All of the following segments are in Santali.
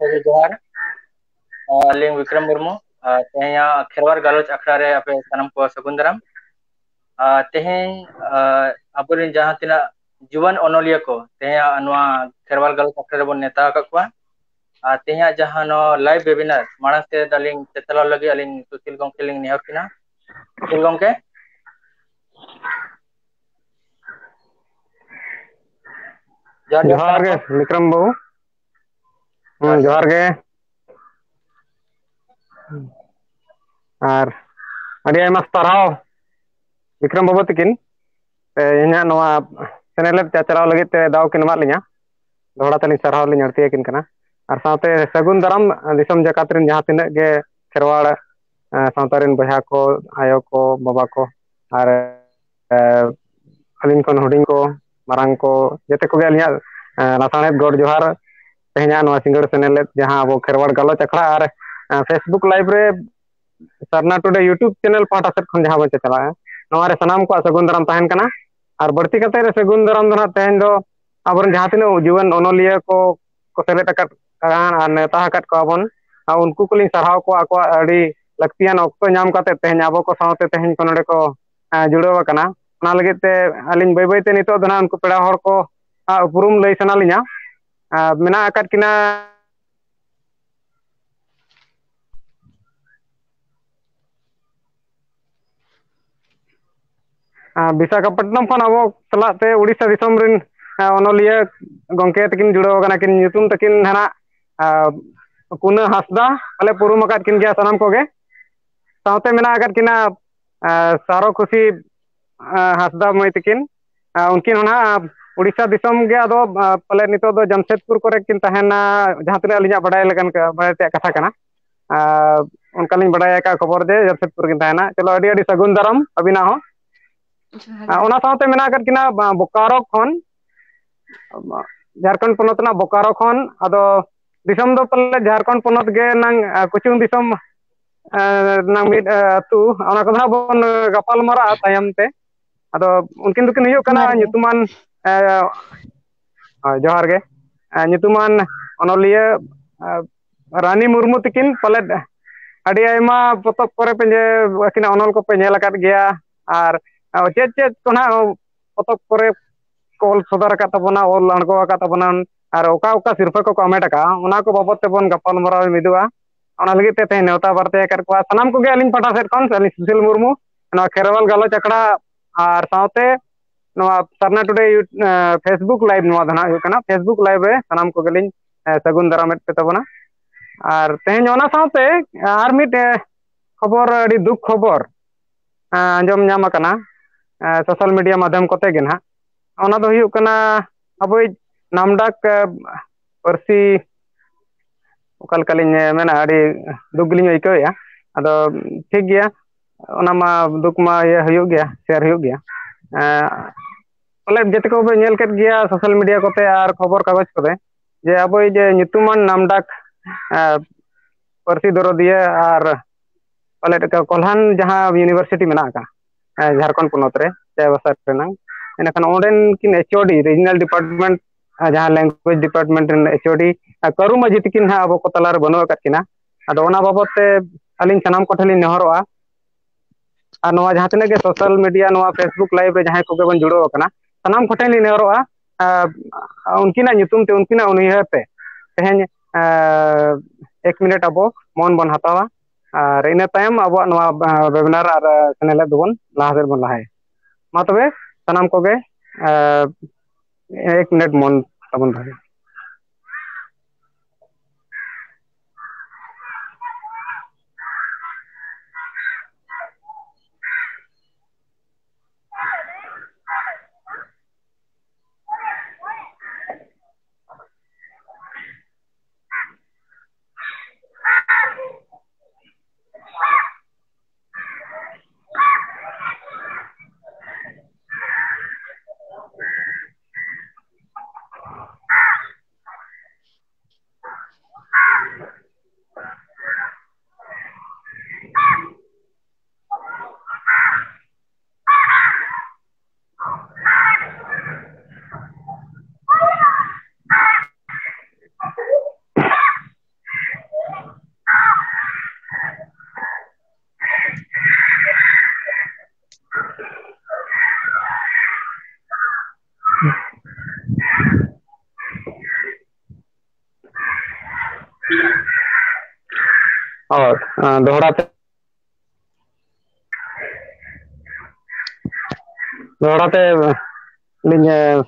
जोहार अलिंग विक्रम मुर्मू तेहेया खेरवार गालोच अखड़ा रे आपे सनम को सगुन दाराम तेहें अबोरिन जहां तिना जुवान ओनोलिया को तेहेया नोआ खेरवार गालोच अखड़ा रे बोन नेता अकवा तेहेया जहां नो लाइव वेबिनार मानस ते दालिंग तेतला लगे अलिंग सुशील गंके लिंग नेहर किना सुशील गंके जोहार गे विक्रम बाबू जोहार गे और अड़ी आयमा साराव विक्रम बाबू तकिन इन्या नोआ चैनल चलाव लगे ते दाव किन एमा लिया दोहड़ा तली साराव लिंग अड़ती किन कना और साथे सगुन दाराम दिसम जकात रिन जहां तिनक गे खेरवाड़ सावतारिन बहा को आयो को बाबा को और अलिंग खन हुडिंग को मारांग को जते को अलिया लासाणेत गॉड जोहार तेहना नोआ सिंगड़ चैनल जहां अब खेरवाड़ गालोच अखड़ा और फेसबुक लाइव रे सरना टुडे यूट्यूब चैनल पाटा सेट खन जहां बचे चला नोआ रे सनाम को सगुन दाराम तहन कना और बढ़ती कते रे सगुन दाराम दो तेहन दो अब जहां तिनो जुवन ओनोलिया को सेलेद अकत और नेता अकत को बन उनको को साराव को आको अड़ी लक्तियान ऑक्टो नाम करते तेहन अब को साथे तेहन को नडे को जुड़ाव कना ना लगे ते अलिंग बै बैते नितो दना उनको पेड़ा हर को उपरुम लई सना लिया मेना अकत किना विशाखापट्टनम खन अब चलाते उड़ीसा दिसम रिन ओनोलिया गंके तकिन जुड़ाव कना किन ᱧᱩᱛᱩᱢ तकिन हना कुना हसदा पले पुरुम अकत किन गया सनम कोगे साथे मेना अकत किना सारो खुशी हसदा मई तकिन उनकिन होना उड़ीसा दिसम गे अदो पले नितो दो जमशेदपुर करे किन तहना जहां तिना अलिया बडाय लगन का बडाय कथा कना उनका लिंग बडाय का खबर दे जमशेदपुर किन तहना चलो अडी अडी सगुन दाराम अबिना हो ओना साथे मेना अकत किना बोकारो खन झारखंड पोनत ना बोकारो खन अदो दिसम दो पले झारखंड पोनत गे नंग कुचुंग दिसम नंग मिड अतु ओना को बन गपाल मारा तायम ते अदो उनकिन दुकिन हुयो कना ᱧᱩᱛᱩᱢᱟᱱ जोहार गे ᱧᱩᱛᱩᱢᱟᱱ ओनोलिया रानी मुर्मू तकिन पले अड़ी आयमा पोतब करे पे अकिना ओनोल को पे नेल अकत गया और चेत चेत को ना पोतब करे कॉल सदर का तबना ओल अणगो का तबना और ओका ओका सिरफा को कमेंट का ओना को बाबत ते बन गपाल मराव मिदुआ ओना लगी ते नेवता बारते कर को सनाम को गे अलिंग पटा सेट कौन से सुशील मुर्मू ना खेरवाल गालोच अखड़ा और साथे नोआ सरना टुडे फेसबुक लाइव नोआ धना हुयो कना फेसबुक लाइव रे सनाम को गेलिंग सगुन दाराम पे तबना और तेहन ओना साथे और मिट खबर अड़ी दुख खबर आंजम नाम कना सोशल मीडिया माध्यम कोते गे ना ओना दो हुयो कना अब नामडाक पारसी ओकल कलिंग मेना अड़ी दुख गिलिंग इकाया अदो ठीक गया ओना मा दुख मा ये हुयो गया शेयर हुयो गया पले जते को बे नेल केत गया सोशल मीडिया कोते और खबर कागज कोते जे अब जे ᱧᱩᱛᱩᱢᱟᱱ नामडाक पारसी दरदिया और पले कोल्हान जहां यूनिवर्सिटी मेना का झारखंड पोनत रे चायबासा रेना एनखान ओंडेन किन एचओडी रीजनल डिपार्टमेंट जहां लैंग्वेज डिपार्टमेंट रेन एचओडी करू माजी तकिन हा अब को तलार बनो अकत किना अदो ओना बाबत ते अलिंग सनाम कोठली नेहरोआ और नोआ जहां तने के सोशल मीडिया नोआ फेसबुक लाइव रे जहां को बन जुड़ो कना सनाम कोठली नेहरोआ उनकिना ᱧᱩᱛᱩᱢ ते उनकिना उनहर ते तेहन 1 मिनट अब मन बन हतावा और इन तायम अब वेबिनार और चैनल दोबन लाहा बन लाहाय मा तबे सनाम को गे 1 मिनट मन तबन भाई और दोहराते लिंग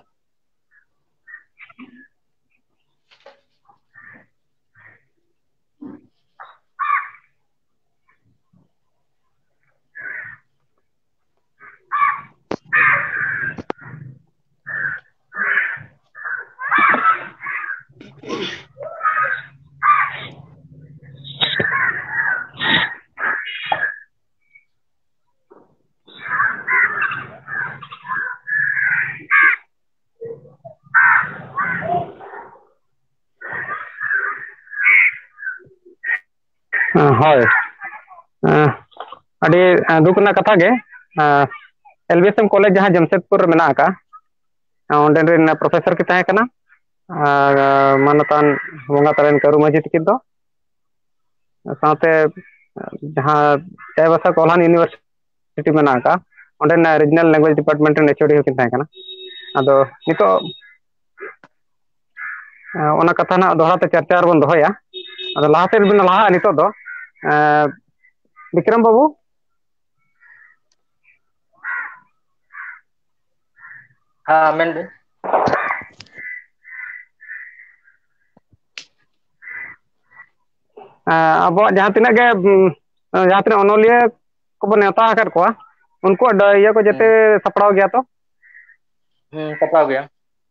ᱦᱳᱭ ᱟᱹᱰᱤ ᱫᱩᱠ ᱨᱮᱱᱟᱜ ᱠᱟᱛᱷᱟ ᱜᱮ LBSM ᱠᱚᱞᱮᱡᱽ ᱡᱟᱦᱟᱸ ᱡᱟᱢᱥᱮᱫᱽᱯᱩᱨ ᱨᱮ ᱢᱮᱱᱟᱜ ᱟᱠᱟᱫ ᱚᱸᱰᱮ ᱨᱮᱱ ᱯᱨᱚᱯᱷᱮᱥᱚᱨ ᱠᱤ ᱛᱟᱦᱮᱸ ᱠᱟᱱᱟ ᱟᱨ ᱢᱟᱱᱚᱛᱟᱱ ᱵᱚᱸᱜᱟ ᱛᱟᱞᱮᱱ ᱠᱟᱹᱨᱩ ᱢᱟᱹᱡᱷᱤ ᱛᱟᱹᱠᱤᱱ ᱫᱚ ᱥᱟᱶᱛᱮ ᱡᱟᱦᱟᱸ ᱪᱟᱭᱵᱟᱥᱟ ᱠᱚᱞᱦᱟᱱ ᱤᱭᱩᱱᱤᱵᱷᱟᱨᱥᱤᱴᱤ ᱢᱮᱱᱟᱜ ᱟᱠᱟᱫ ᱚᱸᱰᱮᱱᱟᱜ ᱨᱤᱡᱱᱟᱞ ᱞᱮᱝᱜᱩᱭᱮᱡᱽ ᱰᱤᱯᱟᱨᱴᱢᱮᱱᱴ ᱨᱮᱱ HOD ᱦᱚᱸᱠᱤᱱ ᱛᱟᱦᱮᱸ ᱠᱟᱱᱟ ᱟᱫᱚ ᱱᱤᱛᱚᱜ ᱚᱱᱟ ᱠᱟᱛᱷᱟ ᱱᱟᱜ ᱫᱚᱦᱲᱟᱛᱮ ᱪᱟᱨᱪᱟ ᱨᱮᱵᱚᱱ ᱫᱚᱦᱚᱭᱟ ᱟᱫᱚ ᱞᱟᱦᱟ ᱥᱮᱫ ᱵᱚᱱ ᱞᱟᱦᱟᱜᱼᱟ ᱱᱤᱛᱚᱜ ᱫᱚ ᱵᱤᱠᱨᱚᱢ ᱵᱟᱹᱵᱩ हाँ मेन बे abuak jahan tinak ge jahan tinak onolia ko bon neta akar ko unkuak iya ko jete saprau gaya to सपड़ा गया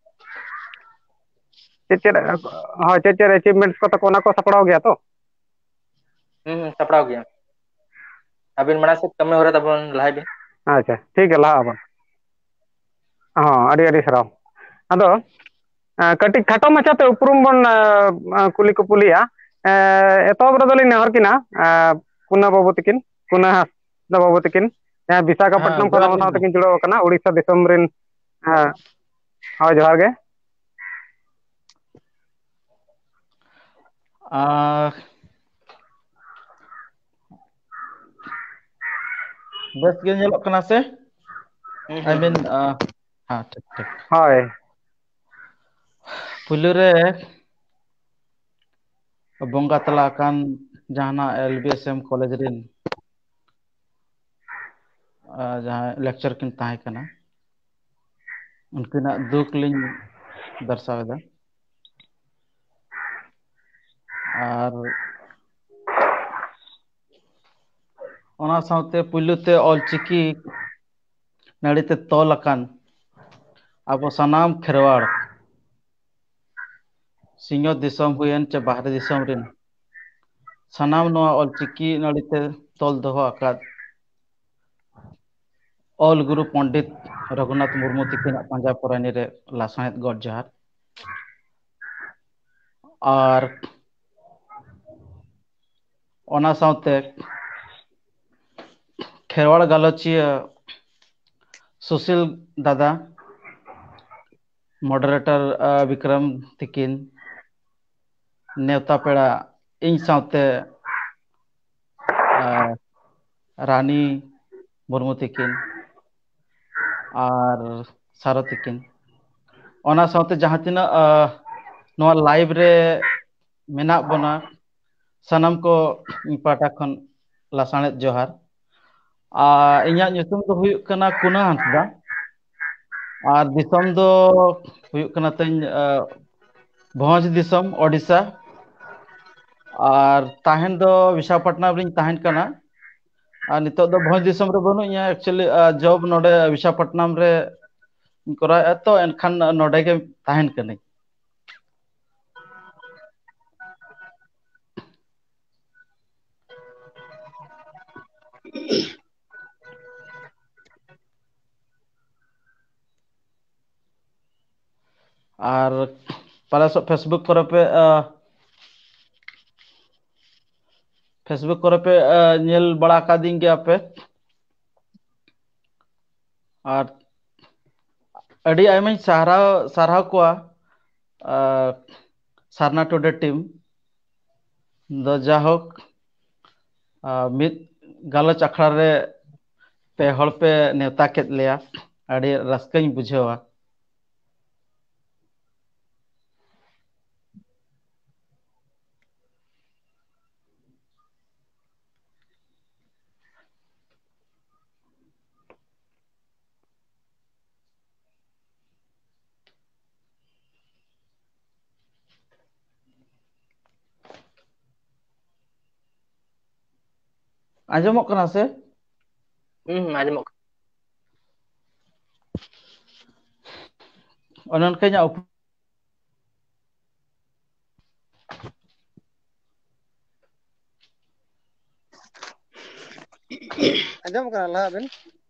चेद अचीवमेंट्स को तको ना को saprau gaya to सपड़ा गया अबिन मना से कम हो रहा था अपन लाए भी अच्छा ठीक है लाहा अपन हाँ अड़ी सराव अदो कटी खाटो माचाते उपरुम बन कुली को पुलिया एतोब रदलिन नेहर किना कुना बाबू तकिन कुना हासदा बाबू तकिन विशाखापट्टनम खन जोहार आबो गे साथ तकिन जुड़ाव कना उड़ीसा दिसम रिन हाँ जोहार गे बस गे नेलोक कना से आई मीन हाँ ठीक ठीक हाय पुलु रे बोंगा तला कान जहाना LBSM कॉलेज रिन जहाँ लेक्चर किन ताहे कना उनकिना दुख लिन दर्शावेदा और ओना साउते पुलुते ऑलचिकी नाड़ीते तोल अकान अब सनाम खेरवाड़ सिंह दिसम हुयन चे बाहर दिसम रिन सनाम नोआ ऑलचिकी नाड़ीते तोल दोहो अकाद ऑल गुरु पंडित रघुनाथ मुर्मू तिकिन पांजा पुरानी रे लासायत गॉड जहार और ओना साउते खेरवाड़ गालोचिया सुशील दादा मॉडरेटर विक्रम तिकिन नेवता पेड़ा इन साउते रानी मुर्मू तिकिन और सारो तिकिन ओना साउते जहां तिना नोआ लाइव रे मेना बना सनम को पाटा खन लासाणेत जोहार इᱧᱟᱜ ᱧᱩᱛᱩᱢ ᱫᱚ ᱦᱩᱭᱩᱜ ᱠᱟᱱᱟ ᱠᱩᱱᱟ ᱦᱟᱸᱥᱫᱟ और दिसम दो हुयुग कना तइन भोज दिसम ओडिशा और ताहन दो विशाखापट्टनम रिन ताहन कना और नितो दो भोज दिसम रे बनु इया एक्चुअली जॉब नोडे विशाखापट्टनम रे करा तो एनखान नोडे के ताहन कने और पाला फेसबुक करे पे फेसबुक करे पे नेल बड़ा का दिन गया पे और अड़ी आयमाኝ सारहाव कोआ सारना टुडे टीम दो जाहोक मित गालोच अखड़ा रे पे हड़ पे नेवता केद लेया अड़ी रस्कኝ बुझेवा ᱟᱸᱡᱚᱢᱚᱜ ᱠᱟᱱᱟ ᱥᱮ? ᱟᱸᱡᱚᱢᱚᱜ ᱚᱱᱮ ᱚᱱᱠᱟ ᱤᱧᱟᱹᱜ ᱟᱸᱡᱚᱢ ᱠᱟᱱᱟ ᱞᱟᱦᱟ ᱵᱮᱱ?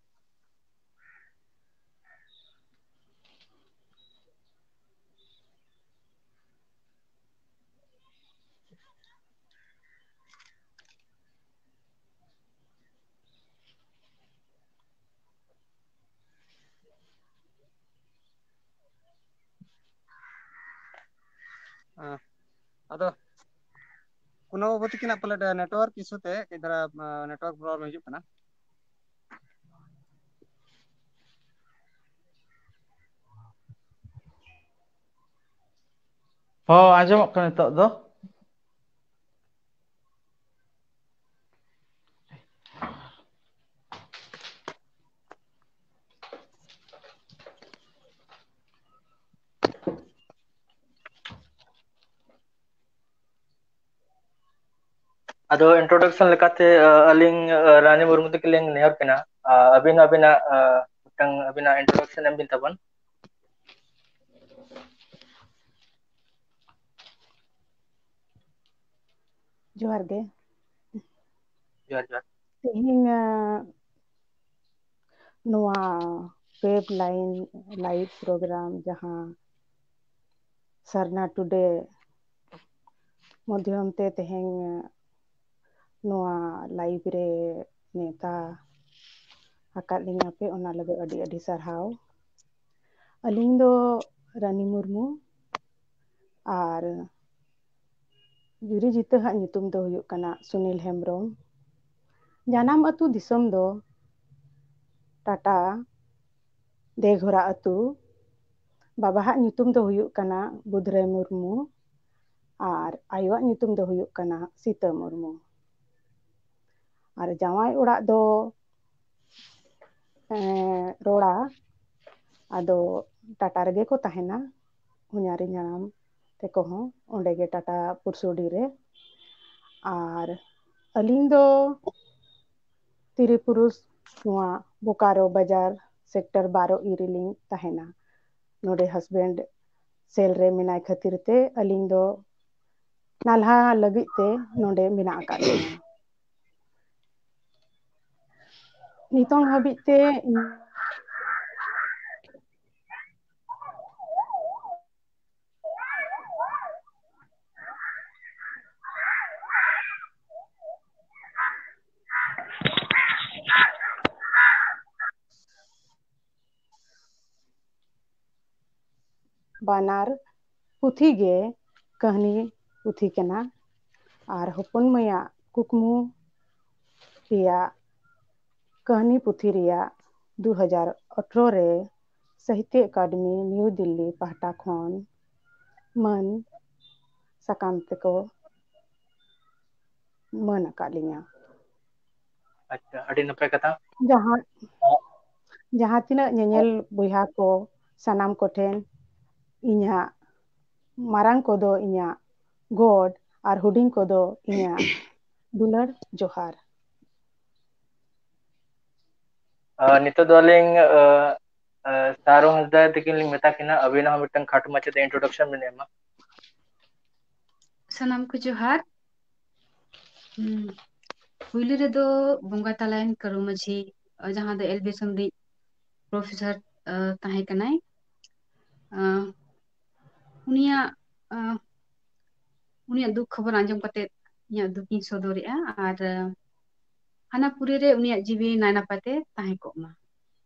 ᱟᱫᱚ ᱠᱳᱱᱳ ᱛᱤᱠᱤᱱᱟᱜ ᱯᱟᱞᱮ ᱱᱮᱴᱣᱟᱨᱠ ᱤᱥᱩ ᱛᱮ ᱠᱟᱹᱡ ᱫᱷᱟᱨᱟ ᱱᱮᱴᱣᱟᱨᱠ ᱯᱨᱚᱵᱞᱮᱢ ᱦᱤᱡᱩᱜ ᱠᱟᱱᱟ᱾ ᱦᱚᱸ ᱟᱸᱡᱚᱢᱚᱜ ᱠᱟᱱᱟ ᱱᱤᱛᱚᱜ ᱫᱚ᱾ ᱟᱫᱚ ᱤᱱᱴᱨᱳᱰᱟᱠᱥᱚᱱ ᱞᱮᱠᱟᱛᱮ ᱟᱹᱞᱤᱧ ᱨᱟᱱᱤ ᱢᱩᱨᱢᱩ ᱛᱟᱹᱠᱤᱱ ᱞᱤᱧ ᱱᱮᱦᱚᱨ ᱠᱤᱱᱟ, ᱟᱹᱵᱤᱱ ᱟᱹᱵᱤᱱᱟᱜ ᱢᱤᱫᱴᱟᱝ ᱟᱹᱵᱤᱱᱟᱜ ᱤᱱᱴᱨᱳᱰᱟᱠᱥᱚᱱ ᱮᱢ ᱵᱤᱱ ᱛᱟᱵᱚᱱ᱾ ᱡᱚᱦᱟᱨ ᱜᱮ᱾ ᱡᱚᱦᱟᱨ ᱡᱚᱦᱟᱨ᱾ ᱛᱮᱦᱮᱧ ᱱᱚᱣᱟ ᱣᱮᱵ ᱞᱟᱭᱤভ ᱯᱨᱳᱜᱨᱟᱢ ᱡᱟᱦᱟᱸ ᱥᱟᱨᱱᱟ ᱴᱩᱰᱮ ᱢᱟᱫᱽᱫᱷᱚᱢ ᱛᱮ ᱛᱮᱦᱮᱧ ᱱᱚᱣᱟ ᱞᱟᱭᱤᱵᱷ ᱨᱮ ᱱᱮᱣᱛᱟ ᱟᱠᱟᱫ ᱞᱤᱧᱟᱹ ᱯᱮ, ᱚᱱᱟ ᱞᱟᱹᱜᱤᱫ ᱟᱹᱰᱤ ᱟᱹᱰᱤ ᱥᱟᱨᱦᱟᱣ᱾ ᱟᱹᱞᱤᱧ ᱫᱚ ᱨᱟᱱᱤ ᱢᱩᱨᱢᱩ, ᱟᱨ ᱡᱩᱨᱤ ᱡᱤᱛᱟᱹ ᱦᱟᱸᱜ ᱧᱩᱛᱩᱢ ᱫᱚ ᱦᱩᱭᱩᱜ ᱠᱟᱱᱟ ᱥᱩᱱᱤᱞ ᱦᱮᱢᱵᱨᱚᱢ᱾ ᱡᱟᱱᱟᱢ ᱟᱹᱛᱩ ᱫᱤᱥᱚᱢ ᱫᱚ ᱴᱟᱴᱟ ᱫᱮᱜᱷᱚᱨᱟ ᱟᱹᱛᱩ᱾ ᱵᱟᱵᱟᱣᱟᱜ ᱧᱩᱛᱩᱢ ᱫᱚ ᱦᱩᱭᱩᱜ ᱠᱟᱱᱟ ᱵᱩᱫᱷᱨᱟᱹᱭ ᱢᱩᱨᱢᱩ, ᱟᱨ ᱟᱭᱳᱣᱟᱜ ᱧᱩᱛᱩᱢ ᱫᱚ ᱦᱩᱭᱩᱜ ᱠᱟᱱᱟ ᱥᱤᱛᱟᱹ ᱢᱩᱨᱢᱩ᱾ ᱟᱨ ᱡᱟᱶᱟᱭ ᱚᱲᱟᱜ ᱫᱚ ᱨᱚᱲᱟ, ᱟᱫᱚ ᱴᱟᱴᱟ ᱨᱮᱜᱮ ᱠᱚ ᱛᱟᱦᱮᱱᱟ ᱦᱚᱧᱦᱟᱨᱤᱧ ᱦᱟᱲᱟᱢ ᱛᱮᱠᱚ ᱦᱚᱸ ᱚᱸᱰᱮᱜᱮ ᱴᱟᱴᱟ ᱯᱩᱨᱥᱚᱰᱤ ᱨᱮ᱾ ᱟᱨ ᱟᱹᱞᱤᱧ ᱫᱚ ᱛᱤᱨᱤ ᱯᱩᱨᱩᱥ ᱱᱚᱣᱟ ᱵᱳᱠᱟᱨᱳ ᱵᱟᱡᱟᱨ ᱥᱮᱠᱴᱟᱨ 12 ᱨᱮᱞᱤᱧ ᱛᱟᱦᱮᱱᱟ᱾ ᱱᱚᱰᱮ ᱦᱟᱥᱵᱮন্ড ᱥᱮᱞ ᱨᱮ ᱢᱮᱱᱟᱭ ᱠᱷᱟᱹᱛᱤᱨ ᱛᱮ ᱟᱹᱞᱤᱧ ᱫᱚ ᱱᱟᱞᱦᱟ ᱞᱟᱹᱜᱤᱫ ᱛᱮ ᱱᱚᱰᱮ ᱢᱮᱱᱟᱜ ᱟᱠᱟᱫ ᱞᱤᱧᱟᱹ᱾ ᱱᱤᱛᱚᱝ ᱦᱟᱹᱵᱤᱡ ᱛᱮ ᱵᱟᱱᱟᱨ ᱯᱩᱛᱷᱤ ᱜᱮ ᱠᱟᱹᱦᱱᱤ ᱯᱩᱛᱷᱤ ᱠᱟᱱᱟ, ᱟᱨ ᱦᱚᱯᱚᱱ ᱢᱟᱹᱭᱟᱜ ᱠᱩᱠᱢᱩ ᱨᱮᱭᱟᱜ ᱠᱟᱹᱦᱱᱤ ᱯᱩᱛᱷᱤ ᱨᱮᱭᱟᱜ 2018 ᱨᱮ ᱥᱟᱦᱤᱛᱛᱚ ᱮᱠᱟᱰᱮᱢᱤ ᱱᱤᱭᱩ ᱫᱤᱞᱞᱤ ᱯᱟᱦᱴᱟ ᱠᱷᱚᱱ ᱢᱟᱹᱱ ᱥᱟᱠᱟᱢ ᱛᱮᱠᱚ ᱢᱟᱹᱱ ᱟᱠᱟᱫ ᱞᱤᱧᱟᱹ᱾ ᱟᱪᱪᱷᱟ, ᱟᱹᱰᱤ ᱱᱟᱯᱟᱭ ᱠᱟᱛᱷᱟ᱾ ᱡᱟᱦᱟᱸ ᱛᱤᱱᱟᱹᱜ ᱧᱮᱧᱮᱞ ᱵᱚᱭᱦᱟ ᱠᱚ ᱥᱟᱱᱟᱢ ᱠᱚᱴᱷᱮᱱ ᱤᱧᱟᱹᱜ ᱢᱟᱨᱟᱝ ᱠᱚᱫᱚ ᱤᱧᱟᱹᱜ ᱜᱚᱰ, ᱟᱨ ᱦᱩᱰᱤᱧ ᱠᱚᱫᱚ ᱤᱧᱟᱹᱜ ᱫᱩᱞᱟᱹᱲ ᱡᱚᱦᱟᱨ᱾ ᱱᱤᱛᱚᱜ ᱫᱚ ᱟᱹᱞᱤᱧ ᱥᱟᱨᱚ ᱦᱟᱸᱥᱫᱟ ᱛᱟᱹᱠᱤᱱ ᱞᱤᱧ ᱢᱮᱛᱟ ᱠᱤᱱᱟ, ᱟᱹᱵᱤᱱᱟᱜ ᱦᱚᱸ ᱢᱤᱫᱴᱟᱝ ᱠᱷᱟᱴᱚ ᱢᱟᱪᱷᱟᱛᱮ ᱤᱱᱴᱨᱳᱰᱟᱠᱥᱚᱱ ᱵᱤᱱ ᱮᱢᱟ᱾ ᱥᱟᱱᱟᱢ ᱠᱚ ᱡᱚᱦᱟᱨ᱾ ᱯᱩᱭᱞᱳ ᱨᱮᱫᱚ ᱵᱚᱸᱜᱟ ᱛᱟᱞᱟᱭᱮᱱ ᱠᱟᱹᱨᱩ ᱢᱟᱺᱡᱷᱤ, ᱡᱟᱦᱟᱸ ᱫᱚ ᱮᱞᱵᱤ ᱥᱚᱱᱫᱤᱡ ᱯᱨᱚᱯᱷᱮᱥᱟᱨ ᱛᱟᱦᱮᱸ ᱠᱟᱱᱟᱭ᱾ ᱩᱱᱤᱭᱟᱜ ᱫᱩᱠ ᱠᱷᱚᱵᱚᱨ ᱟᱸᱡᱚᱢ ᱠᱟᱛᱮᱫ ᱤᱧᱟᱹᱜ ᱫᱩᱠ ᱤᱧ ᱥᱚᱫᱚᱨᱮᱜᱼᱟ, ᱟᱨ ᱦᱟᱱᱟ ᱯᱩᱨᱤ ᱨᱮ ᱩᱱᱤᱭᱟᱜ ᱡᱤᱣᱤ ᱱᱟᱭ ᱱᱟᱯᱟᱭ ᱛᱮ ᱛᱟᱦᱮᱸ ᱠᱚᱜ ᱢᱟ᱾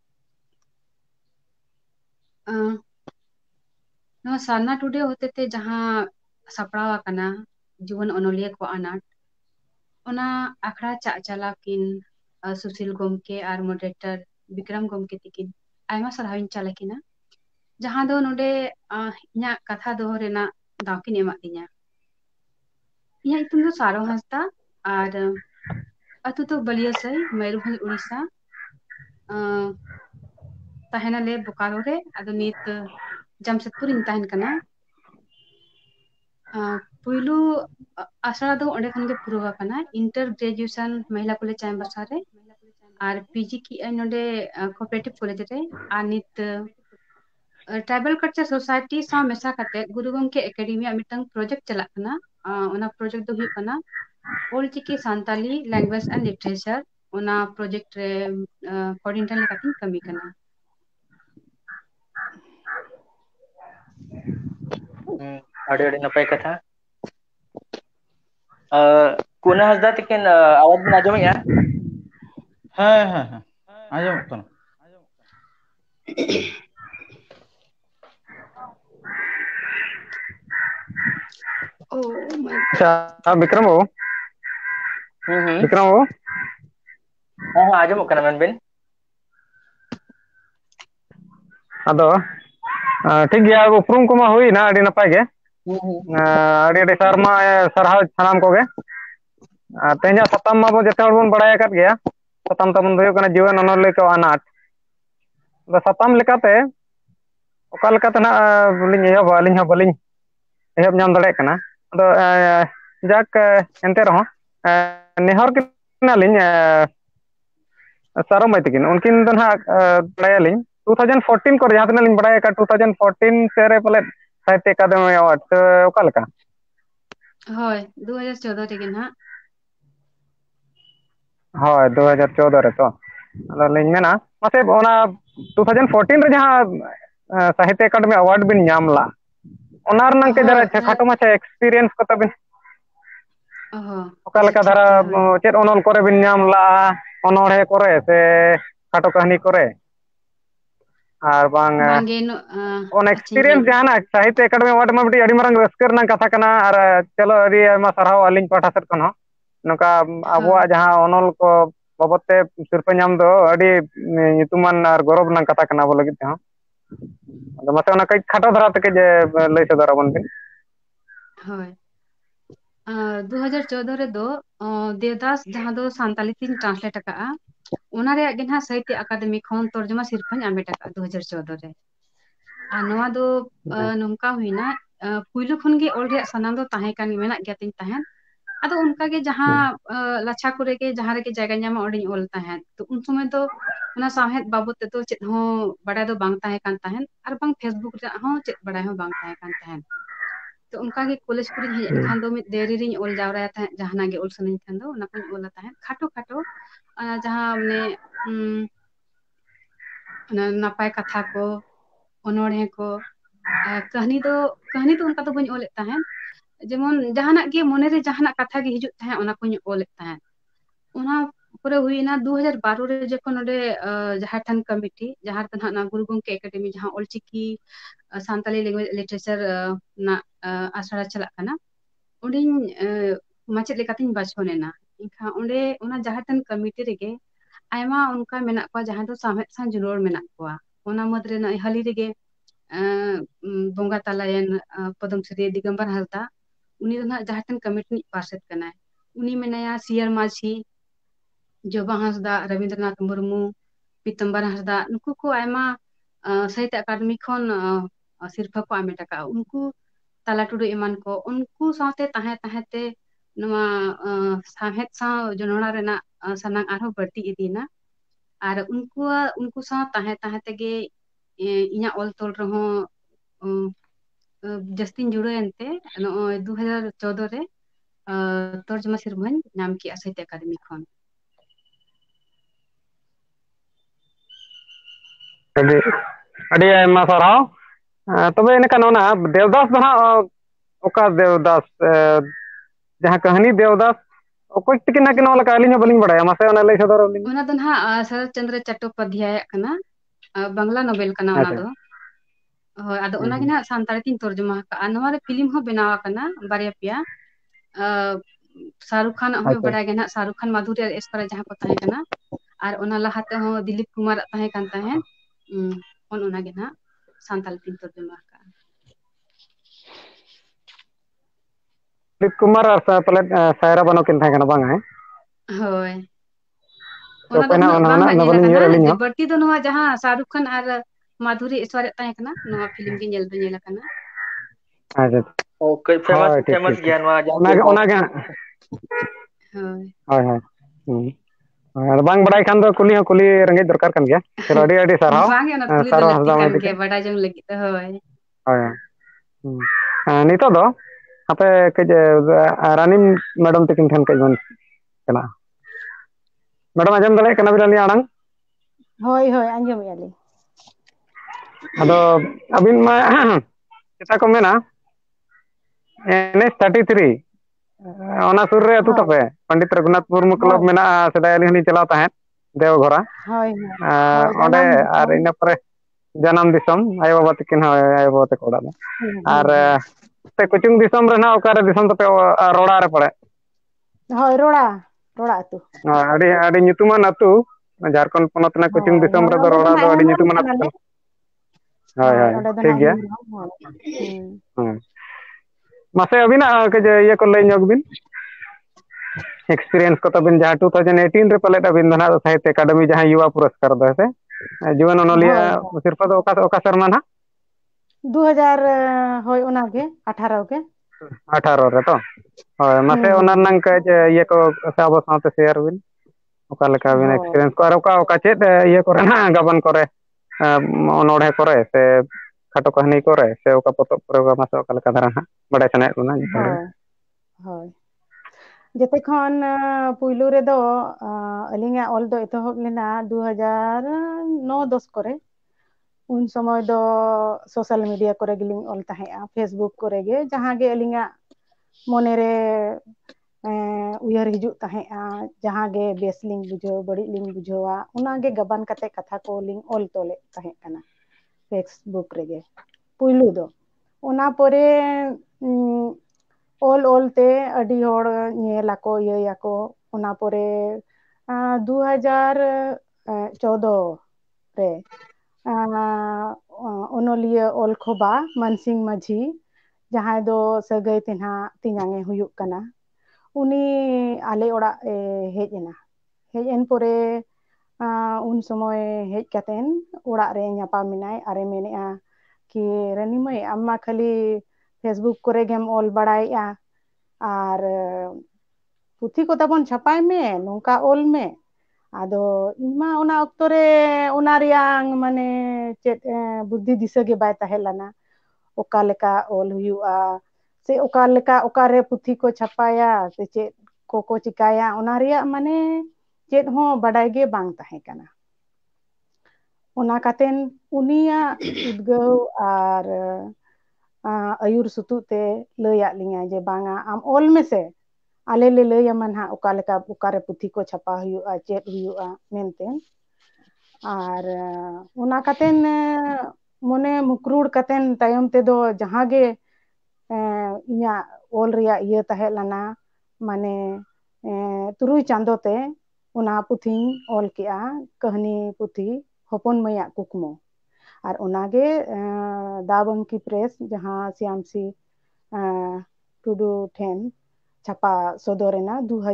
ᱱᱚᱣᱟ ᱥᱟᱨᱱᱟ ᱴᱩᱰᱮ ᱦᱚᱛᱮᱛᱮ ᱡᱟᱦᱟᱸ ᱥᱟᱯᱲᱟᱣ ᱟᱠᱟᱱᱟ ᱡᱩᱣᱟᱹᱱ ᱚᱱᱚᱞᱤᱭᱟᱹ ᱠᱚ ᱟᱱᱟᱴ, ᱚᱱᱟ ᱟᱠᱷᱲᱟ ᱪᱟᱜ ᱪᱟᱞᱟᱣ ᱠᱤᱱ ᱥᱩᱥᱤᱞ ᱜᱚᱢᱠᱮ ᱟᱨ ᱢᱚᱰᱟᱨᱮᱴᱚᱨ ᱵᱤᱠᱨᱚᱢ ᱜᱚᱢᱠᱮ ᱛᱤᱠᱤᱱ ᱟᱭᱢᱟ ᱥᱟᱨᱦᱟᱣ ᱤᱧ ᱪᱟᱞ ᱟᱠᱤᱱᱟ, ᱡᱟᱦᱟᱸ ᱫᱚ ᱱᱚᱰᱮ ᱤᱧᱟᱹᱜ ᱠᱟᱛᱷᱟ ᱫᱚᱦᱚ ᱨᱮᱱᱟᱜ ᱫᱟᱣ ᱠᱤᱱ ᱮᱢᱟᱜ ᱫᱤᱧᱟ᱾ ᱤᱧᱟᱹᱜ ᱧᱩᱛᱩᱢ ᱫᱚ ᱥᱟᱨᱚ ᱦᱟᱸᱥᱫᱟ, ᱟᱨ ᱟᱹᱛᱩ ᱫᱚ ᱵᱟᱹᱞᱤᱭᱟᱹᱥᱟᱹᱭ, ᱢᱚᱭᱩᱨᱵᱷᱚᱸᱡᱽ, ᱩᱲᱤᱥᱥᱟ᱾ ᱛᱟᱦᱮᱱᱟᱞᱮ ᱵᱳᱠᱟᱨᱳ ᱨᱮ, ᱟᱫᱚ ᱱᱤᱛ ᱡᱟᱢᱥᱮᱫᱽᱯᱩᱨ ᱤᱧ ᱛᱟᱦᱮᱱ ᱠᱟᱱᱟ᱾ ᱯᱩᱭᱞᱩ ᱟᱥᱲᱟ ᱫᱚ ᱚᱸᱰᱮ ᱠᱷᱚᱱ ᱜᱮ ᱯᱩᱨᱟᱹᱣ ᱟᱠᱟᱱᱟ, inter graduation Mahila college Chaibasa ᱨᱮ, ᱟᱨ ᱯᱤᱡᱤ ᱠᱮᱜᱼᱟᱹᱧ ᱱᱚᱰᱮ ᱠᱚᱯᱟᱨᱮᱴᱤᱵᱷ ᱠᱚᱞᱮᱡᱽ ᱨᱮ, ᱟᱨ ᱱᱤᱛ ᱴᱨᱟইᱵᱮᱞ ᱠᱟᱞᱪᱟᱨ ᱥᱳᱥᱟᱭᱴᱤ ᱥᱟᱶ ᱢᱮᱥᱟ ᱠᱟᱛᱮ ᱜᱩᱨᱩ ᱜᱚᱢᱠᱮ ᱮᱠᱟᱰᱮᱢᱤᱭᱟᱜ ᱢᱤᱫᱴᱟᱝ ᱯᱨᱚᱡᱮᱠᱴ ᱪᱟᱞᱟᱜ ᱠᱟᱱᱟ᱾ ᱚᱱᱟ ᱯᱨᱚᱡᱮᱠᱴ ᱫᱚ ᱦᱩᱭᱩᱜ ᱠᱟᱱᱟ Ol Chiki Santali language and literature, ᱚᱱᱟ ᱯᱨᱚᱡᱮᱠᱴ ᱨᱮ ᱠᱚᱚᱨᱰᱤᱱᱮᱴᱚᱨ ᱞᱮᱠᱟᱛᱤᱧ ᱠᱟᱹᱢᱤ ᱠᱟᱱᱟ᱾ ᱟᱹᱰᱤ ᱟᱹᱰᱤ ᱱᱟᱯᱟᱭ ᱠᱟᱛᱷᱟ᱾ ᱠᱩᱱᱟᱹ ᱦᱟᱸᱥᱫᱟ ᱛᱤᱠᱤᱱ ᱟᱣᱟᱡ ᱵᱤᱱ ᱟᱸᱡᱚᱢᱮᱜᱼᱟ? ᱦᱮᱸ ᱦᱮᱸ ᱦᱮᱸ ᱟᱸᱡᱚᱢᱚᱜ ᱠᱟᱱᱟ᱾ ᱳ ᱢᱟᱭ ᱟᱪᱪᱷᱟ ᱜᱚᱰ᱾ ᱵᱤᱠᱨᱚᱢ ᱵᱟᱵᱩ, ᱦᱩᱸ ᱦᱩᱸ ᱵᱤᱠᱨᱚᱢ ᱵᱟᱵᱩ, ᱦᱮᱸ ᱦᱮᱸ ᱟᱸᱡᱚᱢᱚᱜ ᱠᱟᱱᱟ, ᱢᱮᱱᱵᱤᱱ᱾ ᱟᱫᱚ ᱴᱷᱤᱠ ᱜᱮᱭᱟ, ᱩᱯᱨᱩᱢ ᱠᱚᱢᱟ ᱦᱩᱭᱱᱟ ᱟᱹᱰᱤ ᱱᱟᱯᱟᱭ ᱜᱮ, ᱦᱩᱸ ᱦᱩᱸ ᱟᱹᱰᱤ ᱟᱹᱰᱤ ᱥᱟᱨᱦᱟᱣ ᱥᱟᱱᱟᱢ ᱠᱚᱜᱮ᱾ ᱟᱨ ᱛᱮᱦᱮᱧᱟᱜ ᱥᱟᱛᱟᱢ ᱢᱟᱵᱚ ᱡᱚᱛᱚ ᱦᱚᱲ ᱵᱚᱱ ᱵᱟᱲᱟᱭ ᱟᱠᱟᱫ ᱜᱮᱭᱟ, ᱥᱟᱛᱟᱢ ᱛᱟᱵᱚᱱ ᱫᱚ ᱦᱩᱭᱩᱜ ᱠᱟᱱᱟ ᱡᱤᱭᱚᱱ ᱚᱱᱚᱞᱤᱭᱟᱹ ᱠᱚ ᱟᱱᱟᱴ᱾ ᱟᱫᱚ ᱥᱟᱛᱟᱢ ᱞᱮᱠᱟᱛᱮ ᱚᱠᱟ ᱞᱮᱠᱟᱛᱮ ᱱᱟᱦᱟᱜ ᱞᱤᱧ ᱮᱦᱚᱵᱟ, ᱟᱹᱞᱤᱧ ᱦᱚᱸ ᱵᱟᱹᱞᱤᱧ ᱮᱦᱚᱵ ᱧᱟᱢ ᱫᱟᱲᱮᱭᱟᱜ ᱠᱟᱱᱟ᱾ ᱟᱫᱚ ᱡᱟᱠ ᱮᱱᱛᱮ ᱨᱮᱦᱚᱸ ᱱᱮᱦᱚᱨ ᱠᱤᱱᱟᱞᱤᱧ ᱥᱟᱨᱚ ᱢᱟᱹᱭ ᱛᱟᱹᱠᱤᱱ, ᱩᱱᱠᱤᱱ ᱫᱚ ᱱᱟᱦᱟᱜ ᱵᱟᱲᱟᱭᱟᱞᱤᱧ 2014 ᱠᱚᱨᱮ ᱡᱟᱦᱟᱸ ᱛᱤᱱᱟᱹᱜ ᱞᱤᱧ ᱵᱟᱲᱟᱭ ᱟᱠᱟᱫ 2014 ᱥᱮᱫ ᱨᱮ ᱯᱟᱞᱮᱫ ᱥᱟᱦᱤᱛᱛᱚ ᱮᱠᱟᱫᱮᱢᱤ ᱮᱣᱟᱨᱰ ᱥᱮ ᱚᱠᱟ ᱞᱮᱠᱟ? ᱦᱳᱭ 2014 ᱨᱮᱜᱮ ᱱᱟᱦᱟᱜ᱾ ᱦᱳᱭ 2014 ᱨᱮᱛᱚ, ᱟᱫᱚᱞᱤᱧ ᱢᱮᱱᱟ ᱢᱟᱥᱮ ᱚᱱᱟ 2014 ᱨᱮ ᱡᱟᱦᱟᱸ ᱥᱟᱦᱤᱛᱛᱚ ᱮᱠᱟᱰᱮᱢᱤ ᱮᱣᱟᱨᱰ ᱵᱤᱱ ᱧᱟᱢ ᱞᱟᱜ, ᱚᱱᱟ ᱨᱮᱱᱟᱝ ᱠᱟᱹᱡ ᱦᱳᱭ ᱫᱷᱟᱨᱟ ᱠᱷᱟᱴᱚ ᱢᱟᱪᱷᱟ ᱮᱠᱥᱯᱤᱨᱤᱭᱮᱱᱥ ᱠᱚ ᱛᱟᱵᱤᱱ ᱦᱚᱸ ᱚᱠᱟ ᱟᱪᱪᱷᱟ ᱞᱮᱠᱟ ᱴᱷᱤᱠ ᱫᱷᱟᱨᱟ ᱜᱮᱭᱟ ᱦᱳᱭ᱾ ᱪᱮᱫ ᱚᱱᱚᱞ ᱠᱚᱨᱮ ᱵᱤᱱ ᱧᱟᱢ ᱞᱟᱜᱼᱟ, ᱚᱱᱚᱬᱦᱮ ᱠᱚᱨᱮ ᱥᱮ ᱠᱷᱟᱴᱚ ᱠᱟᱹᱦᱱᱤ ᱠᱚᱨᱮ? ᱟᱨ ᱵᱟᱝ ᱵᱟᱝᱜᱮ ᱚᱱ ᱟᱪᱪᱷᱟᱧ ᱮᱠᱥᱯᱤᱨᱤᱭᱮᱱᱥ ᱡᱟᱦᱟᱱᱟᱜ ᱥᱟᱦᱤᱛᱛᱚ ᱮᱠᱟᱰᱮᱢᱤ ᱮᱣᱟᱨᱰ ᱢᱟ ᱢᱤᱫᱴᱤᱡ ᱟᱹᱰᱤ ᱢᱟᱨᱟᱝ ᱨᱟᱹᱥᱠᱟᱹ ᱨᱮᱱᱟᱜ ᱠᱟᱛᱷᱟ ᱠᱟᱱᱟ, ᱟᱨ ᱪᱚᱞᱚ ᱟᱹᱰᱤ ᱟᱭᱢᱟ ᱥᱟᱨᱦᱟᱣ ᱟᱹᱞᱤᱧ ᱯᱟᱦᱴᱟ ᱥᱮᱫ ᱠᱷᱚᱱ ᱦᱚᱸ, ᱱᱚᱝᱠᱟ ᱦᱳᱭ ᱟᱵᱚᱣᱟᱜ ᱡᱟᱦᱟᱸ ᱚᱱᱚᱞ ᱠᱚ ᱵᱟᱵᱚᱫ ᱛᱮ ᱥᱤᱨᱯᱟᱹ ᱧᱟᱢ ᱫᱚ ᱟᱹᱰᱤ ᱧᱩᱛᱩᱢᱟᱱ ᱟᱨ ᱜᱚᱨᱚᱵᱽ ᱨᱮᱱᱟᱜ ᱠᱟᱛᱷᱟ ᱠᱟᱱᱟ ᱟᱵᱚ ᱞᱟᱹᱜᱤᱫ ᱛᱮᱦᱚᱸ᱾ ᱟᱫᱚ ᱢᱟᱥᱮ ᱚᱱᱟ ᱠᱟᱹᱡ ᱠᱷᱟᱴᱚ ᱫᱷᱟᱨᱟᱛᱮ ᱠᱟᱹᱡ ᱞᱟᱹᱭ ᱥᱚᱫᱚᱨ ᱟᱵᱚᱱ ᱵᱤᱱ᱾ ᱦᱳᱭ 2014 ᱨᱮᱫᱚ ᱫᱮᱵᱽᱫᱟᱥ ᱡᱟᱦᱟᱸ ᱫᱚ ᱥᱟᱱᱛᱟᱞᱤ ᱛᱤᱧ ᱴᱨᱟᱱᱥᱞᱮᱴ ᱟᱠᱟᱜᱼᱟ, ᱚᱱᱟ ᱨᱮᱭᱟᱜ ᱜᱮ ᱱᱟᱜ ᱥᱟᱦᱤᱛᱛᱚ ᱟᱠᱟᱫᱮᱢᱤ ᱠᱷᱚᱱ ᱛᱚᱨᱡᱚᱢᱟ ᱥᱤᱨᱯᱟᱹᱧ ᱦᱟᱢᱮᱴ ᱟᱠᱟᱫᱼᱟ 2014 ᱨᱮ᱾ ᱟᱨ ᱱᱚᱣᱟ ᱫᱚ ᱱᱚᱝᱠᱟ ᱦᱩᱭᱱᱟ, ᱯᱩᱭᱞᱩ ᱠᱷᱚᱱᱜᱮ ᱚᱞ ᱨᱮᱭᱟᱜ ᱥᱟᱱᱟ ᱫᱚ ᱛᱟᱦᱮᱸ ᱠᱟᱱ ᱢᱮᱱᱟᱜ ᱜᱮᱭᱟ ᱛᱤᱧ ᱛᱟᱦᱮᱸᱫ, ᱟᱫᱚ ᱚᱱᱠᱟᱜᱮ ᱡᱟᱦᱟᱸ ᱞᱟᱪᱷᱟ ᱠᱚᱨᱮᱜᱮ ᱡᱟᱦᱟᱸ ᱨᱮᱜᱮ ᱡᱟᱭᱜᱟ ᱧᱟᱢᱟ ᱚᱸᱰᱮᱧ ᱚᱞ ᱛᱟᱦᱮᱸᱫ, ᱛᱚ ᱩᱱ ᱥᱚᱢᱚᱭ ᱫᱚ ᱚᱱᱟ ᱥᱟᱶᱦᱮᱫ ᱵᱟᱵᱚᱫ ᱛᱮᱫᱚ ᱪᱮᱫ ᱦᱚᱸ ᱵᱟᱲᱟᱭ ᱫᱚ ᱵᱟᱝ ᱛᱟᱦᱮᱸ ᱠᱟᱱ ᱛᱟᱦᱮᱸᱫ, ᱟᱨ ᱵᱟᱝ ᱯᱷᱮᱥᱵᱩᱠ ᱨᱮᱭᱟᱜ ᱦᱚᱸ ᱪᱮᱫ ᱵᱟᱲᱟᱭ ᱦᱚᱸ ᱵᱟᱝ ᱛᱟᱦᱮᱸ ᱠᱟᱱ ᱛᱟᱦᱮᱸᱫ᱾ ᱛᱚ ᱚᱱᱠᱟᱜᱮ ᱠᱚᱞᱮᱡᱽ ᱠᱚᱨᱮᱧ ᱦᱮᱡ ᱮᱱ ᱠᱷᱟᱱ ᱫᱚ ᱢᱤᱫ ᱰᱟᱭᱨᱤ ᱨᱤᱧ ᱚᱞ ᱡᱟᱣᱨᱟᱭᱟ ᱛᱟᱦᱮᱸᱫ, ᱡᱟᱦᱟᱱᱟᱜ ᱜᱮ ᱚᱞ ᱥᱟᱱᱟᱧ ᱠᱷᱟᱱ ᱫᱚ ᱚᱱᱟ ᱠᱚᱧ ᱚᱞᱟ ᱛᱟᱦᱮᱸᱫ ᱠᱷᱟᱴᱚ ᱠᱷᱟᱴᱚ, ᱡᱟᱦᱟᱸ ᱢᱟᱱᱮ ᱱᱟᱯᱟᱭ ᱠᱟᱛᱷᱟ ᱠᱚ, ᱚᱱᱚᱬᱦᱮ ᱠᱚ, ᱠᱟᱹᱦᱱᱤ ᱫᱚ ᱚᱱᱠᱟ ᱫᱚ ᱵᱟᱹᱧ ᱚᱞᱮᱫ ᱛᱟᱦᱮᱸᱫ, ᱡᱮᱢᱚᱱ ᱡᱟᱦᱟᱱᱟᱜ ᱜᱮ ᱢᱚᱱᱮᱨᱮ ᱡᱟᱦᱟᱱᱟᱜ ᱠᱟᱛᱷᱟ ᱜᱮ ᱦᱤᱡᱩᱜ ᱛᱟᱦᱮᱸᱫ ᱚᱱᱟ ᱠᱚᱧ ᱚᱞᱮᱫ ᱛᱟᱦᱮᱸᱫ᱾ ᱚᱱᱟ ᱯᱚᱨᱮ ᱦᱩᱭᱱᱟ 2012 ᱨᱮ ᱡᱚᱠᱷᱚᱱ ᱱᱚᱰᱮ ᱡᱟᱦᱮᱨ ᱛᱷᱟᱱ ᱠᱚᱢᱤᱴᱤ, ᱡᱟᱦᱟᱸ ᱨᱮᱫᱚ ᱱᱟᱜ ᱜᱩᱨᱩ ᱜᱚᱢᱠᱮ ᱮᱠᱟᱰᱮᱢᱤ ᱡᱟᱦᱟᱸ ᱚᱞᱪᱤᱠᱤ ᱥᱟᱱᱛᱟᱞᱤ ᱞᱮᱝᱜᱩᱭᱮᱡ ᱞᱤᱴᱟᱨᱮᱪᱟᱨ ᱨᱮᱱᱟᱜ ᱟᱥᱲᱟ ᱪᱟᱞᱟᱜ ᱠᱟᱱᱟ, ᱚᱸᱰᱮᱧ ᱢᱟᱪᱮᱫ ᱞᱮᱠᱟᱛᱤᱧ ᱵᱟᱪᱷᱚᱱ ᱮᱱᱟ᱾ ᱮᱱᱠᱷᱟᱱ ᱚᱸᱰᱮ ᱚᱱᱟ ᱡᱟᱦᱮᱨ ᱛᱷᱟᱱ ᱠᱚᱢᱤᱴᱤ ᱨᱮᱜᱮ ᱟᱭᱢᱟ ᱚᱱᱠᱟ ᱢᱮᱱᱟᱜ ᱠᱚᱣᱟ ᱡᱟᱦᱟᱸᱭ ᱫᱚ ᱥᱟᱶᱦᱮᱫ ᱥᱟᱶ ᱡᱚᱲᱚᱲ ᱢᱮᱱᱟᱜ ᱠᱚᱣᱟ, ᱚᱱᱟ ᱢᱩᱫᱽ ᱨᱮ ᱱᱚᱜᱼᱚᱭ ᱦᱟᱹᱞᱤ ᱨᱮᱜᱮ ᱵᱚᱸᱜᱟ ᱛᱟᱞᱟᱭᱮᱱ ᱯᱚᱫᱚᱢ ᱥᱨᱤ ᱫᱤᱜᱚᱢᱵᱚᱨ ᱦᱟᱸᱥᱫᱟ, ᱩᱱᱤ ᱫᱚ ᱱᱟᱜ ᱡᱟᱦᱮᱨ ᱛᱷᱟᱱ ᱠᱚᱢᱤᱴᱤ ᱨᱤᱱᱤᱡ ᱯᱟᱨᱥᱮᱫ ᱠᱟᱱᱟᱭ, ᱩᱱᱤ ᱢᱮᱱᱟᱭᱟ ᱥᱤᱭᱟᱹᱨ ᱢᱟᱹᱡᱷᱤ, ᱡᱚᱵᱟ ᱦᱟᱸᱥᱫᱟ, ᱨᱚᱵᱤᱱᱫᱨᱚᱱᱟᱛᱷ ᱢᱩᱨᱢᱩ, ᱯᱤᱛᱟᱹᱢᱵᱟᱨ ᱦᱟᱸᱥᱫᱟ, ᱱᱩᱠᱩ ᱠᱚ ᱟᱭᱢᱟ ᱥᱟᱦᱤᱛᱛᱚ ᱟᱠᱟᱫᱮᱢᱤ ᱠᱷᱚᱱ ᱥᱤᱨᱯᱟᱹ ᱠᱚ ᱦᱟᱢᱮᱴ ᱟᱠᱟᱫᱼᱟ, ᱩᱱᱠᱩ ᱛᱟᱞᱟ ᱴᱩᱰᱩ ᱮᱢᱟᱱ ᱠᱚ, ᱩᱱᱠᱩ ᱥᱟᱶᱛᱮ ᱛᱟᱦᱮᱸ ᱛᱟᱦᱮᱸᱛᱮ ᱱᱚᱣᱟ ᱥᱟᱶᱦᱮᱫ ᱥᱟᱶ ᱡᱚᱱᱚᱲᱟ ᱨᱮᱱᱟᱜ ᱥᱟᱱᱟᱢ ᱟᱨᱦᱚᱸ ᱵᱟᱹᱲᱛᱤ ᱤᱫᱤᱭᱮᱱᱟ, ᱟᱨ ᱩᱱᱠᱩ ᱥᱟᱶ ᱛᱟᱦᱮᱸ ᱛᱟᱦᱮᱸ ᱛᱮᱜᱮ ᱤᱧᱟᱹᱜ ᱚᱞ ᱛᱚᱞ ᱨᱮᱦᱚᱸ ᱡᱟᱹᱥᱛᱤᱧ ᱡᱩᱲᱟᱹᱣᱮᱱᱛᱮ ᱱᱚᱜᱼᱚᱭ 2014 ᱨᱮ ᱛᱚᱨᱡᱚᱢᱟ ᱥᱤᱨᱯᱟᱹᱧ ᱧᱟᱢ ᱠᱮᱜᱼᱟ ᱥᱟᱦᱤᱛᱛᱚ ᱟᱠᱟᱫᱮᱢᱤ ᱠᱷᱚᱱ᱾ ᱟᱹᱰᱤ ᱟᱭᱢᱟ ᱥᱟᱨᱦᱟᱣ᱾ ᱛᱚᱵᱮ ᱮᱱᱠᱷᱟᱱ ᱚᱱᱟ ᱫᱮᱵᱽᱫᱟᱥ ᱫᱚ ᱦᱟᱸᱜ ᱚᱠᱟ ᱫᱮᱵᱽᱫᱟᱥ ᱡᱟᱦᱟᱸ ᱠᱟᱹᱦᱱᱤ ᱫᱮᱵᱽᱫᱟᱥ ᱚᱠᱚᱭ ᱛᱤᱠᱤᱱ ᱱᱟᱦᱟᱜ ᱠᱤᱱ ᱚᱞ ᱟᱠᱟᱫᱼᱟ ᱟᱹᱞᱤᱧ ᱦᱚᱸ ᱵᱟᱹᱞᱤᱧ ᱵᱟᱲᱟᱭᱟ, ᱢᱟᱥᱮ ᱚᱱᱟ ᱞᱟᱹᱭ ᱥᱚᱫᱚᱨ ᱟᱹᱞᱤᱧ? ᱚᱱᱟ ᱫᱚ ᱱᱟᱦᱟᱜ ᱥᱚᱨᱚᱛ ᱪᱚᱱᱫᱨᱚ ᱪᱚᱴᱴᱳᱯᱟᱫᱽᱫᱷᱟᱭᱟᱜ ᱠᱟᱱᱟ, ᱵᱟᱝᱞᱟ ᱱᱚᱵᱮᱞ ᱠᱟᱱᱟ ᱚᱱᱟ ᱟᱪᱪᱷᱟ ᱫᱚ᱾ ᱦᱳᱭ ᱟᱫᱚ ᱚᱱᱟᱜᱮ ᱱᱟᱜ ᱥᱟᱱᱛᱟᱲᱤ ᱛᱤᱧ ᱛᱚᱨᱡᱚᱢᱟ ᱟᱠᱟᱜᱼᱟ, ᱱᱚᱣᱟ ᱨᱮ ᱯᱷᱤᱞᱤᱢ ᱦᱚᱸ ᱵᱮᱱᱟᱣ ᱟᱠᱟᱱᱟ ᱵᱟᱨᱭᱟ ᱯᱮᱭᱟ, ᱥᱟᱨᱩᱠ ᱠᱷᱟᱱᱟᱜ ᱦᱚᱸ ᱟᱪᱪᱷᱟ ᱵᱟᱲᱟᱭ ᱜᱮ ᱱᱟᱜ, ᱥᱟᱨᱩᱠ ᱠᱷᱟᱱ ᱢᱟᱫᱷᱩᱨᱤ ᱟᱨ ᱮᱥ ᱯᱟᱨᱟ ᱡᱟᱦᱟᱸ ᱠᱚ ᱛᱟᱦᱮᱸ ᱠᱟᱱᱟ, ᱟᱨ ᱚᱱᱟ ᱞᱟᱦᱟ ᱛᱮᱦᱚᱸ ᱫᱤᱞᱤᱯ ᱠᱩᱢᱟᱨᱟᱜ ᱛᱟᱦᱮᱸ ᱠᱟᱱ ᱛᱟᱦᱮᱸᱫ, ᱚᱱ ᱚᱱᱟᱜᱮ ᱱᱟᱜ ᱥᱟᱱᱛᱟᱞᱤ ᱛᱤᱧ ᱛᱚᱨᱡᱚᱢᱟ ᱟᱠᱟᱜᱼᱟ᱾ ᱫᱤᱞᱤᱯ ᱠᱩᱢᱟᱨ ᱟᱨ ᱯᱟᱞᱮᱫ ᱥᱟᱭᱨᱟ ᱵᱟᱱᱩ ᱠᱤᱱ ᱛᱟᱦᱮᱸ ᱠᱟᱱᱟ ᱵᱟᱝᱟ ᱦᱮᱸ? ᱦᱳᱭ ᱥᱮ ᱚᱱᱟ ᱫᱚ ᱚᱠᱚᱭ ᱩᱱᱟᱹᱜ ᱱᱟᱦᱟᱜ ᱵᱟᱝ ᱦᱟᱸᱜ ᱚᱱᱟ ᱧᱮᱞ ᱵᱟᱹᱞᱤᱧ ᱟᱠᱟᱱᱟ, ᱩᱭᱦᱟᱹᱨ ᱟᱹᱞᱤᱧ ᱡᱮ ᱦᱚᱸ ᱵᱟᱹᱲᱛᱤ ᱫᱚ ᱱᱚᱣᱟ ᱡᱟᱦᱟᱸ ᱥᱟᱨᱩᱠ ᱠᱷᱟᱱ ᱟᱨ ᱢᱟᱫᱷᱩᱨᱤ ᱮᱥᱣᱟᱨᱮᱫ ᱛᱟᱦᱮᱸ ᱠᱟᱱᱟ, ᱱᱚᱣᱟ ᱯᱷᱤᱞᱤᱢ ᱜᱮ ᱧᱮᱞ ᱫᱚ ᱧᱮᱞ ᱟᱠᱟᱱᱟ᱾ ᱟᱪᱪᱷᱟ कई फेमस ᱦᱳᱭ ᱴᱷᱤक फेमस ᱴᱷᱤक ᱴᱷᱤक गया नवा जहाँ ᱚᱱᱟᱜᱮ के ᱚᱱᱟᱜᱮ ᱦᱟᱸᱜ ᱦᱳᱭ ᱦᱳᱭ ᱦᱳᱭ ᱟᱫᱚ ᱵᱟᱝ ᱵᱟᱲᱟᱭ ᱠᱷᱟᱱ ᱫᱚ ᱠᱩᱞᱤ ᱦᱚᱸ ᱠᱩᱞᱤ ᱨᱮᱸᱜᱮᱡ ᱫᱚᱨᱠᱟᱨ ᱠᱟᱱ ᱜᱮᱭᱟ ᱪᱚᱞᱚ ᱟᱹᱰᱤ ᱟᱹᱰᱤ ᱥᱟᱨᱦᱟᱣ ᱵᱟᱝ ᱚᱱᱟ ᱠᱩᱞᱤ ᱫᱚ ᱥᱟᱨᱦᱟᱣ ᱞᱟᱹᱠᱛᱤ ᱦᱟᱸᱥᱫᱟ ᱠᱟᱱ ᱢᱟᱹᱭ ᱜᱮᱭᱟ ᱛᱤᱠᱤᱱ ᱵᱟᱰᱟᱭ ᱡᱚᱝ ᱞᱟᱹᱜᱤᱫ ᱛᱮ ᱦᱳᱭ ᱦᱳᱭ ᱱᱤᱛᱚᱜ ᱫᱚ ᱟᱯᱮ ᱠᱟᱹᱡ ᱨᱟᱱᱤ ᱢᱮᱰᱟᱢ ᱛᱟᱹᱠᱤᱱ ᱴᱷᱮᱱ ᱠᱟᱹᱡ ᱵᱚᱱ ᱪᱟᱞᱟᱜᱼᱟ ᱢᱮᱰᱟᱢ ᱟᱸᱡᱚᱢ ᱫᱟᱲᱮᱭᱟᱜ ᱠᱟᱱᱟ ᱵᱤᱱ ᱟᱹᱞᱤᱧᱟᱜ ᱟᱲᱟᱝ ᱦᱳᱭ ᱦᱳᱭ ᱟᱸᱡᱚᱢᱮᱫᱼᱟ ᱞᱤᱧ ᱟᱫᱚ ᱟᱹᱵᱤᱱ ᱢᱟ ᱪᱮᱛᱟ ᱠᱚ ᱢᱮᱱᱟ NH-33 ᱚᱱᱟ ᱥᱩᱨ ᱨᱮ ᱟᱹᱛᱩ ᱦᱳᱭ ᱛᱟᱯᱮ ᱯᱚᱱᱰᱤᱛ ᱨᱚᱜᱷᱩᱱᱟᱛᱷ ᱢᱩᱨᱢᱩ ᱠᱞᱟᱵᱽ ᱦᱳᱭ ᱢᱮᱱᱟᱜᱼᱟ ᱥᱮᱫᱟᱭ ᱟᱹᱞᱤᱧ ᱦᱚᱸᱞᱤᱧ ᱪᱟᱞᱟᱣ ᱛᱟᱦᱮᱸᱫ ᱫᱮᱣᱜᱷᱚᱨᱟ ᱦᱳᱭ ᱦᱳᱭ ᱚᱸᱰᱮ ᱡᱟᱱᱟᱢ ᱟᱨ ᱫᱤᱥᱚᱢ ᱤᱱᱟᱹ ᱯᱚᱨᱮ ᱡᱟᱱᱟᱢ ᱫᱤᱥᱚᱢ ᱟᱭᱳᱼᱵᱟᱵᱟ ᱛᱟᱹᱠᱤᱱ ᱦᱚᱸ ᱟᱭᱳᱼᱵᱟᱵᱟ ᱛᱟᱠᱚ ᱚᱲᱟᱜ ᱫᱚ ᱦᱩᱸ ᱟᱨ ᱦᱩᱸ ᱦᱩᱸ ᱠᱳᱪᱤᱝ ᱫᱤᱥᱚᱢ ᱨᱮᱱᱟᱜ ᱚᱠᱟᱨᱮ ᱫᱤᱥᱚᱢ ᱛᱟᱯᱮ ᱨᱚᱲᱟ ᱨᱮ ᱯᱟᱲᱮ ᱦᱳᱭ ᱨᱚᱲᱟ ᱟᱹᱛᱩ ᱟᱹᱰᱤ ᱟᱹᱰᱤ ᱧᱩᱛᱩᱢᱟᱱ ᱟᱹᱛᱩ ᱡᱷᱟᱲᱠᱷᱚᱸᱰ ᱯᱚᱱᱚᱛ ᱨᱮᱱᱟᱜ ᱠᱳᱪᱤᱝ ᱦᱳᱭ ᱫᱤᱥᱚᱢ ᱦᱳᱭ ᱨᱮᱫᱚ ᱚᱸᱰᱮ ᱫᱚ ᱨᱚᱲᱟ ᱫᱚ ᱱᱟᱜ ᱟᱹᱰᱤ ᱮᱦᱚᱵ ᱧᱩᱛᱩᱢᱟᱱ ᱟᱹᱛᱩ ᱠᱟᱱᱟᱞᱮ ᱠᱟᱱᱟ ᱦᱳᱭ ᱦᱳᱭ ᱚᱸᱰᱮ ᱫᱚ ᱴᱷᱤᱠ ᱱᱟᱜ ᱜᱮᱭᱟ ᱧᱩᱨ ᱦᱚᱸ ᱦᱩᱸ ᱢᱟᱥᱮ ᱟᱹᱵᱤᱱᱟᱜ ᱠᱟᱹᱡ ᱤᱭᱟᱹ ᱠᱚ ᱞᱟᱹᱭ ᱧᱚᱜ ᱵᱤᱱ ᱮᱠᱥᱯᱮᱨᱤᱭᱮᱱᱥ ᱠᱚ ᱛᱟᱵᱤᱱ ᱡᱟᱦᱟᱸ 2018 ᱨᱮ ᱯᱟᱞᱮᱫ ᱟᱵᱤᱱ ᱫᱚ ᱦᱟᱸᱜ ᱥᱟᱦᱤᱛᱛᱚ ᱮᱠᱟᱰᱮᱢᱤ ᱡᱟᱦᱟᱸ ᱭᱩᱵᱟ ᱯᱩᱨᱚᱥᱠᱟᱨ ᱫᱚ ᱦᱮᱸ ᱥᱮ ᱡᱩᱣᱟᱹᱱ ᱚᱱᱚᱞᱤᱭᱟᱹ ᱦᱳᱭ ᱥᱤᱨᱯᱟᱹ ᱫᱚ ᱚᱠᱟ ᱥᱮᱨᱢᱟ ᱱᱟᱦᱟᱜ 2000 ᱦᱳᱭ ᱚᱱᱟᱜᱮ 18 ᱜᱮ 18 ᱨᱮ ᱛᱚ ᱦᱳᱭ ᱢᱟᱥᱮ ᱦᱩᱸ ᱚᱱᱟ ᱦᱩᱸ ᱨᱮᱱᱟᱝ ᱠᱟᱹᱡ ᱤᱭᱟᱹ ᱠᱚ ᱟᱵᱚ ᱥᱟᱶᱛᱮ ᱥᱮᱭᱟᱨ ᱵᱤᱱ ᱚᱠᱟ ᱞᱮᱠᱟ ᱟᱵᱤᱱ ᱦᱳᱭ ᱮᱠᱥᱯᱮᱨᱤᱭᱮᱱᱥ ᱠᱚ ᱟᱨ ᱚᱠᱟ ᱪᱮᱫ ᱤᱭᱟᱹ ᱠᱚᱨᱮᱱᱟᱜ ᱜᱟᱵᱟᱱ ᱠᱚᱨᱮ ᱚᱱᱚᱬᱦᱮ ᱠᱚᱨᱮ ᱥᱮ ᱠᱷᱟᱴᱚ ᱠᱟᱹᱦᱱᱤ ᱠᱚᱨᱮ ᱥᱮ ᱚᱠᱟ ᱯᱚᱛᱚᱵ ᱠᱚᱨᱮ ᱢᱟᱥᱮ ᱚᱠᱟ ᱞᱮᱠᱟ ᱫᱷᱟᱨᱟ ᱦᱟᱸᱜ ᱵᱟᱲᱟᱭ ᱥᱟᱱᱟᱭᱮᱫ ᱵᱚᱱᱟ ᱡᱚᱛᱚ ᱦᱚᱲ ᱜᱮ ᱦᱳᱭ ᱦᱳᱭ ᱡᱚᱛᱚ ᱠᱷᱚᱱ ᱯᱩᱭᱞᱩ ᱨᱮᱫᱚ ᱟᱹᱞᱤᱧᱟᱜ ᱚᱞ ᱫᱚ ᱮᱛᱚᱦᱚᱵ ᱞᱮᱱᱟ 2009-10 ᱠᱚᱨᱮ ᱩᱱ ᱥᱚᱢᱚᱭ ᱫᱚ ᱥᱳᱥᱟᱞ ᱢᱤᱰᱤᱭᱟ ᱠᱚᱨᱮ ᱜᱮᱞᱤᱧ ᱚᱞ ᱛᱟᱦᱮᱸᱫᱼᱟ ᱯᱷᱮᱥᱵᱩᱠ ᱠᱚᱨᱮ ᱜᱮ ᱡᱟᱦᱟᱸ ᱜᱮ ᱟᱹᱞᱤᱧᱟᱜ ᱢᱚᱱᱮᱨᱮ ᱩᱭᱦᱟᱹᱨ ᱦᱤᱡᱩᱜ ᱛᱟᱦᱮᱸᱫᱼᱟ ᱡᱟᱦᱟᱸ ᱜᱮ ᱵᱮᱥ ᱞᱤᱧ ᱵᱩᱡᱷᱟᱹᱣ ᱵᱟᱹᱲᱤᱡ ᱞᱤᱧ ᱵᱩᱡᱷᱟᱹᱣᱟ ᱚᱱᱟᱜᱮ ᱜᱟᱵᱟᱱ ᱠᱟᱛᱮ ᱠᱟᱛᱷᱟ ᱠᱚᱞᱤᱧ ᱚᱞ ᱛᱚᱞᱮᱫ ᱛᱟᱦᱮᱸ ᱠᱟᱱᱟ ᱯᱷᱮᱥᱵᱩᱠ ᱨᱮᱜᱮ ᱯᱩᱭᱞᱩ ᱫᱚ ᱚᱱᱟ ᱯᱚᱨᱮ ᱚᱞ ᱛᱮ ᱟᱹᱰᱤ ᱦᱚᱲ ᱧᱮᱞᱟᱠᱚ ᱤᱭᱟᱹᱭᱟᱠᱚ ᱚᱱᱟ ᱯᱚᱨᱮ 2014 ᱨᱮ ᱚᱱᱚᱞᱤᱭᱟᱹ ᱚᱞᱠᱷᱚᱵᱟ ᱢᱟᱱᱥᱤᱝ ᱢᱟᱹᱡᱷᱤ ᱡᱟᱦᱟᱸᱭ ᱫᱚ ᱥᱟᱹᱜᱟᱹᱭ ᱛᱮᱦᱟᱸᱜ ᱛᱮᱧᱟᱝ ᱮ ᱦᱩᱭᱩᱜ ᱠᱟᱱᱟ ᱩᱱᱤ ᱟᱞᱮ ᱚᱲᱟᱜ ᱮ ᱦᱮᱡ ᱮᱱᱟ ᱦᱮᱡ ᱮᱱ ᱯᱚᱨᱮ ᱩᱱ ᱥᱚᱢᱚᱭ ᱦᱮᱡ ᱠᱟᱛᱮᱱ ᱚᱲᱟᱜ ᱨᱮ ᱧᱟᱯᱟᱢ ᱮᱱᱟᱭ ᱟᱨᱮ ᱢᱮᱱᱮᱫᱼᱟ ᱠᱤ ᱨᱟᱱᱤ ᱢᱟᱹᱭ ᱟᱢ ᱢᱟ ᱠᱷᱟᱹᱞᱤ ᱯᱷᱮᱥᱵᱩᱠ ᱠᱚᱨᱮ ᱜᱮᱢ ᱚᱞ ᱵᱟᱲᱟᱭᱮᱫᱼᱟ ᱟᱨ ᱯᱩᱛᱷᱤ ᱠᱚ ᱛᱟᱵᱚᱱ ᱪᱷᱟᱯᱟᱭ ᱢᱮ ᱱᱚᱝᱠᱟ ᱚᱞ ᱢᱮ ᱟᱫᱚ ᱤᱧᱢᱟ ᱚᱱᱟ ᱚᱠᱛᱚ ᱨᱮ ᱚᱱᱟ ᱨᱮᱭᱟᱝ ᱢᱟᱱᱮ ᱪᱮᱫ ᱵᱩᱫᱽᱫᱷᱤ ᱫᱤᱥᱟᱹ ᱜᱮ ᱵᱟᱭ ᱛᱟᱦᱮᱸ ᱞᱮᱱᱟ ᱚᱠᱟ ᱞᱮᱠᱟ ᱚᱞ ᱦᱩᱭᱩᱜᱼᱟ ᱥᱮ ᱚᱠᱟ ᱞᱮᱠᱟ ᱚᱠᱟᱨᱮ ᱯᱩᱛᱷᱤ ᱠᱚ ᱪᱷᱟᱯᱟᱭᱟ ᱥᱮ ᱪᱮᱫ ᱠᱚᱠᱚ ᱪᱤᱠᱟᱭᱟ ᱚᱱᱟ ᱨᱮᱭᱟᱜ ᱢᱟᱱᱮ ᱪᱮᱫ ᱦᱚᱸ ᱵᱟᱰᱟᱭ ᱜᱮ ᱵᱟᱝ ᱛᱟᱦᱮᱸ ᱠᱟᱱᱟ ᱚᱱᱟ ᱠᱟᱛᱮᱱ ᱩᱱᱤᱭᱟᱜ ᱩᱫᱽᱜᱟᱹᱣ ᱟᱨ ᱟᱹᱭᱩᱨ ᱥᱩᱛᱩᱜ ᱛᱮ ᱞᱟᱹᱭᱟᱫ ᱞᱤᱧᱟᱹ ᱡᱮ ᱵᱟᱝᱟ ᱟᱢ ᱚᱞ ᱢᱮᱥᱮ ᱟᱞᱮ ᱞᱮ ᱞᱟᱹᱭᱟᱢᱟ ᱱᱟᱦᱟᱜ ᱚᱠᱟ ᱞᱮᱠᱟ ᱚᱠᱟᱨᱮ ᱯᱩᱛᱷᱤ ᱠᱚ ᱪᱷᱟᱯᱟ ᱦᱩᱭᱩᱜᱼᱟ ᱪᱮᱫ ᱦᱩᱭᱩᱜᱼᱟ ᱢᱮᱱᱛᱮ ᱟᱨ ᱚᱱᱟ ᱠᱟᱛᱮᱱ ᱢᱚᱱᱮ ᱢᱩᱠᱨᱩᱲ ᱠᱟᱛᱮᱱ ᱛᱟᱭᱚᱢ ᱛᱮᱫᱚ ᱡᱟᱦᱟᱸᱜᱮ ᱤᱧᱟᱹᱜ ᱚᱞ ᱨᱮᱭᱟᱜ ᱤᱭᱟᱹ ᱛᱟᱦᱮᱸ ᱞᱮᱱᱟ ᱢᱟᱱᱮ 3 ᱪᱟᱸᱫᱳ ᱛᱮ ᱚᱱᱟ ᱯᱩᱛᱷᱤᱧ ᱚᱞ ᱠᱮᱜᱼᱟ ᱠᱟᱹᱦᱱᱤ ᱯᱩᱛᱷᱤ ᱦᱚᱯᱚᱱ ᱢᱟᱹᱭᱟᱜ ᱠᱩᱠᱢᱩ ᱟᱨ ᱚᱱᱟᱜᱮ ᱫᱟᱵᱚᱝᱠᱤ ᱯᱨᱮᱥ ᱡᱟᱦᱟᱸ ᱥᱤᱭᱟᱢᱥᱤ ᱴᱩᱰᱩ ᱴᱷᱮᱱ ᱪᱷᱟᱯᱟ ᱥᱚᱫᱚᱨᱮᱱᱟ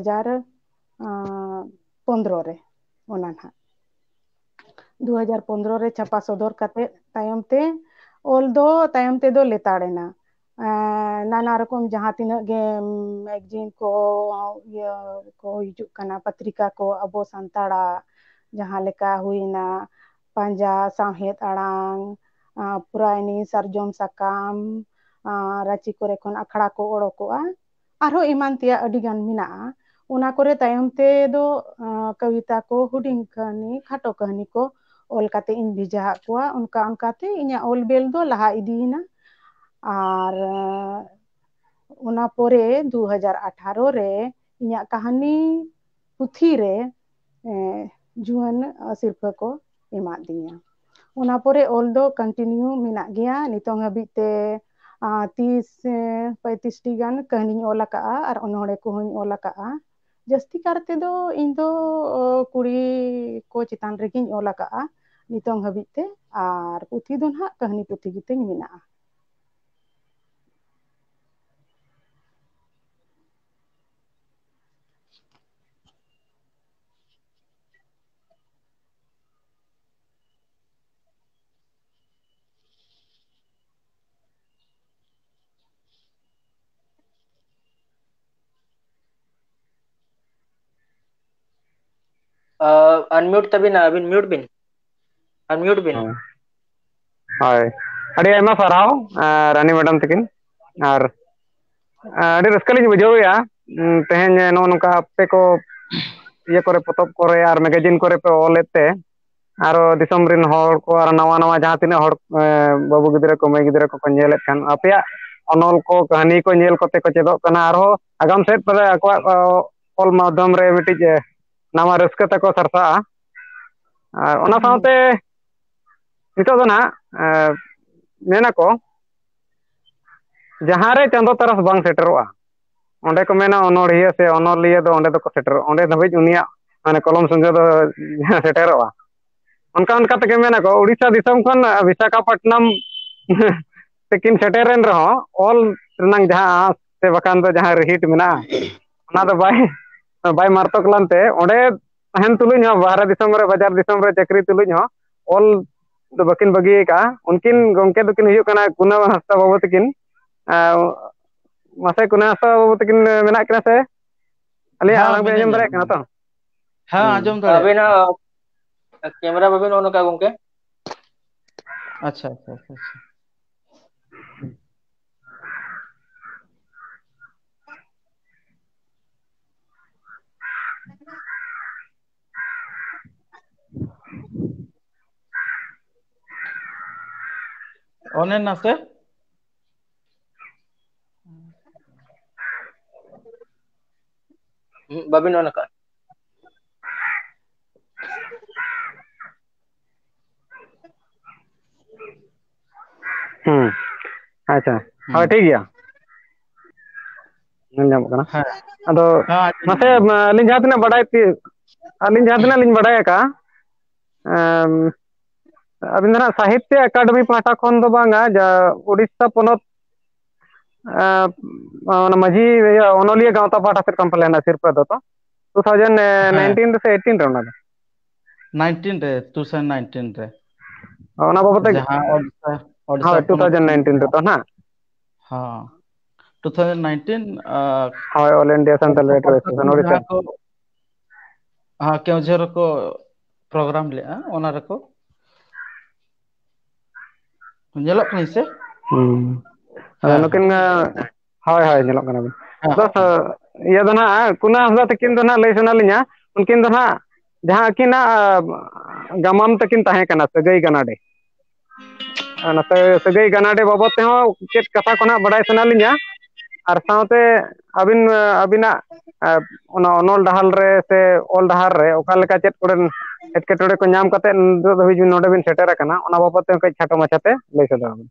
2015 ᱨᱮ ᱚᱱᱟ ᱱᱟᱦᱟᱜ 2015 ᱨᱮ ᱪᱷᱟᱯᱟ ᱥᱚᱫᱚᱨ ᱠᱟᱛᱮᱫ ᱛᱟᱭᱚᱢ ᱛᱮ ᱚᱞ ᱫᱚ ᱛᱟᱭᱚᱢ ᱛᱮᱫᱚ ᱞᱮᱛᱟᱲᱮᱱᱟ ᱱᱟᱱᱟ ᱨᱚᱠᱚᱢ ᱡᱟᱦᱟᱸ ᱛᱤᱱᱟᱹᱜ ᱜᱮ ᱢᱮᱜᱡᱤᱱ ᱠᱚ ᱤᱭᱟᱹ ᱠᱚ ᱦᱤᱡᱩᱜ ᱠᱟᱱᱟ ᱯᱚᱛᱨᱤᱠᱟ ᱠᱚ ᱟᱵᱚ ᱥᱟᱱᱛᱟᱲᱟᱜ ᱡᱟᱦᱟᱸ ᱞᱮᱠᱟ ᱦᱩᱭᱱᱟ ᱯᱟᱸᱡᱟ ᱥᱟᱶᱦᱮᱫ ᱟᱲᱟᱝ ᱯᱩᱨᱟᱭᱱᱤ ᱥᱟᱨᱡᱚᱢ ᱥᱟᱠᱟᱢ ᱨᱟᱸᱪᱤ ᱠᱚᱨᱮ ᱠᱷᱚᱱ ᱟᱠᱷᱲᱟ ᱠᱚ ᱚᱰᱳᱠᱚᱜᱼᱟ ᱟᱨᱦᱚᱸ ᱮᱢᱟᱱ ᱛᱮᱭᱟᱜ ᱟᱹᱰᱤ ᱜᱟᱱ ᱢᱮᱱᱟᱜᱼᱟ ᱚᱱᱟ ᱠᱚᱨᱮ ᱛᱟᱭᱚᱢ ᱛᱮᱫᱚ ᱠᱚᱵᱤᱛᱟ ᱠᱚ ᱦᱩᱰᱤᱧ ᱠᱟᱹᱦᱱᱤ ᱠᱷᱟᱴᱚ ᱠᱟᱹᱦᱱᱤ ᱠᱚ ᱚᱞ ᱠᱟᱛᱮ ᱤᱧ ᱵᱷᱮᱡᱟ ᱟᱫ ᱠᱚᱣᱟ ᱚᱱᱠᱟ ᱚᱱᱠᱟᱛᱮ ᱤᱧᱟᱹᱜ ᱚᱞ ᱵᱮᱞ ᱫᱚ ᱞᱟᱦᱟ ᱤᱫᱤᱭᱮᱱᱟ ᱟᱨ ᱚᱱᱟ ᱯᱚᱨᱮ 2018 ᱨᱮ ᱤᱧᱟᱹᱜ ᱠᱟᱹᱦᱱᱤ ᱯᱩᱛᱷᱤ ᱨᱮ ᱡᱩᱣᱟᱹᱱ ᱥᱤᱨᱯᱟᱹ ᱠᱚ ᱮᱢᱟᱫᱤᱧᱟ ᱚᱱᱟ ᱯᱚᱨᱮ ᱚᱞ ᱫᱚ ᱠᱚᱱᱴᱤᱱᱤᱭᱩ ᱢᱮᱱᱟᱜ ᱜᱮᱭᱟ ᱱᱤᱛᱚᱝ ᱦᱟᱹᱵᱤᱡ ᱛᱮ 30-35ᱴᱤ ᱜᱟᱱ ᱠᱟᱹᱦᱱᱤᱧ ᱚᱞ ᱟᱠᱟᱫᱼᱟ ᱟᱨ ᱚᱱᱚᱬᱦᱮ ᱠᱚᱦᱚᱧ ᱚᱞ ᱟᱠᱟᱫᱼᱟ ᱡᱟᱹᱥᱛᱤ ᱠᱟᱨ ᱛᱮᱫᱚ ᱤᱧ ᱫᱚ ᱠᱩᱲᱤ ᱠᱚ ᱪᱮᱛᱟᱱ ᱨᱮᱜᱤᱧ ᱚᱞ ᱟᱠᱟᱫᱼᱟ ᱱᱤᱛᱚᱝ ᱦᱟᱹᱵᱤᱡ ᱛᱮ ᱟᱨ ᱯᱩᱛᱷᱤ ᱫᱚ ᱱᱟᱦᱟᱜ ᱠᱟᱹᱦᱱᱤ ᱯᱩᱛᱷᱤ ᱜᱮᱛᱤᱧ ᱢᱮᱱᱟᱜᱼᱟ अनम्यूट तबिन अबिन म्यूट बिन अनम्यूट बिन ᱦᱳᱭ ᱟᱹᱰᱤ ᱟᱭᱢᱟ ᱥᱟᱨᱦᱟᱣ ᱨᱟᱱᱤ ᱢᱮᱰᱟᱢ ᱛᱟᱹᱠᱤᱱ ᱟᱨ ᱟᱹᱰᱤ ᱨᱟᱹᱥᱠᱟᱹ ᱞᱤᱧ ᱵᱩᱡᱷᱟᱹᱣᱮᱜᱼᱟ ᱛᱮᱦᱮᱧ ᱱᱚᱜᱼᱚ ᱱᱚᱝᱠᱟ ᱟᱯᱮ ᱠᱚ ᱤᱭᱟᱹ ᱠᱚᱨᱮ ᱯᱚᱛᱚᱵ ᱠᱚᱨᱮ ᱟᱨ ᱢᱮᱜᱟᱡᱤᱱ ᱠᱚᱨᱮ ᱯᱮ ᱚᱞᱮᱫ ᱛᱮ ᱟᱨᱚ ᱫᱤᱥᱚᱢ ᱨᱮᱱ ᱦᱚᱲ ᱠᱚ ᱟᱨ ᱱᱟᱣᱟ ᱱᱟᱣᱟ ᱡᱟᱦᱟᱸ ᱛᱤᱱᱟᱹᱜ ᱦᱚᱲ ᱵᱟᱹᱵᱩ ᱜᱤᱫᱽᱨᱟᱹ ᱠᱚ ᱢᱟᱹᱭ ᱜᱤᱫᱽᱨᱟᱹ ᱠᱚᱠᱚ ᱧᱮᱞᱮᱫ ᱠᱷᱟᱱ ᱟᱯᱮᱭᱟᱜ ᱚᱱᱚᱞ ᱠᱚ ᱠᱟᱹᱦᱱᱤ ᱠᱚ ᱧᱮᱞ ᱠᱚᱛᱮ ᱠᱚ ᱪᱮᱫᱚᱜ ᱠᱟᱱᱟ ᱟᱨᱦᱚᱸ ᱟᱜᱟᱢ ᱥᱮᱫ ᱯᱟᱞᱮ ᱟᱠᱚᱣᱟᱜ ᱚᱞ ᱢᱟᱫᱽᱫᱷᱚᱢ ᱨᱮ ᱢᱤᱫᱴᱤᱡ ᱱᱟᱣᱟ ᱨᱟᱹᱥᱠᱟᱹ ᱛᱟᱠᱚ ᱥᱟᱨᱥᱟᱜᱼᱟ ᱟᱨ ᱚᱱᱟ ᱥᱟᱶᱛᱮ ᱱᱤᱛᱚᱜ ᱫᱚ ᱱᱟᱦᱟᱜ ᱢᱮᱱᱟᱠᱚ ᱡᱟᱦᱟᱸ ᱨᱮ ᱪᱟᱸᱫᱳ ᱛᱟᱨᱟᱥ ᱵᱟᱝ ᱥᱮᱴᱮᱨᱚᱜᱼᱟ ᱚᱸᱰᱮ ᱠᱚ ᱢᱮᱱᱟ ᱚᱱᱚᱲᱦᱤᱭᱟᱹ ᱥᱮ ᱚᱱᱚᱞᱤᱭᱟᱹ ᱫᱚ ᱚᱸᱰᱮ ᱫᱚᱠᱚ ᱥᱮᱴᱮᱨᱚᱜᱼᱟ ᱚᱸᱰᱮ ᱫᱷᱟᱹᱵᱤᱡ ᱩᱱᱤᱭᱟᱜ ᱢᱟᱱᱮ ᱠᱚᱞᱚᱢ ᱥᱚᱸᱜᱮ ᱫᱚ ᱥᱮᱴᱮᱨᱚᱜᱼᱟ ᱚᱱᱠᱟ ᱚᱱᱠᱟ ᱛᱮᱜᱮ ᱢᱮᱱᱟᱠᱚ ᱩᱲᱤᱥᱥᱟ ᱫᱤᱥᱚᱢ ᱠᱷᱚᱱ ᱵᱤᱥᱟᱠᱷᱟᱯᱚᱴᱱᱚᱢ ᱛᱮᱠᱤᱱ ᱥᱮᱴᱮᱨᱮᱱ ᱨᱮᱦᱚᱸ ᱚᱞ ᱨᱮᱱᱟᱜ ᱡᱟᱦᱟᱸ ᱟᱸᱥ ᱥᱮ ᱵᱟᱠᱷᱟᱱ ᱫᱚ ᱡᱟᱦᱟᱸ ᱨᱤᱦᱤᱴ ᱢᱮᱱᱟᱜᱼᱟ ᱚᱱᱟ ᱫᱚ ᱵᱟᱭ ᱢᱟᱨᱛᱚᱠ ᱞᱮᱱᱛᱮ ᱚᱸᱰᱮ ᱛᱟᱦᱮᱱ ᱛᱩᱞᱩᱡ ᱦᱚᱸ ᱵᱟᱦᱨᱮ ᱫᱤᱥᱚᱢ ᱨᱮ ᱵᱟᱡᱟᱨ ᱫᱤᱥᱚᱢ ᱨᱮ ᱪᱟᱹᱠᱨᱤ ᱛᱩᱞᱩᱡ ᱦᱚᱸ ᱚᱞ ᱫᱚ ᱵᱟᱹᱠᱤᱱ ᱵᱟᱹᱜᱤ ᱟᱠᱟᱜᱼᱟ ᱩᱱᱠᱤᱱ ᱜᱚᱢᱠᱮ ᱫᱚᱠᱤᱱ ᱦᱩᱭᱩᱜ ᱠᱟᱱᱟ ᱠᱩᱱᱟᱹ ᱦᱟᱸᱥᱫᱟ ᱵᱟᱹᱵᱩ ᱛᱟᱹᱠᱤᱱ ᱢᱟᱥᱮ ᱠᱩᱱᱟᱹ ᱦᱟᱸᱥᱫᱟ ᱵᱟᱹᱵᱩ ᱛᱟᱹᱠᱤᱱ ᱢᱮᱱᱟᱜ ᱠᱤᱱᱟ ᱥᱮ ᱟᱹᱞᱤᱧᱟᱜ ᱦᱮᱸ ᱟᱲᱟᱝ ᱵᱤᱱ ᱟᱸᱡᱚᱢ ᱢᱤᱱᱟᱹᱧᱟ ᱫᱟᱲᱮᱭᱟᱜ ᱠᱟᱱᱟ ᱢᱤᱱᱟᱹᱧᱟ ᱛᱚ ᱦᱮᱸ ᱟᱸᱡᱚᱢ ᱫᱟᱲᱮᱭᱟᱜ ᱟᱵᱤᱱ कैमरा बाबिन ऑन का गंके ᱟᱪᱪᱷᱟ ᱟᱪᱪᱷᱟ ᱟᱪᱪᱷᱟ ऑन है ना से बाबिन ऑन का ᱟᱪᱪᱷᱟ ᱦᱳᱭ ᱴᱷᱤक ᱜᱮᱭᱟ ᱧᱮᱞ ᱧᱟᱢᱚᱜ ᱠᱟᱱᱟ ᱦᱮᱸ ᱟᱫᱚ ᱦᱮᱸ ᱟᱸᱡᱚᱢ ᱢᱟᱥᱮ ᱧᱟᱢ ᱫᱟᱹᱧ ᱟᱹᱞᱤᱧ ᱡᱟᱦᱟᱸ ᱛᱤᱱᱟᱹᱜ ᱟᱹᱞᱤᱧ ᱡᱟᱦᱟᱸ ᱛᱤᱱᱟᱹᱜ ᱞᱤᱧ ᱵᱟᱰᱟᱭ ᱟᱠᱟᱜᱼᱟ ᱟᱹᱵᱤᱱ ᱫᱚ ᱦᱟᱸᱜ ᱥᱟᱦᱤᱛᱛᱚ ᱮᱠᱟᱰᱮᱢᱤ ᱯᱟᱦᱴᱟ ᱠᱷᱚᱱ ᱫᱚ ᱵᱟᱝᱟ ᱩᱲᱤᱥᱥᱟ ᱯᱚᱱᱚᱛ ᱚᱱᱟ ᱢᱟᱹᱡᱷᱤ ᱚᱱᱚᱞᱤᱭᱟᱹ ᱜᱟᱶᱛᱟ ᱯᱟᱦᱴᱟ ᱥᱮᱫ ᱠᱷᱚᱱ ᱯᱟᱞᱮᱱ ᱥᱤᱨᱯᱟᱹ ᱫᱚᱛᱚ 2019 ᱥᱮ 18 ᱨᱮ ᱚᱱᱟ ᱫᱚ 19 ᱨᱮ 2019 ᱨᱮ ᱚᱱᱟ ᱵᱟᱵᱚᱫ ᱛᱮ ᱡᱟᱦᱟᱸ ᱦᱳᱭ ओडिशा पोनोत 2019 ᱨᱮᱛᱚ ᱱᱟᱦᱟᱜ हाँ 2019 ᱦᱳᱭ all India Santal radio association Orissa जहाँ को हाँ केवझर को प्रोग्राम लेगा ओना रको ᱧᱮᱞᱚᱜ ᱠᱟᱹᱱᱟᱹᱧ ᱥᱮ ᱟᱫᱚ ᱦᱮᱸ ᱦᱮᱸ ᱱᱩᱠᱤᱱ ᱦᱳᱭ ᱦᱳᱭ ᱧᱮᱞᱚᱜ ᱠᱟᱱᱟ ᱵᱤᱱ ᱦᱮᱸ ᱟᱫᱚ ᱤᱭᱟᱹ ᱫᱚ ᱱᱟᱦᱟᱜ ᱠᱩᱱᱟᱹ ᱦᱟᱸᱥᱫᱟ ᱛᱟᱹᱠᱤᱱ ᱫᱚ ᱱᱟᱦᱟᱜ ᱞᱟᱹᱭ ᱥᱟᱱᱟ ᱞᱤᱧᱟ ᱩᱱᱠᱤᱱ ᱫᱚ ᱱᱟᱦᱟᱜ ᱡᱟᱦᱟᱸ ᱟᱹᱠᱤᱱᱟᱜ ᱜᱟᱢᱟᱢ ᱛᱟᱹᱠᱤᱱ ᱛᱟᱦᱮᱸ ᱠᱟᱱᱟ ᱥᱟᱹᱜᱟᱹᱭ ᱜᱟᱱᱟᱰᱮ ᱚᱱᱟ ᱥᱟᱹᱜᱟᱹᱭ ᱜᱟᱱᱟᱰᱮ ᱵᱟᱵᱚᱫ ᱛᱮᱦᱚᱸ ᱪᱮᱫ ᱠᱟᱛᱷᱟ ᱠᱚ ᱱᱟᱦᱟᱜ ᱵᱟᱰᱟᱭ ᱥᱟᱱᱟ ᱞᱤᱧᱟ ᱟᱨ ᱥᱟᱶᱛᱮ ᱟᱹᱵᱤᱱᱟᱜ ᱚᱱᱟ ᱚᱱᱚᱞ ᱰᱟᱦᱟᱨ ᱨᱮ ᱥᱮ ᱚᱞ ᱰᱟᱦᱟᱨ ᱨᱮ ᱚᱠᱟ ᱞᱮᱠᱟ ᱪᱮᱫ ᱠᱚᱨᱮᱱ ᱮᱴᱠᱮᱴᱚᱬᱮ ᱠᱚ ᱧᱟᱢ ᱠᱟᱛᱮᱫ ᱱᱤᱛᱚᱜ ᱫᱷᱟᱹᱵᱤᱡ ᱱᱚᱰᱮ ᱵᱤᱱ ᱥᱮᱴᱮᱨ ᱟᱠᱟᱱᱟ ᱚᱱᱟ ᱵᱟᱵᱚᱫ ᱛᱮ ᱠᱟᱹᱡ ᱠᱷᱟᱴᱚ ᱢᱟᱪᱷᱟᱛᱮ ᱞᱟᱹᱭ ᱥᱚᱫᱚᱨ ᱵᱤᱱ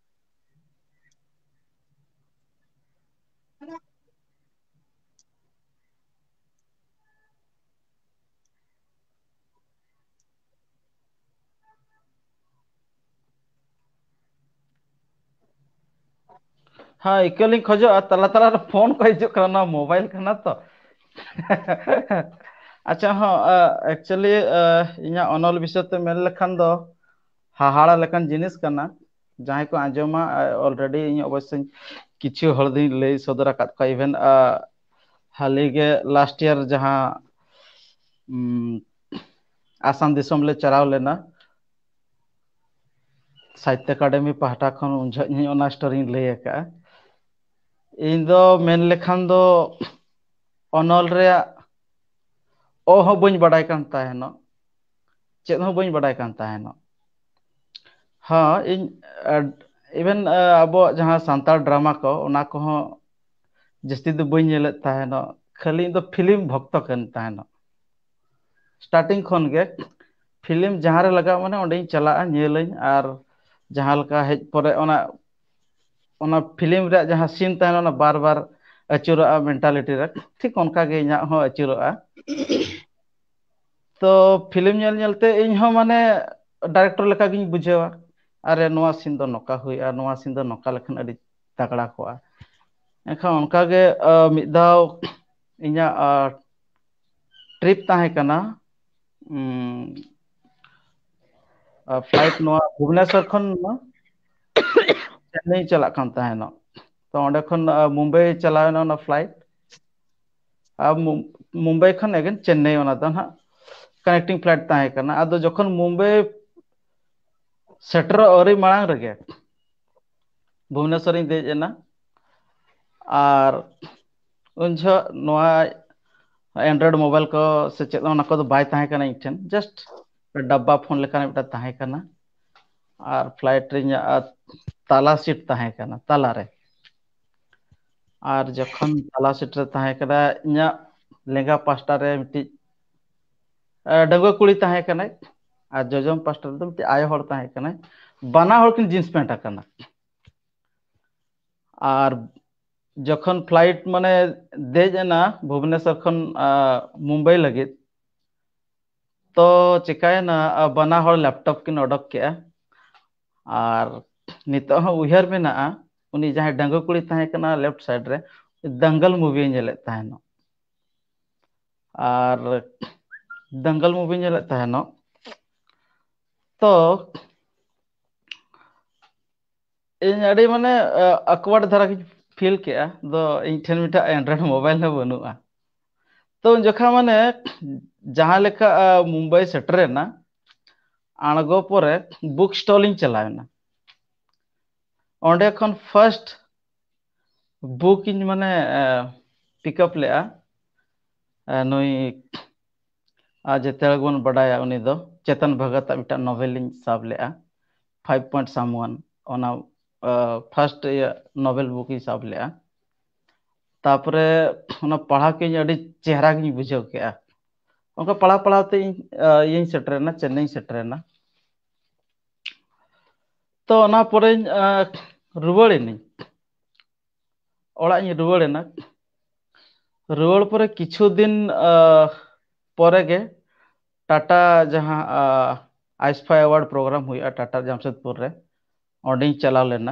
हाँ इकलिंग खोजो तला तला फोन को हिजुग करना मोबाइल करना तो अच्छा हाँ एक्चुअली इना अनल विषय ते मेल लखन दो हाहाड़ा लेकन जिनिस करना जहाँ को आंजमा ऑलरेडी इन अवश्य किछु हर दिन लay सदर आकात का इवन हाली के लास्ट ईयर जहाँ आसाम दिसम ले चलाव लेना साहित्य अकादमी पहाटा खन उन ओना स्टोरी लay का इन दो मेन लेखन दो अनल रे ओ हो बኝ बड़ाय कान ताहेनो चेद हो बኝ बड़ाय कान ताहेनो हाँ इन इवन अब जहाँ सांताल ड्रामा को ओना को हो जस्ती दो बኝ नेलेत ताहेनो खाली दो फिल्म भक्त कन ताहेनो स्टार्टिंग खन गे फिल्म जहाँ रे लगा माने ओंडे चला नेलኝ आर जहाँ लका हेज परे ओना फिल्म रे जहाँ सीन ताहेनो ओना बार बार अचुरा मेंटालिटी रे ठीक उनका गे इना हो अचुरा तो फिल्म नेल नेलते इन हो माने डायरेक्टर लेका गिन बुझेवा अरे नोआ सीन दो नोका हुआ नोआ सीन दो नोका लेखन अडी तगड़ा कोआ एखा उनका गे मिद दाव इना ट्रिप ताहे कना फ्लाइट नोआ भुवनेश्वर खन चेन्नई चला कान ताहेनो तो ओंडे खन मुंबई चलावेना ना फ्लाइट अब मुंबई खन अगेन चेन्नई ओना दो ना कनेक्टिंग फ्लाइट ताहे करना आदो जखन मुंबई सेटर औरी मांग रगे भुवनेश्वर देज एना और उन एंड्रॉइड मोबाइल को से चेक को बाय ताहे करना इठन जस्ट डब्बा फोन लेकर मिटा ताहे करना और फ्लाइट रे ताला सीट ताहे करना ताला रे और जखन ताला सीट रे ताहे करना इना लेंगा पास्टा रे मिटी डंगो कुड़ी ताहे करना और जोजम पास्टा रे मिटी आयो हर ताहे करना बाना हर किन जींस पैंट करना और जखन फ्लाइट माने देज एना भुवनेश्वर खन मुंबई लगे तो चिकायना बना हर लैपटॉप किन ओडक के और नितो उहर में उनी जहाँ डंगो कुड़ी ताहे करना लेफ्ट साइड रे दंगल मूवी नेले ताहेनो और दंगल मूवी नेले ताहेनो तो इन अड़ी माने अकवर्ड धारा की फील के दो इन ठेन मिटा एंड्रॉइड मोबाइल न बनुआ तो जखा माने जहाँ लेका मुंबई सेटर ना आणगो परे बुक स्टॉलिंग चलावेना ओंडे खन फर्स्ट बुक इन माने पिकअप ले नई आज तेलगुन बड़ाया उनी दो चेतन भगत मिटा नोवेल साब ले 5 पॉइंट समवन ओना फर्स्ट नोवेल बुक हिसाब ले तापरे ओना पढ़ा के अड़ी चेहरा गी बुझाव के उनका पढ़ा पढ़ाते यही सेटरना चेन्नई सेटरना तो ओना परे रुवाड़ेनी ओड़ा रुवाड़ेना रुवाड़ परे किछु दिन परे गे टाटा जहाँ आइसफाई अवार्ड प्रोग्राम हुआ टाटा जमशेदपुर रे ओंडे चलाव लेना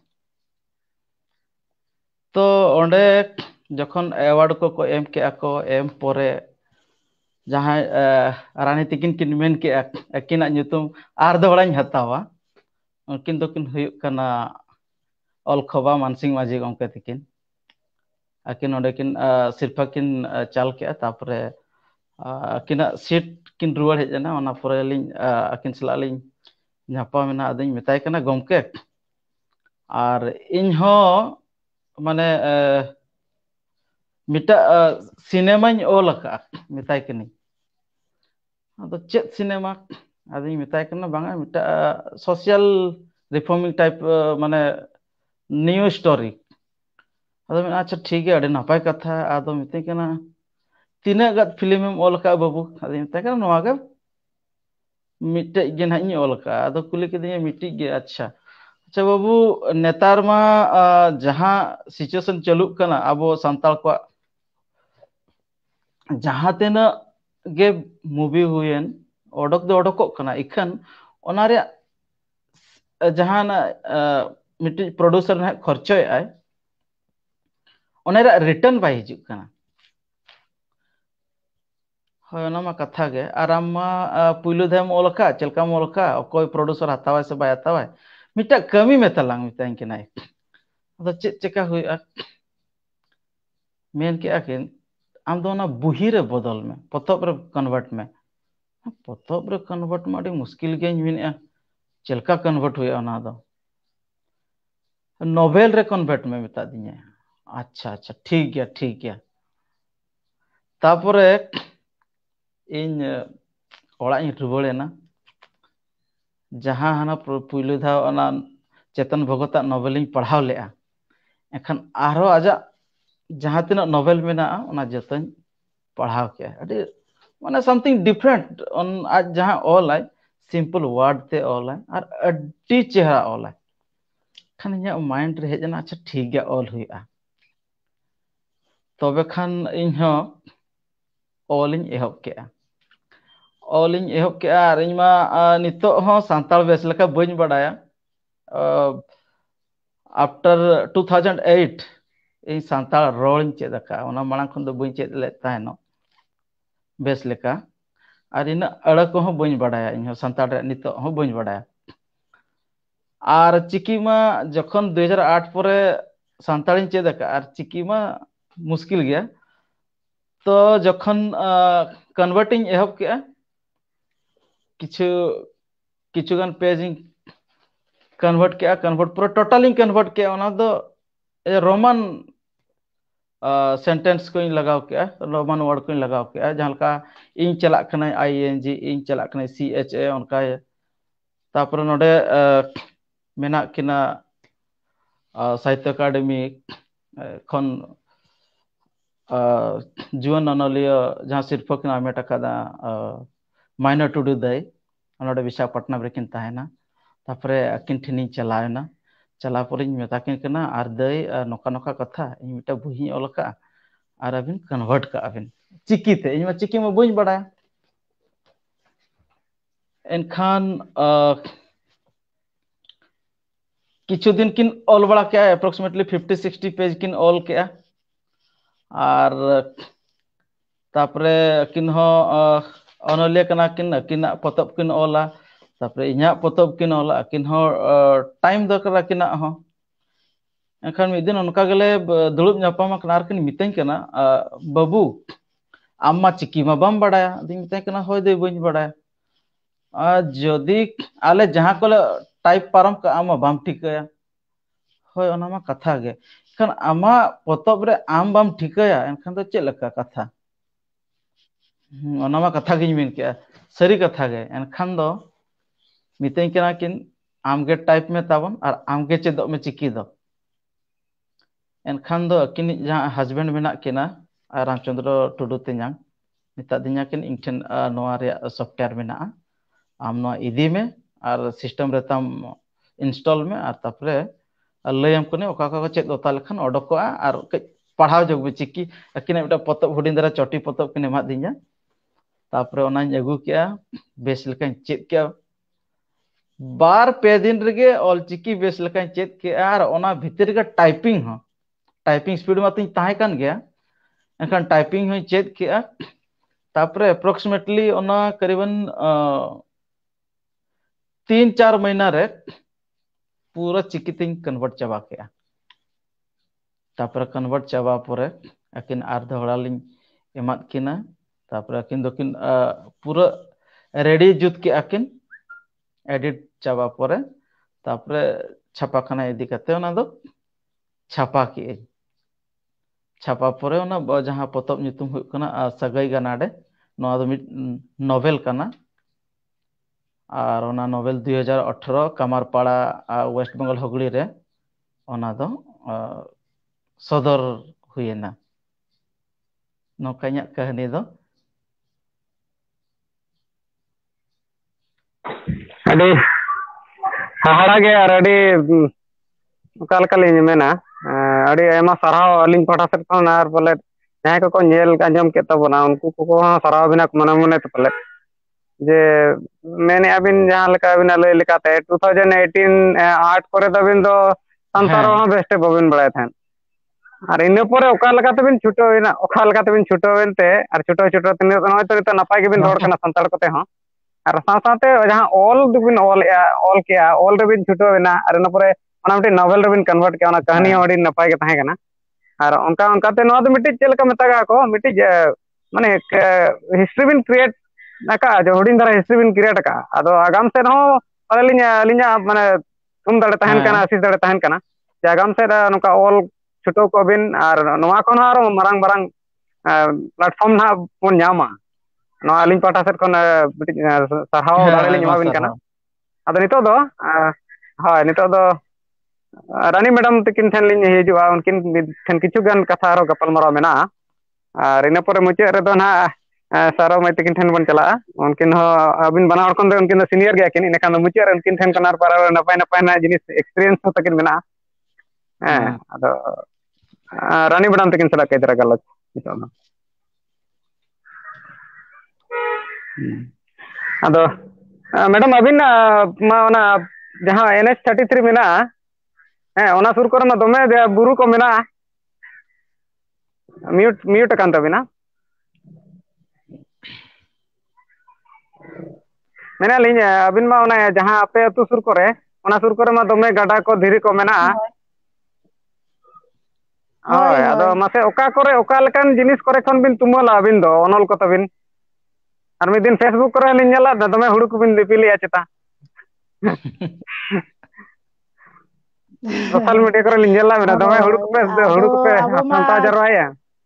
तो ओंडे जखन अवार्ड को एम के को एम परे जहाँ रानी तकिन किन मेन के अकिना ᱧᱩᱛᱩᱢ आर दो बड़ाई हतावा उनकिन दो किन हुयुक कना अलखोबा मानसिंह माझी गमके तकिन अकिन ओंडे किन सिरफा किन चाल के तापरे अकिना सीट किन रुवाड़ हेजना ओना परे लिन अकिन सला लिन झापा मेना अदिन मेताय कना गमके और इन हो माने मिटा सिनेमा ओल का मेताय कनी अदो चेत सिनेमा अदिन मेताय कना बांगा मिटा सोशल रिफॉर्मिंग टाइप माने न्यू स्टोरी अदो मैं अच्छा ठीक है अड़ी नपाय कथा अदो मिते कना तीना गत फिल्म में ओल का बाबू अदिन मेताय कना नोआ गे मिटे गे ना इन ओल का अदो कुली के मिटी गे अच्छा अच्छा बाबू नेतार मा जहाँ सिचुएशन चलू कना अब सांताल को जहाँ तेना गे मूवी हुएन ओडक दो ओडको कना इखन ओनारे जहाँ ना मिट्टी प्रोड्यूसर ने खर्चोय आय ओनारे रिटर्न बाय हिजुक कना होय ओना मा कथा गे आराम मा पुइलु धम ओलका चलका मोलका कोई प्रोड्यूसर हतावा से बाय हतावा मिटा कमी में तलांग मिताइन के नाय अदो चेका हुआ मेन के आकिन आम दो ना बुही रे बदल में पतब रे कन्वर्ट में पतब रे कन्वर्ट में मुश्किल गे मिने चलका कन्वर्ट हुआ ओना दो नोवेल रे कन्वर्ट में मिता दिए अच्छा अच्छा ठीक गया तापरे इन ओड़ा रुवाड़ेना जहाँ हाना पुइलु धा ओना चेतन भगत नोवेल पढ़ाव ले एखन आरो आजा जहाँ तीन नोवेल में ओना जतन पढ़ाव के अरे माने समथिंग डिफरेंट ऑन आज जहाँ ऑल है सिंपल वर्ड ते ऑल है और अड्डी चेहरा ऑल है खान इन माइंड रे हेजना अच्छा ठीक गया ऑल हुआ तबे खान इन ऑल इन एहब के ऑल इन एहब के और इन मा नितो हो सांताल बेस लेका बइन बड़ाया आफ्टर 2008 इन सांताल रोल चेदका ओना मांग खन दो बइन चेद ले ताहेनो बेस लेका और इन अड़क हो बइन बड़ाया इन सांताल रे नितो हो बइन बड़ाया और चिकी मा जखन 2008 परे सांताल चेदका और चिकी मा मुश्किल गया तो जखन कन्वर्टिंग एहब के किछु किछुगान पेज कन्वर्ट किया कन्वर्ट पूरा टोटली कन्वर्ट किया ओना दो रोमन सेंटेंस को लगाव किया रोमन वर्ड को लगाव किया जहां का इन चला खना ING इन चला खना CHA उनका तापर नोडे मेना किना साहित्य अकादमी खन जुवन अनलिया जहां सिर्फ किन आमेट अकादा माइनर टुडू दई नोडे विशाखापट्टनम रे किन ताहेना तापरे अकिन ठिनी चलायना चला पर मेताकिन कना आर दई नोका नोका कथा इन मिटा बुही ओलका आर अबिन कन्वर्ट का अबिन चिकी ते इन चिकी में बुझ बड़ा एनखान किछु दिन किन ऑल बड़ा क्या अप्रोक्सीमेटली 50-60 पेज किन ऑल क्या और तापरे किन हो अनलिया कना किन किना पतब किन ऑला तापरे इन्या पतब किन ऑला किन हो टाइम द करा किना हो एनखान मिद दिन उनका गले दुड़ुब ᱧᱟᱯᱟᱢ कना किन मितኝ कना बाबू आम्मा चिकी मा बम बड़ाया दिन मितኝ कना होय दे बኝ बड़ाया जदि आले जहां कोले टाइप पारम का आमा बाम ठिकाया होय ओना मा कथा गे खान आमा पतब रे आम बाम ठिकाया एनखान दो चेल लका कथा ओना मा कथा गिन मेन के सरी कथा गे एनखान दो मितኝ कना किन आमगे टाइप में ताबन और आमगे चेदो में चिकी दो एनखान दो किन जहां हस्बैंड मेना किना रामचंद्र टुडू तेजांग मिता दिना किन इनठन नोआ रे सॉफ्टवेयर मेना आम नोआ इदी में और सिस्टम रे तम इंस्टॉल में और तापरे लयम कोने ओका का चेद दोता लेखन ओडोकोआ और पढ़ाव जोग में चिकी अकिन मिटा पतब हुडिन दरा चोटी पतब किन एमा दिना तापरे ओनाñ अगु किया बेस लेकाñ चेद किया बार पे दिन रेगे ऑल चिकी बेस लेकाñ चेद किया और ओना भितर के टाइपिंग स्पीड में तीन ताहे कान गया एनखान टाइपिंग हई चेद किया तापरे अप्रोक्सीमेटली ओना करीबन 3-4 महीना रे पूरा चिकी तीन कन्वर्ट चाबा किया तापरे कन्वर्ट चाबा परे अकिन अर्ध हड़ालिन एमात किना तापरे अकिन दोकिन पूरा रेडी जुत के अकिन एडिट चाबा परे तापरे छापा खाना इदी कते ओना दो छापा के छापा परे ओना जहां पतब नितुम हुय कना सगाई गानाडे नोआ दो नोवेल कना और ओना नोवेल 2018 कमारपाड़ा वेस्ट बंगाल हुगली रे ओना दो सदर हुएना नोकाኛ कहानी दो अड़ी हाहाड़ा गे और अड़ी मेना अड़ी एमा सराव अलिंग पाठा से खन और बोले जहां को नेल आंजम के तबना उनको को सराव बिना मने मने तो बोले जे मैंने अबिन जहां लका अबिन लय लेकाते 2018 आर्ट करे दबिन दो संतार हो बेस्ट बबिन बड़ाय थान और इन परे ओका लका तबिन छुटोइना ओका लका तबिन छुटोवेनते और छुटो तिन नय तो नपाय गेबिन रोड कना संतार कोते हो और साथे जहां ऑल दुबिन ऑल के ऑल रेबिन छुटोवेना और इन परे ओना मिटे नोवेल रेबिन कन्वर्ट के ओना कहानी होडी नपाय के ताहे कना और उनका उनकाते नो दो मिटे चेल का मेतागा को मिटे माने हिस्ट्री बिन क्रिएट नका जो हुडिन दरा हिस्ट्री बिन क्रिएट का अदो आगाम से हो अलिना माने तुम दड़े तहन कना आशीष दड़े तहन कना जे आगाम से नका ऑल छुटो को बिन और नोआ कोन आरो मारंग मारंग प्लेटफॉर्म ना बन न्यामा नोआ अलिन पाटा से कोन सरहाव दाड़े लिन मा बिन कना अदो नितो दो हाय नितो दो रानी मैडम तकिन ठन लिन हिजुआ उनकिन ठन किछु गान कथा रो गपल मरा मेना और इन पर मुचे रे दो ना सारो मैं तकिन ठन बन चला उनकिन हो अबिन बना कोन दे उनकिन सीनियर गया किन इनका मुचे रे उनकिन ठन कनार पर नपाय नपाय ना जिनिस एक्सपीरियंस हो तकिन मेना अदो रानी मैडम तकिन सला के दरा गलत नितो ना अदो मैडम अबिन मा ओना जहां NH33 मेना ओना सुर कर दमे बुरु को मेना म्यूट म्यूट कान तबिना मेना लिन अबिन मा ओना जहां आपे अतु सुर करे ओना सुर करे मा दमे गाडा को धीरे को मेना होय अदो मासे ओका करे ओका लकान जिनिस करे खन बिन तुमला अबिन दो ओनल को तबिन और मिद दिन फेसबुक करे लिंग नेला दमे हुड़ू को बिन दिपिलिया चेता सोशल मीडिया करे लिंग नेला मेरा दमे ᱦᱳᱭ हुड़ू को पे ᱟᱵᱚ ᱢᱟ संता जरवाया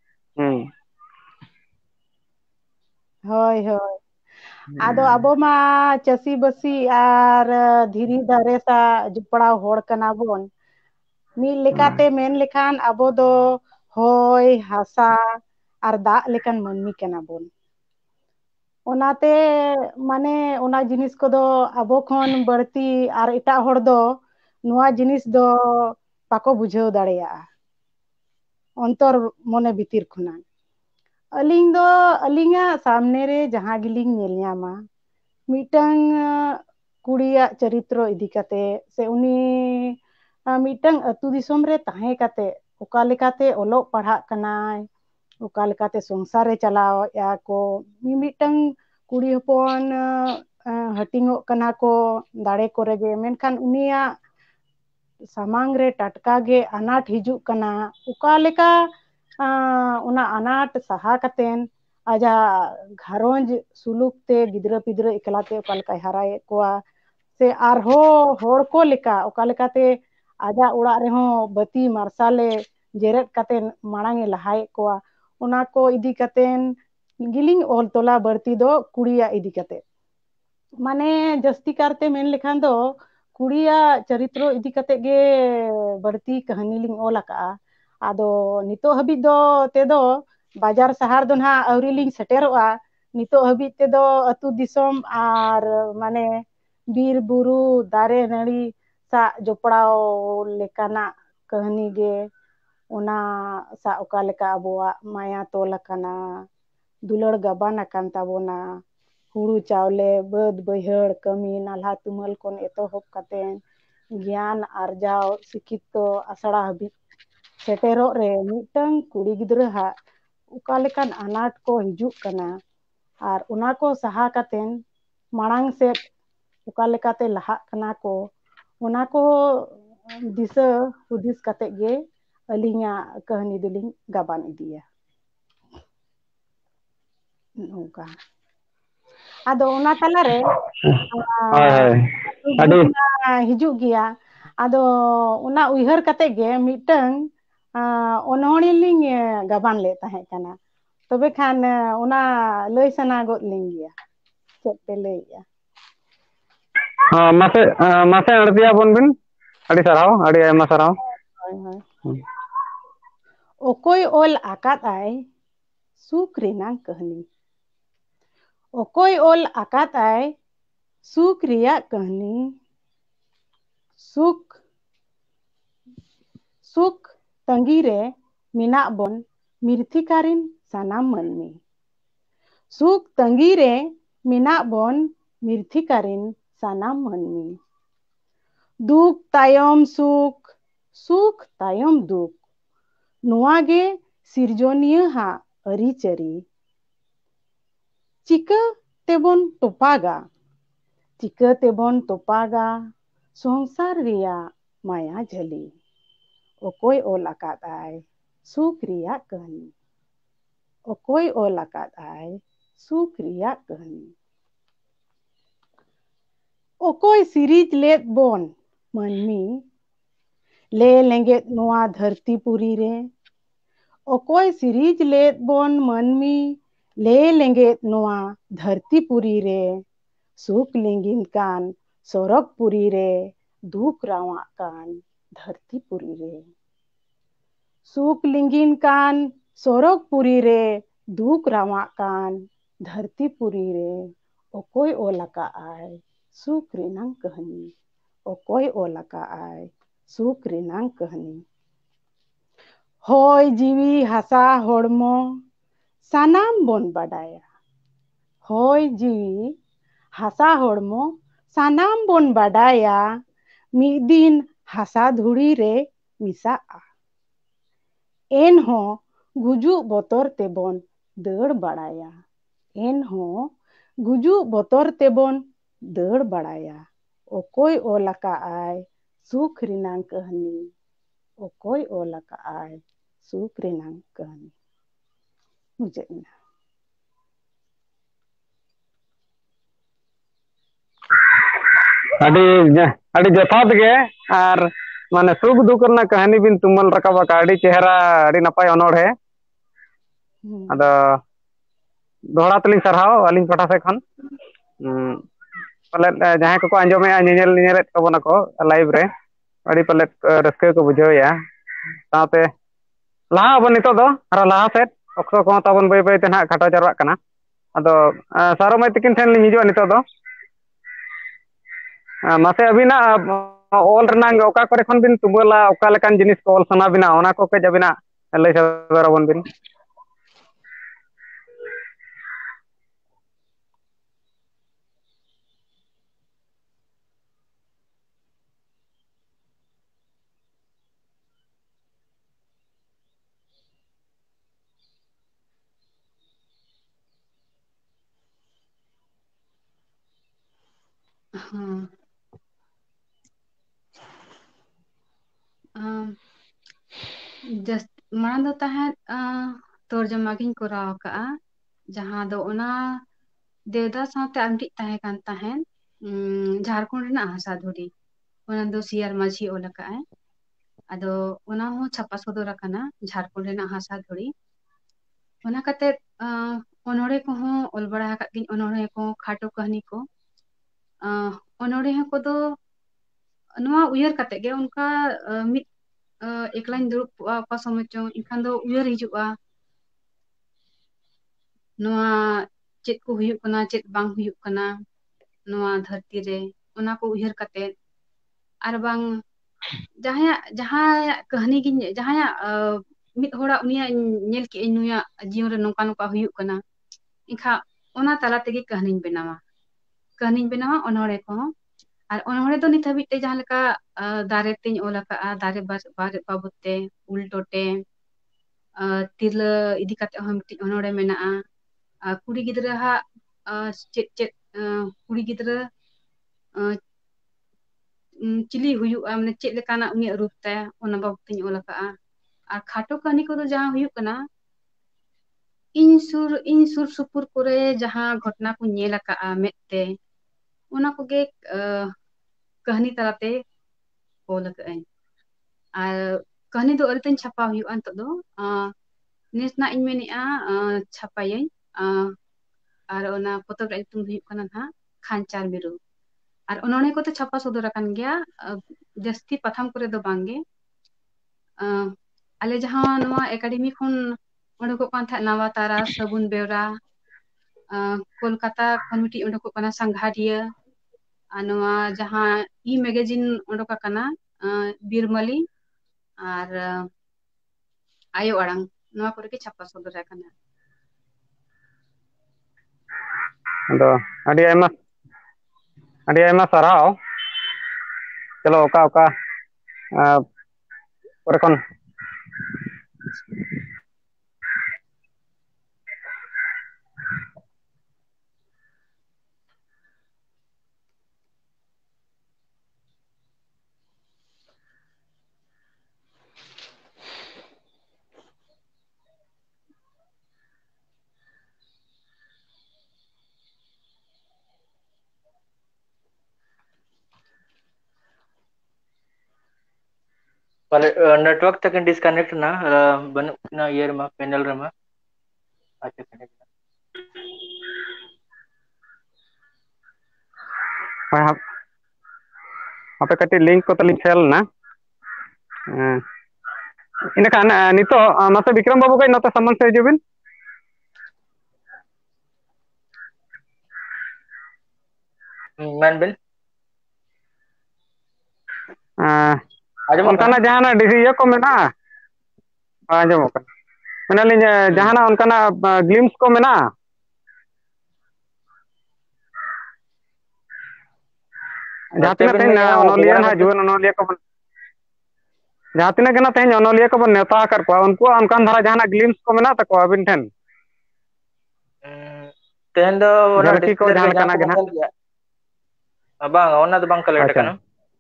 ᱦᱳᱭ ᱦᱳᱭ ᱟᱫᱚ ᱟᱵᱚ ᱢᱟ ᱪᱟᱹᱥᱤ ᱵᱟᱹᱥᱤ ᱟᱨ ᱫᱷᱤᱨᱤ ᱫᱟᱨᱮ ᱥᱟ ᱡᱚᱯᱲᱟᱣ ᱦᱚᱲ ᱠᱟᱱᱟ ᱵᱚᱱ ᱢᱤᱫ ᱞᱮᱠᱟᱛᱮ ᱢᱮᱱ ᱞᱮᱠᱷᱟᱱ ᱟᱵᱚ ᱫᱚ ᱦᱚᱭ ᱦᱟᱥᱟ ᱟᱨ ᱫᱟᱜ ᱞᱮᱠᱟᱱ ᱢᱟᱹᱱᱢᱤ ᱠᱟᱱᱟ ᱵᱚᱱ ᱚᱱᱟᱛᱮ ᱢᱟᱱᱮ ᱚᱱᱟ ᱡᱤᱱᱤᱥ ᱠᱚᱫᱚ ᱟᱵᱚ ᱠᱷᱚᱱ ᱵᱟᱹᱲᱛᱤ ᱟᱨ ᱮᱴᱟᱜ ᱦᱚᱲ ᱫᱚ ᱱᱚᱣᱟ ᱡᱤᱱᱤᱥ ᱫᱚ ᱵᱟᱠᱚ ᱵᱩᱡᱷᱟᱹᱣ ᱫᱟᱲᱮᱭᱟᱜᱼᱟ ᱚᱱᱛᱚᱨ ᱢᱚᱱᱮ ᱵᱷᱤᱛᱤᱨ ᱠᱷᱚᱱᱟᱜ ᱟᱹᱞᱤᱧ ᱫᱚ ᱟᱹᱞᱤᱧᱟᱜ ᱥᱟᱢᱱᱮ ᱨᱮ ᱡᱟᱦᱟᱸ ᱜᱮᱞᱤᱧ ᱧᱮᱞ ᱧᱟᱢᱟ ᱢᱤᱫᱴᱟᱝ ᱠᱩᱲᱤᱭᱟᱜ ᱪᱚᱨᱤᱛᱨᱚ ᱤᱫᱤ ᱠᱟᱛᱮ ᱥᱮ ᱩᱱᱤ ᱢᱤᱫᱴᱟᱝ ᱟᱹᱛᱩ ᱫᱤᱥᱚᱢ ᱨᱮ ᱛᱟᱦᱮᱸ ᱠᱟᱛᱮ ᱚᱠᱟ ᱞᱮᱠᱟᱛᱮ ᱚᱞᱚᱜ ᱯᱟᱲᱦᱟᱜ ᱠᱟᱱᱟᱭ ᱚᱠᱟ ᱞᱮᱠᱟᱛᱮ ᱥᱚᱝᱥᱟᱨᱮ ᱪᱟᱞᱟᱣᱮᱫᱼᱟ ᱠᱚ ᱢᱤᱫᱴᱟᱝ ᱠᱩᱲᱤ ᱦᱚᱯᱚᱱ ᱦᱟᱹᱴᱤᱧᱚᱜ ᱠᱟᱱᱟ ᱠᱚ ᱫᱟᱲᱮ ᱠᱚᱨᱮ ᱜᱮ ᱢᱮᱱᱠᱷᱟᱱ ᱩᱱᱤᱭᱟᱜ ᱥᱟᱢᱟᱝ ᱨᱮ ᱴᱟᱴᱠᱟ ᱜᱮ ᱟᱱᱟᱴ ᱦᱤᱡᱩᱜ ᱠᱟᱱᱟ ᱚᱠᱟ ᱞᱮᱠᱟ ᱚᱱᱟ ᱟᱱᱟᱴ ᱥᱟᱦᱟ ᱠᱟᱛᱮᱱ ᱟᱡᱟᱜ ᱜᱷᱟᱨᱚᱸᱡᱽ ᱥᱩᱞᱩᱠ ᱛᱮ ᱜᱤᱫᱽᱨᱟᱹ ᱯᱤᱫᱽᱨᱟᱹ ᱮᱠᱞᱟᱛᱮ ᱚᱠᱟ ᱞᱮᱠᱟᱭ ᱦᱟᱨᱟᱭᱮᱫ ᱠᱚᱣᱟ ᱥᱮ ᱟᱨᱦᱚᱸ ᱦᱚᱲ ᱠᱚ ᱞᱮᱠᱟ ᱚᱠᱟ ᱞᱮᱠᱟᱛᱮ ᱟᱡᱟᱜ ᱚᱲᱟᱜ ᱨᱮᱦᱚᱸ ᱵᱟᱹᱛᱤ ᱢᱟᱨᱥᱟᱞᱮ ᱡᱮᱨᱮᱫ ᱠᱟᱛᱮᱱ ᱢᱟᱲᱟᱝ ᱮ ᱞᱟᱦᱟᱭᱮᱫ ᱠᱚᱣᱟ ᱚᱱᱟ ᱠᱚ ᱤᱫᱤ ᱠᱟᱛᱮᱱ ᱜᱮᱞᱤᱧ ᱚᱞ ᱛᱚᱞᱟ ᱵᱟᱹᱲᱛᱤ ᱫᱚ ᱠᱩᱲᱤᱭᱟᱜ ᱤᱫᱤ ᱠᱟᱛᱮ ᱢᱟᱱᱮ ᱡᱟᱹᱥᱛᱤ ᱠᱟᱨᱛᱮ ᱢᱮᱱ ᱞᱮᱠᱷᱟᱱ ᱫᱚ ᱠᱩᱲᱤᱭᱟᱜ ᱪᱚᱨᱤᱛᱨᱚ ᱤᱫᱤ ᱠᱟᱛᱮ ᱜᱮ ᱵᱟᱹᱲᱛᱤ ᱠᱟᱹᱦᱱᱤ ᱞᱤᱧ ᱚᱞ ᱟᱠᱟᱜᱼᱟ ᱟᱫᱚ ᱱᱤᱛᱚᱜ ᱦᱟᱹᱵᱤᱡ ᱫᱚ ᱛᱮᱫᱚ ᱵᱟᱡᱟᱨ ᱥᱟᱦᱟᱨ ᱫᱚ ᱱᱟᱦᱟᱜ ᱟᱹᱣᱨᱤ ᱞᱤᱧ ᱥᱮᱴᱮᱨᱚᱜᱼᱟ ᱱᱤᱛᱚᱜ ᱦᱟᱹᱵᱤᱡ ᱛᱮᱫᱚ ᱟᱹᱛᱩ ᱫᱤᱥᱚᱢ ᱟᱨ ᱢᱟᱱᱮ ᱵᱤᱨ ᱵᱩᱨᱩ ᱫᱟᱨᱮ ᱱᱟᱹᱲᱤ ᱥᱟᱜ ᱡᱚᱯᱲᱟᱣ ᱞᱮᱠᱟᱱᱟᱜ ᱠᱟᱹᱦᱱᱤ ᱜᱮ ᱚᱱᱟ ᱥᱟᱶ ᱚᱠᱟ ᱞᱮᱠᱟ ᱟᱵᱚᱣᱟᱜ ᱢᱟᱭᱟ ᱛᱚᱞ ᱟᱠᱟᱱᱟ ᱫᱩᱞᱟᱹᱲ ᱜᱟᱵᱟᱱ ᱟᱠᱟᱱ ᱛᱟᱵᱚᱱᱟ ᱦᱩᱲᱩ ᱪᱟᱣᱞᱮ ᱵᱟᱹᱫ ᱵᱟᱹᱭᱦᱟᱹᱲ ᱠᱟᱹᱢᱤ ᱱᱟᱞᱦᱟ ᱛᱩᱢᱟᱹᱞ ᱠᱷᱚᱱ ᱮᱛᱚᱦᱚᱵ ᱠᱟᱛᱮᱱ ᱜᱮᱭᱟᱱ ᱟᱨᱡᱟᱣ ᱥᱤᱠᱷᱤᱛᱚ ᱟᱥᱲᱟ ᱦᱟᱹᱵᱤᱡ ᱥᱮᱴᱮᱨᱚᱜ ᱨᱮ ᱢᱤᱫᱴᱟᱝ ᱠᱩᱲᱤ ᱜᱤᱫᱽᱨᱟᱹ ᱦᱟᱜ ᱚᱠᱟ ᱞᱮᱠᱟᱱ ᱟᱱᱟᱴ ᱠᱚ ᱦᱤᱡᱩᱜ ᱠᱟᱱᱟ ᱟᱨ ᱚᱱᱟ ᱠᱚ ᱥᱟᱦᱟ ᱠᱟᱛᱮᱱ ᱢᱟᱲᱟᱝ ᱥᱮᱫ ᱚᱠᱟ ᱞᱮᱠᱟᱛᱮ ᱞᱟᱦᱟᱜ ᱠᱟᱱᱟ ᱠᱚ ᱚᱱᱟ ᱠᱚ ᱫᱤᱥᱟᱹ ᱦᱩᱫᱤᱥ ᱠᱟᱛᱮᱫ ᱜᱮ ᱟᱹᱞᱤᱧᱟᱜ ᱠᱟᱹᱦᱱᱤ ᱫᱚᱞᱤᱧ ᱜᱟᱵᱟᱱ ᱤᱫᱤᱭᱟ ᱱᱚᱝᱠᱟ ᱟᱫᱚ ᱚᱱᱟ ᱛᱟᱞᱟᱨᱮ ᱦᱳᱭ ᱦᱳᱭ ᱟᱹᱰᱤ ᱦᱤᱡᱩᱜ ᱜᱮᱭᱟ ᱟᱫᱚ ᱚᱱᱟ ᱩᱭᱦᱟᱹᱨ ᱠᱟᱛᱮᱫ ᱜᱮ ᱢᱤᱫᱴᱟᱝ ᱚᱱᱚᱬᱦᱮ ᱞᱤᱧ ᱜᱟᱵᱟᱱ ᱞᱮᱫ ᱛᱟᱦᱮᱸ ᱠᱟᱱᱟ ᱛᱚᱵᱮ ᱠᱷᱟᱱ ᱚᱱᱟ ᱞᱟᱹᱭ ᱥᱟᱱᱟ ᱜᱚᱫ ᱞᱤᱧ ᱜᱮᱭᱟ ᱪᱮᱫ ᱯᱮ ᱞᱟᱹᱭᱮᱜᱼᱟ ᱢᱟᱥᱮ ᱢᱟᱥᱮ ᱟᱬᱛᱤᱭᱟᱵᱚᱱ ᱵᱤᱱ ᱟᱹᱰᱤ ᱥᱟᱨᱦᱟᱣ ᱟᱹᱰᱤ ᱟᱭᱢᱟ ᱥᱟᱨᱦᱟᱣ ᱦᱳᱭ ᱦᱳᱭ ᱚᱠᱚᱭ ᱚᱞ ᱟᱠᱟᱫᱟᱭ ᱥᱩᱠ ᱨᱮᱱᱟᱜ ᱠᱟᱹᱦᱱᱤ ᱚᱠᱚᱭ ᱚᱞ ᱟᱠᱟᱫᱟᱭ ᱥᱩᱠ ᱨᱮᱭᱟᱜ ᱠᱟᱹᱦᱱᱤ ᱥᱩᱠ ᱛᱟᱺᱜᱤ ᱨᱮ ᱢᱮᱱᱟᱜ ᱵᱚᱱ ᱢᱤᱨᱛᱷᱤᱠᱟᱨᱤᱱ ᱥᱟᱱᱟᱢ ᱢᱟᱹᱱᱢᱤ ᱥᱩᱠ ᱛᱟᱺᱜᱤ ᱨᱮ ᱢᱮᱱᱟᱜ ᱵᱚᱱ ᱢᱤᱨᱛᱷᱤᱠᱟᱨᱤᱱ ᱥᱟᱱᱟᱢ ᱢᱟᱹᱱᱢᱤ ᱫᱩᱠ ᱛᱟᱭᱚᱢ ᱥᱩᱠ ᱥᱩᱠ ᱛᱟᱭᱚᱢ ᱫᱩᱠ ᱱᱚᱣᱟ ᱜᱮ ᱥᱤᱨᱡᱚᱱᱤᱭᱟᱹ ᱦᱟᱜ ᱟᱹᱨᱤᱪᱟᱹᱞᱤ ᱪᱤᱠᱟᱹ ᱛᱮᱵᱚᱱ ᱛᱚᱯᱟᱜᱟ ᱪᱤᱠᱟᱹ ᱛᱮᱵᱚᱱ ᱛᱚᱯᱟᱜᱟ ᱥᱚᱝᱥᱟᱨ ᱨᱮᱭᱟᱜ ᱢᱟᱭᱟ ᱡᱷᱟᱹᱞᱤ ᱚᱠᱚᱭ ᱚᱞ ᱟᱠᱟᱫᱟᱭ ᱥᱩᱠ ᱨᱮᱭᱟᱜ ᱠᱟᱹᱦᱱᱤ ᱚᱠᱚᱭ ᱚᱞ ᱟᱠᱟᱫᱟᱭ ᱥᱩᱠ ᱨᱮᱭᱟᱜ ᱠᱟᱹᱦᱱᱤ ᱚᱠᱚᱭ ᱥᱤᱨᱤᱡ ᱞᱮᱫ ᱵᱚᱱ ᱢᱟᱹᱱᱢᱤ ᱞᱮ ᱞᱮᱸᱜᱮᱫ ᱱᱚᱣᱟ ᱫᱷᱟᱹᱨᱛᱤ ᱯᱩᱨᱤ ᱨᱮ ᱚᱠᱚᱭ ᱥᱤᱨᱤᱡ ᱞᱮᱫ ᱵᱚᱱ ᱢᱟᱹᱱᱢᱤ ᱞᱮ ᱞᱮᱸᱜᱮᱫ ᱱᱚᱣᱟ ᱫᱷᱟᱹᱨᱛᱤ ᱯᱩᱨᱤ ᱨᱮ ᱥᱩᱠ ᱞᱤᱸᱜᱤᱱ ᱠᱟᱱ ᱥᱚᱨᱚᱜᱽ ᱯᱩᱨᱤ ᱨᱮ ᱫᱩᱠ ᱨᱟᱣᱟᱜ ᱠᱟᱱ ᱫᱷᱟᱹᱨᱛᱤ ᱯᱩᱨᱤ ᱨᱮ ᱥᱩᱠ ᱞᱤᱸᱜᱤᱱ ᱠᱟᱱ ᱥᱚᱨᱚᱜᱽ ᱯᱩᱨᱤ ᱨᱮ ᱫᱩᱠ ᱨᱟᱣᱟᱜ ᱠᱟᱱ ᱫᱷᱟᱹᱨᱛᱤ ᱯᱩᱨᱤ ᱨᱮ ᱚᱠᱚᱭ ᱚᱞ ᱟᱠᱟᱫᱟᱭ ᱥᱩᱠ ᱨᱮᱱᱟᱝ ᱠᱟᱹᱦᱱᱤ ᱚᱠᱚᱭ ᱚᱞ ᱟᱠᱟᱫᱟᱭ ᱥᱩᱠ ᱨᱮᱱᱟᱝ ᱠᱟᱹᱦᱱᱤ ᱦᱚᱭ ᱡᱤᱣᱤ ᱦᱟᱥᱟ ᱦᱚᱲᱢᱚ ᱥᱟᱱᱟᱢ ᱵᱚᱱ ᱵᱟᱰᱟᱭᱟ ᱦᱚᱭ ᱡᱤᱣᱤ ᱦᱟᱥᱟ ᱦᱚᱲᱢᱚ ᱥᱟᱱᱟᱢ ᱵᱚᱱ ᱵᱟᱰᱟᱭᱟ ᱢᱤᱫ ᱫᱤᱱ ᱦᱟᱥᱟ ᱫᱷᱩᱲᱤ ᱨᱮ ᱢᱮᱥᱟᱜᱼᱟ ᱮᱱᱦᱚᱸ ᱜᱩᱡᱩᱜ ᱵᱚᱛᱚᱨ ᱛᱮᱵᱚᱱ ᱫᱟᱹᱲ ᱵᱟᱲᱟᱭᱟ ᱮᱱᱦᱚᱸ ᱜᱩᱡᱩᱜ ᱵᱚᱛᱚᱨ ᱛᱮᱵᱚᱱ ᱫᱟᱹᱲ ᱵᱟᱲᱟᱭᱟ ᱚᱠᱚᱭ ᱚᱞ ᱟᱠᱟᱫᱟᱭ ᱥᱩᱠ ᱨᱮᱱᱟᱜ ᱠᱟᱹᱦᱱᱤ ᱚᱠᱚᱭ ᱚᱞ ᱟᱠᱟᱫᱟᱭ ᱥᱩᱠ ᱨᱮᱱᱟᱜ ᱠᱟᱹᱦᱱᱤ ᱢᱩᱪᱟᱹᱫ ᱮᱱᱟ ᱟᱹᱰᱤ ᱡᱚᱛᱷᱟᱛ ᱜᱮ ᱟᱨ ᱢᱟᱱᱮ ᱥᱩᱠ ᱫᱩᱠ ᱨᱮᱱᱟᱜ ᱠᱟᱹᱦᱱᱤ ᱵᱤᱱ ᱛᱩᱢᱟᱹᱞ ᱨᱟᱠᱟᱵ ᱟᱠᱟᱫ ᱟᱹᱰᱤ ᱪᱮᱦᱨᱟ ᱟᱹᱰᱤ ᱱᱟᱯᱟᱭ ᱚᱱᱚᱬᱦᱮ ᱟᱫᱚ ᱫᱚᱦᱲᱟ ᱛᱮᱞᱤᱧ ᱥᱟᱨᱦᱟᱣ ᱟᱹᱞᱤᱧ ᱯᱟᱦᱴᱟ ᱥᱮᱫ ᱠᱷᱚᱱ ᱯᱟᱞᱮᱫ ᱡᱟᱦᱟᱸᱭ ᱠᱚᱠᱚ ᱟᱸᱡᱚᱢᱮᱫᱼᱟ ᱧᱮᱧᱮᱞᱮᱫ ᱛᱟᱵᱚᱱᱟᱠᱚ ᱞᱟᱭᱤᱵᱽ ᱨᱮ ᱟᱹᱰᱤ ᱯᱟᱞᱮᱫ ᱨᱟᱹᱥᱠᱟᱹ ᱠᱚ ᱵᱩᱡᱷᱟᱹᱣᱮᱫᱼᱟ ᱥᱟᱶᱛᱮ ᱞᱟᱦᱟᱜ ᱟᱵᱚᱱ ᱱᱤᱛᱚᱜ ᱫᱚ ᱟᱨᱚ ᱞᱟᱦᱟ ᱥᱮᱫ ᱚᱠᱛᱚ ᱠᱚᱦᱚᱸ ᱛᱟᱵᱚᱱ ᱵᱟᱹᱭ ᱵᱟᱹᱭᱛᱮ ᱱᱟᱦᱟᱜ ᱠᱷᱟᱴᱚ ᱡᱟᱣᱨᱟᱜ ᱠᱟᱱᱟ ᱟᱫᱚ ᱥᱟᱨᱚ ᱢᱟᱹᱭ ᱛᱟᱹᱠᱤᱱ ᱴᱷᱮᱱ ᱞᱤᱧ ᱦᱤᱡᱩᱜᱼᱟ ᱱᱤᱛᱚᱜ ᱫᱚ ᱢᱟᱥᱮ ᱟᱹᱵᱤᱱᱟᱜ ᱚᱞ ᱨᱮᱱᱟᱜ ᱚᱠᱟ ᱠᱚᱨᱮ ᱠᱷᱚᱱ ᱵᱤᱱ ᱛᱩᱢᱟᱹᱞᱟ ᱚᱠᱟ ᱞᱮᱠᱟᱱ ᱡᱤᱱᱤᱥ ᱠᱚ ᱚᱞ ᱥᱟᱱᱟ ᱵᱤᱱᱟ ᱚᱱᱟ ᱠᱚ ᱠᱟᱹᱡ ᱟᱹᱵᱤᱱᱟᱜ ᱞᱟᱹᱭ ᱥᱚᱫᱚᱨ ᱟᱵᱚᱱ ᱵᱤᱱ ᱦᱮᱸ ᱢᱟᱲᱟᱝ ᱫᱚ ᱛᱟᱦᱮᱸᱫ ᱛᱚᱨᱡᱚᱢᱟ ᱜᱤᱧ ᱠᱚᱨᱟᱣ ᱟᱠᱟᱜᱼᱟ ᱡᱟᱦᱟᱸ ᱫᱚ ᱚᱱᱟ ᱫᱮᱵᱫᱟᱥ ᱥᱟᱶᱛᱮ ᱟᱨ ᱢᱤᱫᱴᱤᱡ ᱛᱟᱦᱮᱸ ᱠᱟᱱ ᱛᱟᱦᱮᱸᱫ ᱡᱷᱟᱲᱠᱷᱚᱸᱰ ᱨᱮᱱᱟᱜ ᱦᱟᱥᱟ ᱫᱷᱩᱲᱤ ᱚᱱᱟ ᱫᱚ ᱥᱤᱭᱟᱨ ᱢᱟᱹᱡᱷᱤ ᱚᱞ ᱟᱠᱟᱫᱼᱟᱭ ᱟᱫᱚ ᱚᱱᱟ ᱦᱚᱸ ᱪᱷᱟᱯᱟ ᱥᱚᱫᱚᱨ ᱟᱠᱟᱱᱟ ᱡᱷᱟᱲᱠᱷᱚᱸᱰ ᱨᱮᱱᱟᱜ ᱦᱟᱥᱟ ᱫᱷᱩᱲᱤ ᱚᱱᱟ ᱠᱟᱛᱮᱫ ᱚᱱᱚᱬᱦᱮ ᱠᱚᱦᱚᱸ ᱚᱞ ᱵᱟᱲᱟ ᱟᱠᱟᱫ ᱜᱤᱭᱟᱹᱧ ᱚᱱᱚᱬᱦᱮ ᱠᱚ ᱠᱷᱟᱴᱚ ᱠᱟᱹᱦᱱᱤ ᱠᱚ ᱚᱱᱚᱬᱦᱮ ᱠᱚᱫᱚ ᱱᱚᱣᱟ ᱩᱭᱦᱟᱹᱨ ᱠᱟᱛᱮᱜ ᱜᱮ ᱚᱱᱠᱟ ᱢᱤᱫ ᱮᱠᱞᱟᱧ ᱫᱩᱲᱩᱵ ᱠᱚᱜᱼᱟ ᱚᱠᱟ ᱥᱚᱢᱚᱭ ᱪᱚᱝ ᱮᱱᱠᱷᱟᱱ ᱫᱚ ᱩᱭᱦᱟᱹᱨ ᱦᱤᱡᱩᱜᱼᱟ ᱱᱚᱣᱟ ᱪᱮᱫ ᱠᱚ ᱦᱩᱭᱩᱜ ᱠᱟᱱᱟ ᱪᱮᱫ ᱵᱟᱝ ᱦᱩᱭᱩᱜ ᱠᱟᱱᱟ ᱱᱚᱣᱟ ᱫᱷᱟᱹᱨᱛᱤ ᱨᱮ ᱚᱱᱟ ᱠᱚ ᱩᱭᱦᱟᱹᱨ ᱠᱟᱛᱮᱫ ᱟᱨ ᱵᱟᱝ ᱡᱟᱦᱟᱸᱭᱟᱜ ᱠᱟᱹᱦᱱᱤ ᱜᱤᱧ ᱡᱟᱦᱟᱸᱭᱟᱜ ᱢᱤᱫ ᱦᱚᱲᱟᱜ ᱩᱱᱤᱭᱟᱜ ᱧᱮᱞ ᱠᱮᱜ ᱟᱹᱧ ᱱᱩᱭᱟᱜ ᱡᱤᱭᱚᱱ ᱨᱮ ᱱᱚᱝᱠᱟ ᱱᱚᱝᱠᱟ ᱦᱩᱭᱩᱜ ᱠᱟᱱᱟ ᱮᱱᱠᱷᱟᱱ ᱚᱱᱟ ᱛᱟᱞᱟ ᱛᱮᱜᱮ ᱠᱟᱹᱦᱱᱤᱧ ᱵᱮᱱᱟᱣᱟ ᱚᱱᱚᱬᱦᱮ ᱠᱚᱦᱚᱸ ᱟᱨ ᱚᱱᱚᱬᱦᱮ ᱫᱚ ᱱᱤᱛ ᱦᱟᱹᱵᱤᱡ ᱛᱮ ᱡᱟᱦᱟᱸ ᱞᱮᱠᱟ ᱫᱟᱨᱮ ᱛᱤᱧ ᱚᱞ ᱟᱠᱟᱫᱼᱟ ᱫᱟᱨᱮ ᱵᱟᱵᱚᱫ ᱛᱮ ᱩᱞ ᱴᱚᱴᱮ ᱛᱤᱨᱞᱟᱹ ᱤᱫᱤ ᱠᱟᱛᱮᱜ ᱦᱚᱸ ᱢᱤᱫᱴᱤᱡ ᱚᱱᱚᱬᱦᱮ ᱢᱮᱱᱟᱜᱼᱟ ᱠᱩᱲᱤ ᱜᱤᱫᱽᱨᱟᱹ ᱦᱟᱜ ᱪᱮᱫ ᱪᱮᱫ ᱠᱩᱲᱤ ᱜᱤᱫᱽᱨᱟᱹ ᱪᱤᱞᱤ ᱦᱩᱭᱩᱜᱼᱟ ᱢᱟᱱᱮ ᱪᱮᱫ ᱞᱮᱠᱟᱱᱟᱜ ᱩᱱᱤᱭᱟᱜ ᱨᱩᱯ ᱛᱟᱭ ᱚᱱᱟ ᱵᱟᱵᱚᱫ ᱛᱤᱧ ᱚᱞ ᱟᱠᱟᱫᱼᱟ ᱟᱨ ᱠᱷᱟᱴᱚ ᱠᱟᱹᱦᱱᱤ ᱠᱚᱫᱚ ᱡᱟᱦᱟᱸ ᱦᱩᱭᱩᱜ ᱠᱟᱱᱟ ᱤᱧ ᱥᱩᱨ ᱥᱩᱯᱩᱨ ᱠᱚᱨᱮ ᱡᱟᱦᱟᱸ ᱜᱷᱚᱴᱚᱱᱟ ᱠᱚᱧ ᱧᱮᱞ ᱟᱠᱟᱫᱼᱟ ᱢᱮᱫᱛᱮ ᱚᱱᱟ ᱠᱚᱜᱮ ᱠᱟᱹᱦᱱᱤ ᱛᱟᱞᱟᱛᱮ ᱚᱞ ᱟᱠᱟᱫᱟᱹᱧ ᱟᱨ ᱠᱟᱹᱦᱱᱤ ᱫᱚ ᱟᱹᱣᱨᱤᱛᱤᱧ ᱪᱷᱟᱯᱟ ᱦᱩᱭᱩᱜᱼᱟ ᱱᱤᱛᱚᱜ ᱫᱚ ᱱᱮᱥ ᱱᱟᱜ ᱤᱧ ᱢᱮᱱᱮᱫᱼᱟ ᱪᱷᱟᱯᱟᱭᱟᱹᱧ ᱟᱨ ᱚᱱᱟ ᱯᱚᱛᱚᱵ ᱨᱮᱭᱟᱜ ᱧᱩᱛᱩᱢ ᱫᱚ ᱦᱩᱭᱩᱜ ᱠᱟᱱᱟ ᱦᱟᱸᱜ ᱠᱷᱟᱧᱪᱟᱨ ᱢᱤᱨᱩ ᱟᱨ ᱚᱱᱚᱬᱦᱮ ᱠᱚᱫᱚ ᱪᱷᱟᱯᱟ ᱥᱚᱫᱚᱨ ᱟᱠᱟᱱ ᱜᱮᱭᱟ ᱡᱟᱹᱥᱛᱤ ᱯᱟᱛᱷᱟᱢ ᱠᱚᱨᱮ ᱫᱚ ᱵᱟᱝᱜᱮ ᱟᱞᱮ ᱡᱟᱦᱟᱸ ᱱᱚᱣᱟ ᱮᱠᱟᱰᱮᱢᱤ ᱠᱷᱚᱱ ᱚᱰᱩᱠᱚᱜ ᱠᱟᱱ ᱛᱟᱦᱮᱸᱫ ᱱᱟᱣᱟ ᱛᱟᱨᱟ ᱥᱟᱹᱜᱩᱱ ᱵᱮᱣᱨᱟ ᱠᱳᱞᱠᱟᱛᱟ ᱠᱷᱚᱱ ᱢᱤᱫᱴᱤᱡ ᱩᱰᱩᱠᱚᱜ ᱠᱟᱱᱟ ᱥᱟᱸᱜᱷᱟᱨᱤᱭᱟᱹ ᱟᱨ ᱱᱚᱣᱟ ᱡᱟᱦᱟᱸ ᱢᱮᱜᱟᱡᱤᱱ ᱩᱰᱩᱠ ᱟᱠᱟᱱᱟ ᱵᱤᱨᱢᱟᱞᱤ ᱟᱨ ᱟᱭᱳ ᱟᱲᱟᱝ ᱱᱚᱣᱟ ᱠᱚᱨᱮᱜᱮ ᱪᱷᱟᱯᱟ ᱥᱚᱫᱚᱨ ᱟᱠᱟᱱᱟ ᱟᱫᱚ ᱟᱹᱰᱤ ᱟᱭᱢᱟ ᱥᱟᱨᱦᱟᱣ ᱪᱚᱞᱚ ᱚᱠᱟ ᱠᱚᱨᱮ ᱠᱷᱚᱱ ᱯᱟᱞᱮ नेटवर्क तक डिस्कनेक्ट ना बनु ना ये रमा पैनल रमा अच्छा कनेक्ट ᱦᱟᱯᱮ ᱠᱟᱹᱴᱤᱡ ᱞᱤᱝᱠ ᱠᱚ ᱛᱟᱹᱞᱤᱧ ᱯᱷᱮᱞ ᱮᱱᱟ ᱤᱱᱟᱹᱠᱷᱟᱱ ᱱᱤᱛᱚᱜ ᱱᱚᱛᱮ ᱵᱤᱠᱨᱚᱢ ᱵᱟᱹᱵᱩ ᱠᱟᱹᱡ ᱱᱚᱛᱮ ᱥᱟᱢᱟᱝ ᱥᱮᱫ ᱦᱤᱡᱩᱜ ᱵᱤᱱ मैन बिल आजमो कना ᱚᱱᱠᱟᱱᱟᱜ ᱡᱟᱦᱟᱱᱟᱜ ᱤᱭᱟᱹ ᱠᱚ ᱢᱮᱱᱟᱜᱼᱟ ᱟᱸᱡᱚᱢᱚᱜ ᱠᱟᱱᱟ ᱢᱮᱱᱟᱞᱤᱧ ᱡᱟᱦᱟᱱᱟᱜ ᱚᱱᱠᱟᱱᱟᱜ ᱜᱞᱤᱢᱥ ᱠᱚ ᱢᱮᱱᱟᱜᱼᱟ ᱡᱟᱦᱟᱸ ᱪᱮᱫ ᱛᱤᱱᱟᱹᱜ ᱵᱤᱱ ᱛᱮᱦᱮᱧ ᱢᱮᱱᱮᱜᱼᱟ ᱚᱱᱚᱞᱤᱭᱟᱹ ᱫᱩᱵᱟᱨᱟ ᱱᱟᱦᱟᱜ ᱢᱮᱥᱮ ᱡᱩᱣᱟᱹᱱ ᱚᱱᱚᱞᱤᱭᱟᱹ ᱠᱚ ᱡᱟᱦᱟᱸ ᱛᱤᱱᱟᱹᱜ ᱜᱮ ᱛᱮᱦᱮᱧ ᱚᱱᱚᱞᱤᱭᱟᱹ ᱠᱚᱵᱚᱱ ᱱᱮᱣᱛᱟ ᱟᱠᱟᱫ ᱠᱚᱣᱟ ᱩᱱᱠᱩᱣᱟᱜ ᱚᱱᱠᱟᱱ ᱫᱷᱟᱨᱟ ᱡᱟᱦᱟᱱᱟᱜ ᱜᱞᱤᱢᱥ ko ᱢᱮᱱᱟᱜ ᱛᱟᱠᱚᱣᱟ ᱟᱹᱵᱤᱱ ᱴᱷᱮᱱ तेन दो ओना ᱡᱷᱟᱹᱞᱠᱤ डिस्प्ले ᱨᱮᱜᱮ ᱡᱟᱦᱟᱸ ᱠᱚ ᱞᱮᱠᱟᱱᱟᱜ ᱜᱮ ᱱᱟᱦᱟᱜ ᱧᱮᱞ ᱜᱮᱭᱟ ᱵᱟᱝ ᱚᱱᱟ ᱫᱚ ᱵᱟᱝ ᱠᱟᱞᱮᱠᱴ ᱟᱪᱪᱷᱟ ᱟᱠᱟᱱᱟ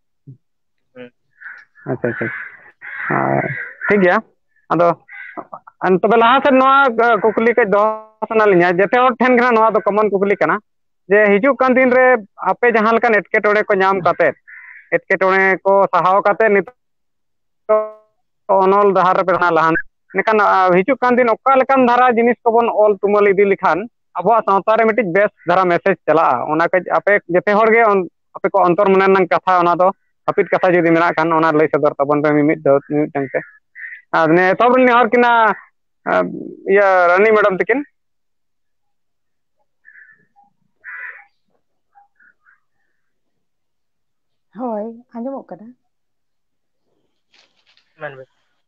ᱟᱪᱪᱷᱟ ᱴᱷᱤᱠ ᱜᱮᱭᱟ ᱟᱫᱚ ᱛᱚᱵᱮ ᱞᱟᱦᱟ ᱥᱮᱫ ᱱᱚᱣᱟ ᱠᱩᱠᱞᱤ ᱠᱟᱹᱡ ᱫᱚᱦᱚ ᱥᱟᱱᱟ ᱞᱤᱧᱟ ᱡᱮᱛᱮ ᱦᱚᱲ ᱴᱷᱮᱱ ᱜᱮ ᱱᱚᱣᱟ ᱫᱚ ᱠᱚᱢᱚᱱ ᱠᱩᱠᱞᱤ ᱠᱟᱱᱟ जे हिजुग कान दिन रे आपे जहां लेकान एटकेटोड़े को नाम काते एटकेटोड़े को सहाव काते नित ऑनल दहार पे लहान नेकान हिजुग कान दिन ओका लेकान धारा जिनिस को बन ऑल तुमल इदी लिखान अब सावता रे मिटिज बेस धारा मैसेज चला ओना के आपे जते हर गे आपे को अंतर मनन नंग कथा ओना दो हपित कथा जुदी मेना कान ओना लई सदर तबन पे मिमित टंगते ने तब नेहर किना या रानी मैडम तकिन ᱦᱳᱭ ᱟᱸᱡᱚᱢᱚᱜ ᱠᱟᱱᱟ ᱢᱮᱱᱵᱮ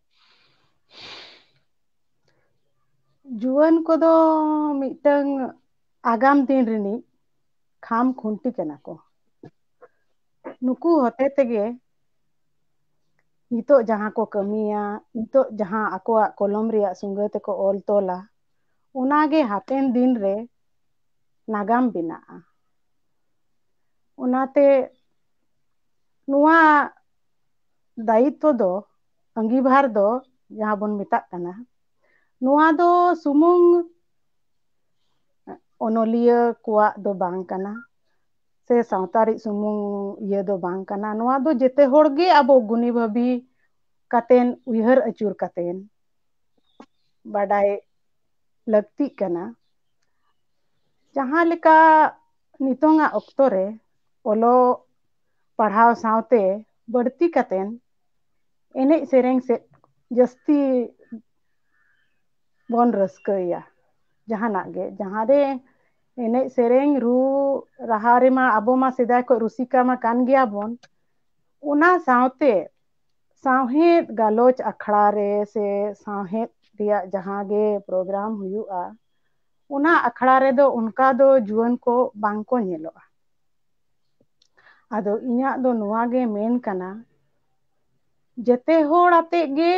ᱡᱩᱣᱟᱹᱱ ᱠᱚᱫᱚ ᱢᱤᱫᱴᱟᱝ ᱟᱜᱟᱢ ᱫᱤᱱ ᱨᱤᱱᱤᱡ ᱠᱷᱟᱢ ᱠᱷᱩᱱᱴᱤ ᱠᱟᱱᱟ ᱠᱚ ᱱᱩᱠᱩ ᱦᱚᱛᱮ ᱛᱮᱜᱮ ᱱᱤᱛᱚᱜ ᱡᱟᱦᱟᱸ ᱠᱚ ᱠᱟᱹᱢᱤᱭᱟ ᱱᱤᱛᱚᱜ ᱡᱟᱦᱟᱸ ᱟᱠᱚᱣᱟᱜ ᱠᱚᱞᱚᱢ ᱨᱮᱭᱟᱜ ᱥᱩᱸᱜᱟᱹ ᱛᱮᱠᱚ ᱚᱞ ᱛᱚᱞᱟ ᱚᱱᱟᱜᱮ ᱦᱟᱯᱮᱱ ᱫᱤᱱ ᱨᱮ ᱱᱟᱜᱟᱢ ᱵᱮᱱᱟᱜᱼᱟ ᱚᱱᱟᱛᱮ ᱱᱚᱣᱟ ᱫᱟᱭᱤᱛᱛᱚ ᱫᱚ ᱟᱸᱜᱤᱵᱷᱟᱨ ᱫᱚ ᱡᱟᱦᱟᱸ ᱵᱚᱱ ᱢᱮᱛᱟᱜ ᱠᱟᱱᱟ ᱱᱚᱣᱟ ᱫᱚ ᱥᱩᱢᱩᱝ ᱚᱱᱚᱞᱤᱭᱟᱹ ᱠᱚᱣᱟᱜ ᱫᱚ ᱵᱟᱝ ᱠᱟᱱᱟ ᱥᱮ ᱥᱟᱶᱛᱟᱨᱤ ᱥᱩᱢᱩᱝ ᱤᱭᱟᱹ ᱫᱚ ᱵᱟᱝ ᱠᱟᱱᱟ ᱱᱚᱣᱟ ᱫᱚ ᱡᱮᱛᱮ ᱦᱚᱲ ᱜᱮ ᱟᱵᱚ ᱜᱩᱱᱤ ᱵᱷᱟᱵᱤ ᱠᱟᱛᱮᱱ ᱩᱭᱦᱟᱹᱨ ᱟᱹᱪᱩᱨ ᱠᱟᱛᱮᱱ ᱵᱟᱰᱟᱭ ᱞᱟᱹᱠᱛᱤᱜ ᱠᱟᱱᱟ ᱡᱟᱦᱟᱸ ᱞᱮᱠᱟ ᱱᱤᱛᱚᱝᱟᱜ ᱚᱠᱛᱚ ᱨᱮ ᱚᱞᱚᱜ ᱯᱟᱲᱦᱟᱣ ᱥᱟᱶᱛᱮ ᱵᱟᱹᱲᱛᱤ ᱠᱟᱛᱮᱱ ᱮᱱᱮᱡ ᱥᱮᱨᱮᱧ ᱥᱮᱫ ᱡᱟᱹᱥᱛᱤ ᱵᱚᱱ ᱨᱟᱹᱥᱠᱟᱹᱭᱟ ᱡᱟᱦᱟᱱᱟᱜ ᱜᱮ ᱡᱟᱦᱟᱸᱨᱮ ᱮᱱᱮᱡ ᱥᱮᱨᱮᱧ ᱨᱩ ᱨᱟᱦᱟ ᱨᱮᱢᱟ ᱟᱵᱚ ᱢᱟ ᱥᱮᱫᱟᱭ ᱠᱷᱚᱱ ᱨᱩᱥᱤᱠᱟ ᱢᱟ ᱠᱟᱱ ᱜᱮᱭᱟᱵᱚᱱ ᱚᱱᱟ ᱥᱟᱶᱛᱮ ᱥᱟᱶᱦᱮᱫ ᱜᱟᱞᱚᱪ ᱟᱠᱷᱲᱟ ᱨᱮ ᱥᱮ ᱥᱟᱶᱦᱮᱫ ᱨᱮᱭᱟᱜ ᱡᱟᱦᱟᱸ ᱜᱮ ᱯᱨᱳᱜᱨᱟᱢ ᱦᱩᱭᱩᱜᱼᱟ ᱚᱱᱟ ᱟᱠᱷᱲᱟ ᱨᱮᱫᱚ ᱚᱱᱠᱟ ᱫᱚ ᱡᱩᱣᱟᱹᱱ ᱠᱚ ᱵᱟᱝ ᱠᱚ ᱧᱮᱞᱚᱜᱼᱟ ᱟᱫᱚ ᱤᱧᱟᱹᱜ ᱫᱚ ᱱᱚᱣᱟ ᱜᱮ ᱢᱮᱱ ᱠᱟᱱᱟ ᱡᱮᱛᱮ ᱦᱚᱲ ᱟᱛᱮᱜ ᱜᱮ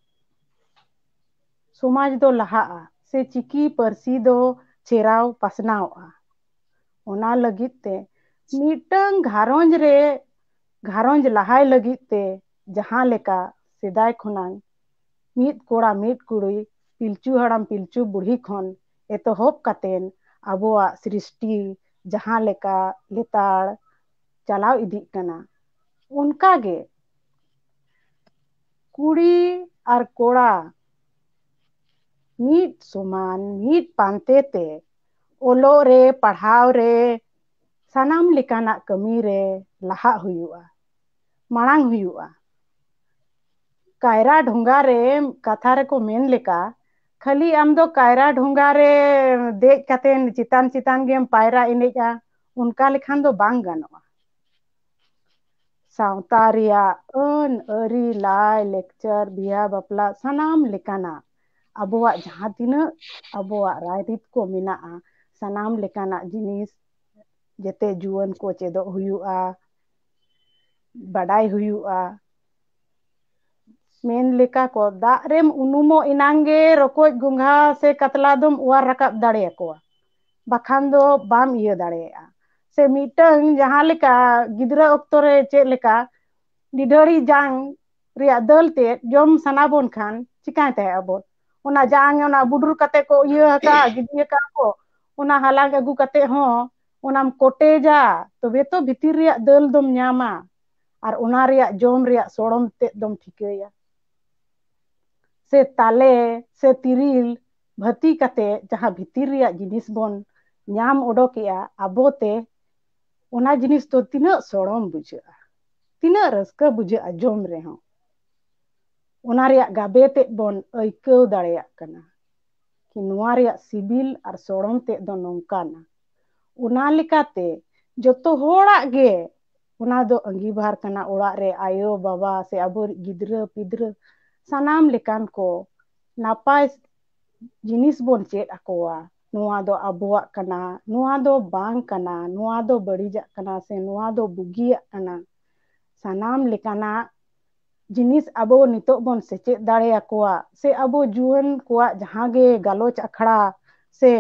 ᱥᱚᱢᱟᱡᱽ ᱫᱚ ᱞᱟᱦᱟᱜᱼᱟ ᱥᱮ ᱪᱤᱠᱤ ᱯᱟᱹᱨᱥᱤ ᱫᱚ ᱪᱮᱨᱟᱣ ᱯᱟᱥᱱᱟᱣᱚᱜᱼᱟ ᱚᱱᱟ ᱞᱟᱹᱜᱤᱫ ᱛᱮ ᱢᱤᱫᱴᱟᱝ ᱜᱷᱟᱨᱚᱸᱡᱽ ᱞᱟᱦᱟᱭ ᱞᱟᱹᱜᱤᱫ ᱛᱮ ᱡᱟᱦᱟᱸ ᱞᱮᱠᱟ ᱥᱮᱫᱟᱭ ᱠᱷᱚᱱᱟᱜ ᱢᱤᱫ ᱠᱚᱲᱟ ᱢᱤᱫ ᱠᱩᱲᱤ ᱯᱤᱞᱪᱩ ᱦᱟᱲᱟᱢ ᱯᱤᱞᱪᱩ ᱵᱩᱲᱦᱤ ᱠᱷᱚᱱ ᱮᱛᱚᱦᱚᱵ ᱠᱟᱛᱮᱱ ᱟᱵᱚᱣᱟᱜ ᱥᱨᱤᱥᱴᱤ ᱡᱟᱦᱟᱸ ᱞᱮᱠᱟ ᱞᱮᱛᱟᱲ ᱪᱟᱞᱟᱣ ᱤᱫᱤᱜ ᱠᱟᱱᱟ ᱚᱱᱠᱟᱜᱮ ᱠᱩᱲᱤ ᱟᱨ ᱠᱚᱲᱟ ᱢᱤᱫ ᱥᱚᱢᱟᱱ ᱢᱤᱫ ᱯᱟᱱᱛᱮ ᱛᱮ ᱚᱞᱚᱜ ᱨᱮ ᱯᱟᱲᱦᱟᱣ ᱨᱮ ᱥᱟᱱᱟᱢ ᱞᱮᱠᱟᱱᱟᱜ ᱠᱟᱹᱢᱤ ᱨᱮ ᱞᱟᱦᱟᱜ ᱦᱩᱭᱩᱜᱼᱟ ᱢᱟᱲᱟᱝ ᱦᱩᱭᱩᱜᱼᱟ ᱠᱟᱭᱨᱟ ᱰᱷᱚᱸᱜᱟ ᱨᱮ ᱠᱟᱛᱷᱟ ᱨᱮᱠᱚ ᱢᱮᱱ ᱞᱮᱠᱟ ᱠᱷᱟᱹᱞᱤ ᱟᱢ ᱫᱚ ᱠᱟᱭᱨᱟ ᱰᱷᱚᱸᱜᱟ ᱨᱮ ᱫᱮᱡ ᱠᱟᱛᱮᱱ ᱪᱮᱛᱟᱱ ᱪᱮᱛᱟᱱ ᱜᱮᱢ ᱯᱟᱭᱨᱟ ᱮᱱᱮᱡᱼᱟ ᱚᱱᱠᱟ ᱞᱮᱠᱷᱟᱱ ᱫᱚ ᱵᱟᱝ ᱜᱟᱱᱚᱜᱼᱟ ᱥᱟᱶᱛᱟ ᱨᱮᱭᱟᱜ ᱟᱹᱱ ᱟᱹᱨᱤ ᱞᱟᱭ ᱞᱮᱠᱪᱟᱨ ᱵᱤᱦᱟ ᱵᱟᱯᱞᱟ ᱥᱟᱱᱟᱢ ᱞᱮᱠᱟᱱᱟᱜ ᱟᱵᱚᱣᱟᱜ ᱡᱟᱦᱟᱸ ᱛᱤᱱᱟᱹᱜ ᱟᱵᱚᱣᱟᱜ ᱨᱟᱭᱨᱤᱛ ᱠᱚ ᱢᱮᱱᱟᱜᱼᱟ ᱥᱟᱱᱟᱢ ᱞᱮᱠᱟᱱᱟᱜ ᱡᱤᱱᱤᱥ ᱡᱮᱛᱮ ᱡᱩᱣᱟᱹᱱ ᱠᱚ ᱪᱮᱫᱚᱜ ᱦᱩᱭᱩᱜᱼᱟ ᱵᱟᱰᱟᱭ ᱦᱩᱭᱩᱜᱼᱟ ᱢᱮᱱ ᱞᱮᱠᱟ ᱠᱚ ᱫᱟᱜ ᱨᱮᱢ ᱩᱱᱩᱢᱚᱜ ᱮᱱᱟᱝ ᱜᱮ ᱨᱚᱠᱚᱡ ᱜᱚᱸᱜᱷᱟ ᱥᱮ ᱠᱟᱛᱞᱟ ᱫᱚᱢ ᱚᱣᱟᱨ ᱨᱟᱠᱟᱵ ᱫᱟᱲᱮᱭᱟᱠᱚᱣᱟ ᱵᱟᱠᱷᱟᱱ ᱫᱚ ᱵᱟᱢ ᱤᱭᱟᱹ ᱫᱟᱲᱮᱭᱟᱜᱼᱟ ᱥᱮ ᱢᱤᱫᱴᱟᱝ ᱡᱟᱦᱟᱸ ᱞᱮᱠᱟ ᱜᱤᱫᱽᱨᱟᱹ ᱚᱠᱛᱚ ᱨᱮ ᱪᱮᱫ ᱞᱮᱠᱟ ᱰᱤᱰᱟᱹᱲᱤ ᱡᱟᱝ ᱨᱮᱭᱟᱜ ᱫᱟᱹᱞ ᱛᱮᱫ ᱡᱚᱢ ᱥᱟᱱᱟ ᱵᱚᱱ ᱠᱷᱟᱱ ᱪᱤᱠᱟᱹᱭ ᱛᱟᱦᱮᱸ ᱟᱵᱚᱱ ᱚᱱᱟ ᱡᱟᱝ ᱚᱱᱟ ᱵᱩᱰᱩᱨ ᱠᱟᱛᱮ ᱠᱚ ᱤᱭᱟᱹ ᱟᱠᱟᱜᱼᱟ ᱜᱤᱰᱤ ᱟᱠᱟᱜᱼᱟ ᱠᱚ ᱚᱱᱟ ᱦᱟᱞᱟᱝ ᱟᱹᱜᱩ ᱠᱟᱛᱮ ᱦᱚᱸ ᱚᱱᱟᱢ ᱠᱚᱴᱮᱡᱟ ᱛᱚᱵᱮ ᱛᱚ ᱵᱷᱤᱛᱤᱨ ᱨᱮᱭᱟᱜ ᱫᱟᱹᱞ ᱫᱚᱢ ᱧᱟᱢᱟ ᱟᱨ ᱚᱱᱟ ᱨᱮᱭᱟᱜ ᱡᱚᱢ ᱨᱮᱭᱟᱜ ᱥᱚᱲᱚᱢ ᱛᱮᱫ ᱫᱚᱢ ᱴᱷᱤᱠᱟᱹᱭᱟ ᱥᱮ ᱛᱟᱞᱮ ᱥᱮ ᱛᱤᱨᱤᱞ ᱵᱷᱟᱹᱛᱤ ᱠᱟᱛᱮ ᱡᱟᱦᱟᱸ ᱵᱷᱤᱛᱤᱨ ᱨᱮᱭᱟᱜ ᱡᱤᱱᱤᱥ ᱵᱚᱱ ᱧᱟᱢ ᱚᱰᱚᱠᱮᱜᱼᱟ ᱟᱵᱚᱛᱮ ᱚᱱᱟ ᱡᱤᱱᱤᱥ ᱫᱚ ᱛᱤᱱᱟᱹᱜ ᱥᱚᱲᱚᱢ ᱵᱩᱡᱷᱟᱹᱜᱼᱟ ᱛᱤᱱᱟᱹᱜ ᱨᱟᱹᱥᱠᱟᱹ ᱵᱩᱡᱷᱟᱹᱜᱼᱟ ᱡᱚᱢ ᱨᱮᱦᱚᱸ ᱚᱱᱟ ᱨᱮᱭᱟᱜ ᱜᱟᱵᱮ ᱛᱮᱫ ᱵᱚᱱ ᱟᱹᱭᱠᱟᱹᱣ ᱫᱟᱲᱮᱭᱟᱜ ᱠᱟᱱᱟ ᱠᱤ ᱱᱚᱣᱟ ᱨᱮᱭᱟᱜ ᱥᱤᱵᱤᱞ ᱟᱨ ᱥᱚᱲᱚᱢ ᱛᱮᱫ ᱫᱚ ᱱᱚᱝᱠᱟᱱᱟ ᱚᱱᱟ ᱞᱮᱠᱟᱛᱮ ᱡᱚᱛᱚ ᱦᱚᱲᱟᱜ ᱜᱮ ᱚᱱᱟ ᱫᱚ ᱟᱸᱜᱤᱵᱷᱟᱨ ᱠᱟᱱᱟ ᱚᱲᱟᱜ ᱨᱮ ᱟᱭᱳ ᱵᱟᱵᱟ ᱥᱮ ᱟᱵᱚᱨᱤᱡ ᱜᱤᱫᱽᱨᱟᱹ ᱯᱤᱫᱽᱨᱟᱹ ᱥᱟᱱᱟᱢ ᱞᱮᱠᱟᱱ ᱠᱚ ᱱᱟᱯᱟᱭ ᱡᱤᱱᱤᱥ ᱵᱚᱱ ᱪᱮᱫ ᱟᱠᱚᱣᱟ ᱱᱚᱣᱟ ᱫᱚ ᱟᱵᱚᱣᱟᱜ ᱠᱟᱱᱟ ᱱᱚᱣᱟ ᱫᱚ ᱵᱟᱝ ᱠᱟᱱᱟ ᱱᱚᱣᱟ ᱫᱚ ᱵᱟᱹᱲᱤᱡᱟᱜ ᱠᱟᱱᱟ ᱥᱮ ᱱᱚᱣᱟ ᱫᱚ ᱵᱩᱜᱤᱭᱟᱜ ᱠᱟᱱᱟ ᱥᱟᱱᱟᱢ ᱞᱮᱠᱟᱱᱟᱜ ᱡᱤᱱᱤᱥ ᱟᱵᱚ ᱱᱤᱛᱚᱜ ᱵᱚᱱ ᱥᱮᱪᱮᱫ ᱫᱟᱲᱮᱭᱟᱠᱚᱣᱟ ᱥᱮ ᱟᱵᱚ ᱡᱩᱣᱟᱹᱱ ᱠᱚᱣᱟᱜ ᱡᱟᱦᱟᱸ ᱜᱮ ᱜᱟᱞᱚᱪ ᱟᱠᱷᱲᱟ ᱥᱮ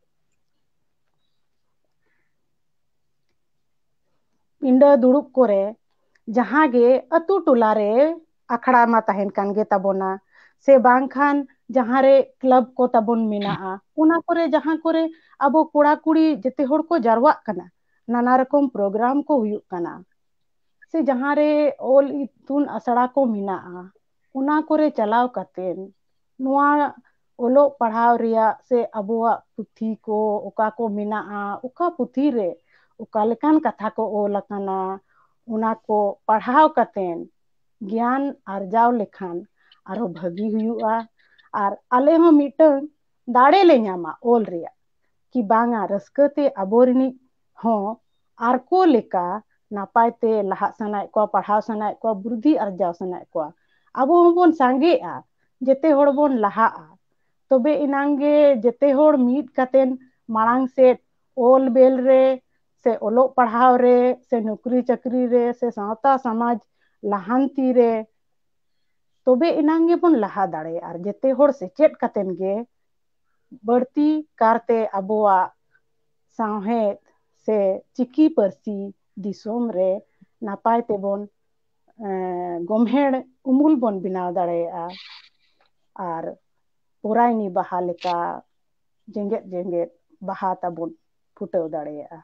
ᱯᱤᱸᱰᱟᱹ ᱫᱩᱲᱩᱵ ᱠᱚᱨᱮ ᱡᱟᱦᱟᱸ ᱜᱮ ᱟᱛᱳ ᱴᱚᱞᱟ ᱨᱮ ᱟᱠᱷᱲᱟ ᱢᱟ ᱛᱟᱦᱮᱱ ᱠᱟᱱ ᱜᱮ ᱛᱟᱵᱚᱱᱟ ᱥᱮ ᱵᱟᱝᱠᱷᱟᱱ जहाँ रे क्लब को तबन मेना उना करे जहाँ करे अब कोड़ा कुड़ी जेते होड़ को जारवाक कना नाना रकम प्रोग्राम को हुयुक कना से जहाँ रे ओल इतुन असड़ा को मेना उना करे चलाव कतेन नुआ ओलो पढ़ाव रिया से अबुआ पुथी को ओका को मेना ओका पुथी रे ओका लेकान कथा को ओल कना उना को पढ़ाव कतेन ज्ञान आर्जाव लेखान आरो भागी हुयुआ और आले हो मिटन दाड़े ले ᱧᱟᱢᱟ ओल रिया कि बांगा रस्कते अबोरिनी हो आर को लेका नापायते लहा सनाय को पढ़ाव सनाय को बुद्धि अर्जाव सनाय को अबो होबन सांगेआ जेते होड़ बोन लहा तबे इनांगे जेते होड़ मीट कतेन मांग से ओल बेल रे से ओलो पढ़ाव रे से नौकरी चाकरी रे से सावता समाज लहांती रे तबे इनांगे बोन लहा दाड़े और जेते होड़ से चेत कतेन गे बढ़ती कारते अबुआ साहेद से चिकी परसी दिसोम रे नापाय तेबोन गोमहेड़ उमुल बोन बिनाव दाड़ेया और पोरायनी बहा लेका जेंगेत जेंगेत बहा ताबोन फुटाव दाड़ेया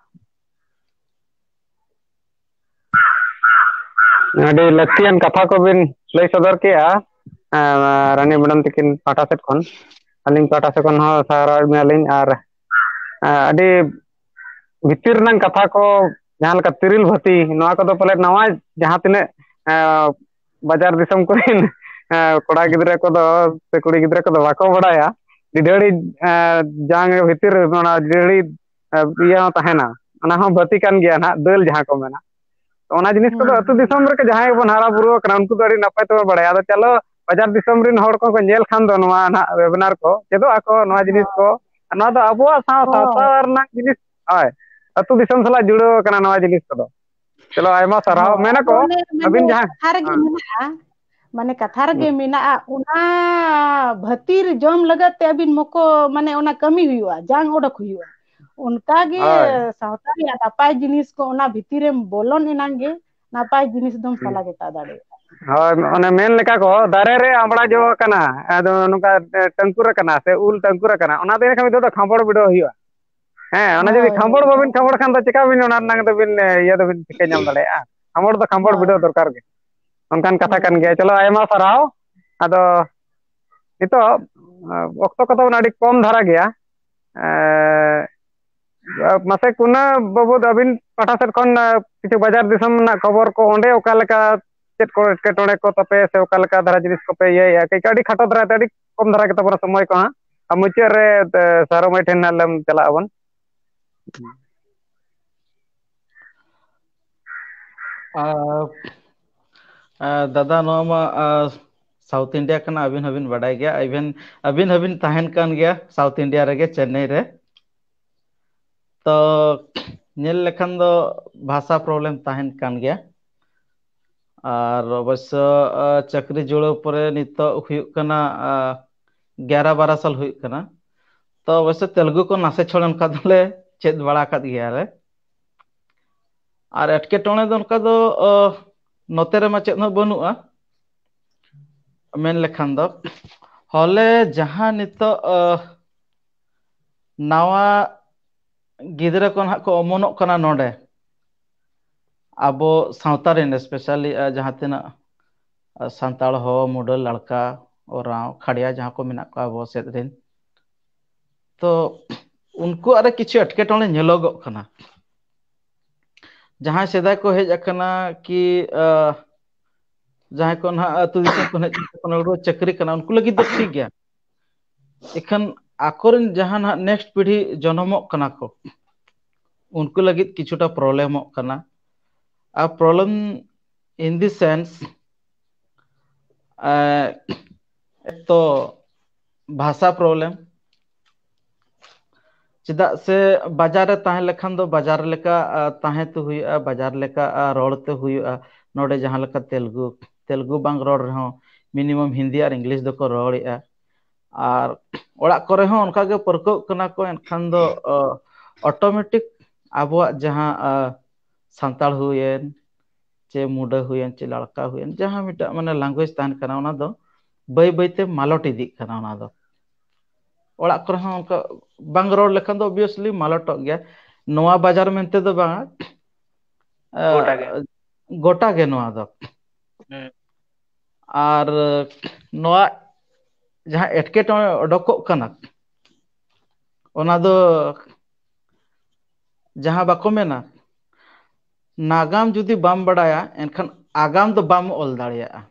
ᱟᱹᱰᱤ ᱞᱟᱹᱠᱛᱤᱭᱟᱱ ᱠᱟᱛᱷᱟ ᱠᱚᱵᱤᱱ ᱞᱟᱹᱭ ᱥᱚᱫᱚᱨ ᱠᱮᱜᱼᱟ ᱨᱟᱱᱤ ᱢᱮᱰᱟᱢ ᱛᱟᱹᱠᱤᱱ ᱯᱟᱦᱴᱟ ᱥᱮᱫ ᱠᱷᱚᱱ ᱟᱹᱞᱤᱧ ᱯᱟᱦᱴᱟ ᱥᱮᱫ ᱠᱷᱚᱱ ᱦᱚᱸ ᱥᱟᱨᱦᱟᱣ ᱮᱢᱟᱞᱤᱧ ᱟᱨ ᱟᱹᱰᱤ ᱵᱷᱤᱛᱤᱨ ᱨᱮᱱᱟᱜ ᱠᱟᱛᱷᱟ ᱠᱚ ᱡᱟᱦᱟᱸ ᱞᱮᱠᱟ ᱛᱤᱨᱤᱞ ᱵᱷᱟᱹᱛᱤ ᱱᱚᱣᱟ ᱠᱚᱫᱚ ᱯᱟᱞᱮ ᱱᱟᱣᱟ ᱡᱟᱦᱟᱸ ᱛᱤᱱᱟᱹᱜ ᱵᱟᱡᱟᱨ ᱫᱤᱥᱚᱢ ᱠᱚᱨᱮᱱ ᱠᱚᱲᱟ ᱜᱤᱫᱽᱨᱟᱹ ᱠᱚᱫᱚ ᱥᱮ ᱠᱩᱲᱤ ᱜᱤᱫᱽᱨᱟᱹ ᱠᱚᱫᱚ ᱵᱟᱠᱚ ᱵᱟᱲᱟᱭᱟ ᱰᱤᱰᱷᱟᱹᱲᱤ ᱡᱟᱝ ᱵᱷᱤᱛᱤᱨ ᱚᱱᱟ ᱰᱤᱰᱷᱟᱹᱲᱤ ᱤᱭᱟᱹ ᱦᱚᱸ ᱛᱟᱦᱮᱱᱟ ᱚᱱᱟ ᱦᱚᱸ ᱵᱷᱟᱹᱛᱤ ᱠᱟᱱ ᱜᱮᱭᱟ ᱱᱟᱦᱟᱜ ᱫᱟᱹᱞ ᱡᱟᱦᱟᱸ ᱠᱚ ᱢᱮᱱᱟ ᱚᱱᱟ ᱡᱤᱱᱤस ᱠᱚᱫᱚ ᱟᱹᱛᱩ ᱫᱤᱥᱚᱢ ᱨᱮ ᱡᱟᱦᱟᱸᱭ ᱵᱚᱱ ᱦᱟᱨᱟ ᱵᱩᱨᱩ ᱟᱠᱟᱱᱟ ᱩᱱᱠᱩ ᱫᱚ ᱟᱹᱰᱤ ᱱᱟᱯᱟᱭ ᱛᱮᱵᱚᱱ ᱵᱟᱲᱟᱭᱟ ᱟᱫᱚ ᱪᱚᱞᱚ ᱵᱟᱡᱟᱨ ᱫᱤᱥᱚᱢ ᱨᱮᱱ ᱦᱚᱲ ᱠᱚᱠᱚ ᱧᱮᱞ ᱠᱷᱟᱱ ᱫᱚ ᱱᱚᱣᱟ ᱱᱟᱦᱟᱜ ᱣᱮᱵᱤᱱᱟᱨ ko ᱪᱮᱫᱚᱜ ᱟᱠᱚ ᱱᱚᱣᱟ ᱡᱤᱱᱤस ko ᱱᱚᱣᱟ ᱫᱚ ᱟᱵᱚᱣᱟᱜ ᱥᱟᱶᱛᱟ ᱨᱮᱱᱟᱜ ᱡᱤᱱᱤस ᱦᱳᱭ ᱟᱹᱛᱩ ᱫᱤᱥᱚᱢ ᱥᱟᱞᱟᱜ ᱡᱩᱲᱟᱹᱣ ᱟᱠᱟᱱᱟ ᱱᱚᱣᱟ ᱡᱤᱱᱤस ᱠᱚᱫᱚ ᱪᱚᱞᱚ ᱟᱭᱢᱟ ᱥᱟᱨᱦᱟᱣ ᱢᱮᱱᱟᱠᱚ ᱟᱹᱵᱤᱱ ᱡᱟᱦᱟᱸ माने कथा रे मेना उना भतीर जम लगत ते अबिन मको माने उना कमी हुआ जांग ओडक हुआ उनका गे सावता रे नापाय जिनिस को उना भीतिरे बोलन इनांगे नापाय जिनिस दम सला गेता दाड़े ᱦᱳᱭ ᱚᱱᱮ ᱢᱮᱱ ᱞᱮᱠᱟ ᱠᱚ ᱫᱟᱨᱮ ᱨᱮ ᱟᱢᱲᱟ ᱡᱚ ᱟᱠᱟᱱᱟ ᱟᱫᱚ ᱱᱚᱝᱠᱟ ᱴᱟᱹᱝᱠᱩᱨ ᱟᱠᱟᱱᱟ ᱥᱮ ᱩᱞ ᱴᱟᱹᱝᱠᱩᱨ ᱟᱠᱟᱱᱟ ᱚᱱᱟ ᱫᱚ ᱮᱱᱠᱷᱟᱱ ᱱᱤᱛᱚᱜ ᱫᱚ ᱠᱷᱟᱸᱵᱚᱲ ᱵᱤᱰᱟᱹᱣ ᱦᱩᱭᱩᱜᱼᱟ ᱦᱮᱸ ᱚᱱᱟ ᱡᱩᱫᱤ ᱠᱷᱟᱸᱵᱚᱲ ᱵᱟᱵᱤᱱ ᱠᱷᱟᱸᱵᱚᱲ ᱠᱷᱟᱱ ᱫᱚ ᱪᱮᱠᱟ ᱵᱤᱱ ᱚᱱᱟ ᱨᱮᱱᱟᱜ ᱫᱚᱵᱤᱱ ᱤᱭᱟᱹ ᱫᱚᱵᱤन ᱴᱷᱤᱠᱟᱹ ᱧᱟᱢ ᱫᱟᱲᱮᱭᱟᱜᱼᱟ ᱠᱷᱟᱸᱵᱚᱲ ᱫᱚ ᱠᱷᱟᱸᱵᱚᱲ ᱵᱤᱰᱟᱹᱣ ᱫᱚᱨᱠᱟর ᱜᱮ ᱚᱱᱠᱟᱱ ᱠᱟᱛᱷᱟ ᱠᱟᱱ ᱜᱮᱭᱟ ᱪᱚᱞᱚ ᱟᱭᱢᱟ ᱥᱟᱨᱦᱟᱣ ᱟᱫᱚ ᱱᱤᱛᱚᱜ ᱚᱠᱛᱚ ᱠᱚᱫᱚ ᱟᱹᱰᱤ ᱠᱚᱢ ᱫᱷᱟᱨᱟ ᱜᱮᱭᱟ ᱢᱟᱥᱮ ᱠᱩᱱᱟᱹ ᱵᱟᱵᱩ ᱟᱹᱵᱤᱱ ᱯᱟᱦᱴᱟ ᱥᱮᱫ ᱠᱷᱚᱱ ᱠᱤᱪᱷᱩ ᱵᱟᱡᱟᱨ ᱫᱤᱥᱚᱢ ᱨᱮᱱᱟᱜ ᱠᱷᱚᱵᱚᱨ ko ᱚᱸᱰᱮ ᱚᱠᱟ ᱞᱮᱠᱟ चेत को एटकेटोड़े को तपे से ओका लका धारा जिनिस को पे ये कई काडी खाटो धारा ते कम धारा के तबना समय को हां मुचे रे सारो मै ठेन नालम चला अबन दादा नोमा साउथ इंडिया कना अबिन हबिन बडाय गया अबिन हबिन ताहन कान गया साउथ इंडिया रे चेन्नई रे तो नेल लेखन दो भाषा प्रॉब्लम ताहन कान गया और अवश्य चाकरी जुड़े परे नित हुयुक कना 11-12 साल हुयुक कना तो अवश्य तेलुगु को नासे छोड़न का दले चेत बड़ा का गया रे और एटकेटोणे दो उनका दो नोते रे मा चेत न बनुआ मेन लेखान दो हले जहां नित नावा गिदरे को ना को अमनोक कना नोडे अबो सावता रे स्पेशली जहां तिना सांताल हो मुडल लड़का और खड़िया जहां को मिना को अबो सेद रेन तो उनको अरे किछु एटकेटोणे नेलोगो कना जहां सेदाय को हेज अकना कि जहां को ना अतु दिसम को हेज को चाकरी कना उनको लगी तो ठीक गया एखन आकोरन जहां ना नेक्स्ट पीढ़ी जन्मोक कना को उनको लगी किछुटा प्रॉब्लम कना आ प्रॉब्लम इन दिस सेंस तो भाषा प्रॉब्लम चेदा से बाजार ताहे लेखान दो बाजार लेका ताहे तो हुआ बाजार लेका रोड़ते हुआ नोडे जहां लेका तेलुगु बांग रोड रहो मिनिमम हिंदी और इंग्लिश दो को रोड़ेआ और ओड़ा करे हो उनका के परको कना को एनखान दो ऑटोमेटिक आबुआ जहां सांताल हुएन चे मुडा हुएन चे लड़का हुएन जहां मिटा माने लैंग्वेज तान कना ओना दो ᱵᱟᱹᱭ ᱵᱟᱹᱭᱛᱮ ᱢᱟᱞᱚᱴ इदिक ᱠᱟᱱᱟ ᱚᱱᱟ ᱫᱚ ᱚᱲᱟᱜ ᱠᱚᱨᱮ ᱦᱚᱸ ᱚᱱᱠᱟ ᱵᱟᱝ ᱨᱚᱲ ᱞᱮᱠᱷᱟन ᱫᱚ obviously ᱢᱟᱞᱚᱴᱚᱜ ᱜᱮᱭᱟ ᱱᱚᱣᱟ ᱵᱟᱡᱟर ᱢᱮᱱᱛᱮ ᱫᱚ ᱵᱟᱝ गोटा के गोटा गे नोआ दो आर नोआ जहां एटकेटोणे ओडोकोग कना ओना दो जहां बाको मेना नागाम जुदी बाम बड़ाया एनखान आगाम दो बाम ओल दाड़ेयागा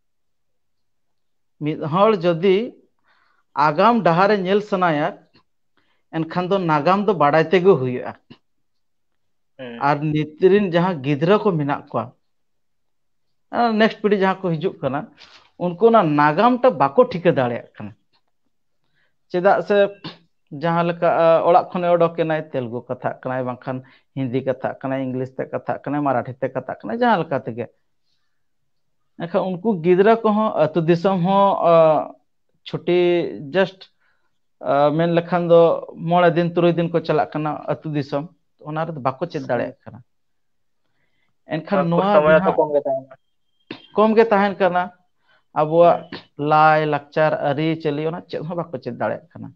मिद हर जदि आगाम डाहारे नेल सनाया एनखान दो नागाम दो बाड़ाय तेगे हुयुगा आर नितरिन जहां गिद्रा को मेना कोआ नेक्स्ट पीढ़ी जहां को हिजुग कना उनको ना नागाम टा बाको ठिका दाड़ेयाग कना चेदाग से जहां लेका ओड़ा खने ओडोकेनाय तेलुगु कथा कनाय बांखान हिंदी कथा कनाय इंग्लिश ते कथा कनाय मराठी ते कथा कनाय जहां लेका तेगे एखा उनको गिद्रा को हो अतु दिसम हो छुट्टी जस्ट मेन लेखान दो मोड़े दिन तुरुय दिन को चला कना अतु दिसम ओना रे बाको चेद दाड़ेयाग कना एनखान नोआ समय तो जहां कम गे ताहेन कना अबुआ लाय लाक्चार अरी चली ओना चेद हो बाको चेद दाड़ेयाग कना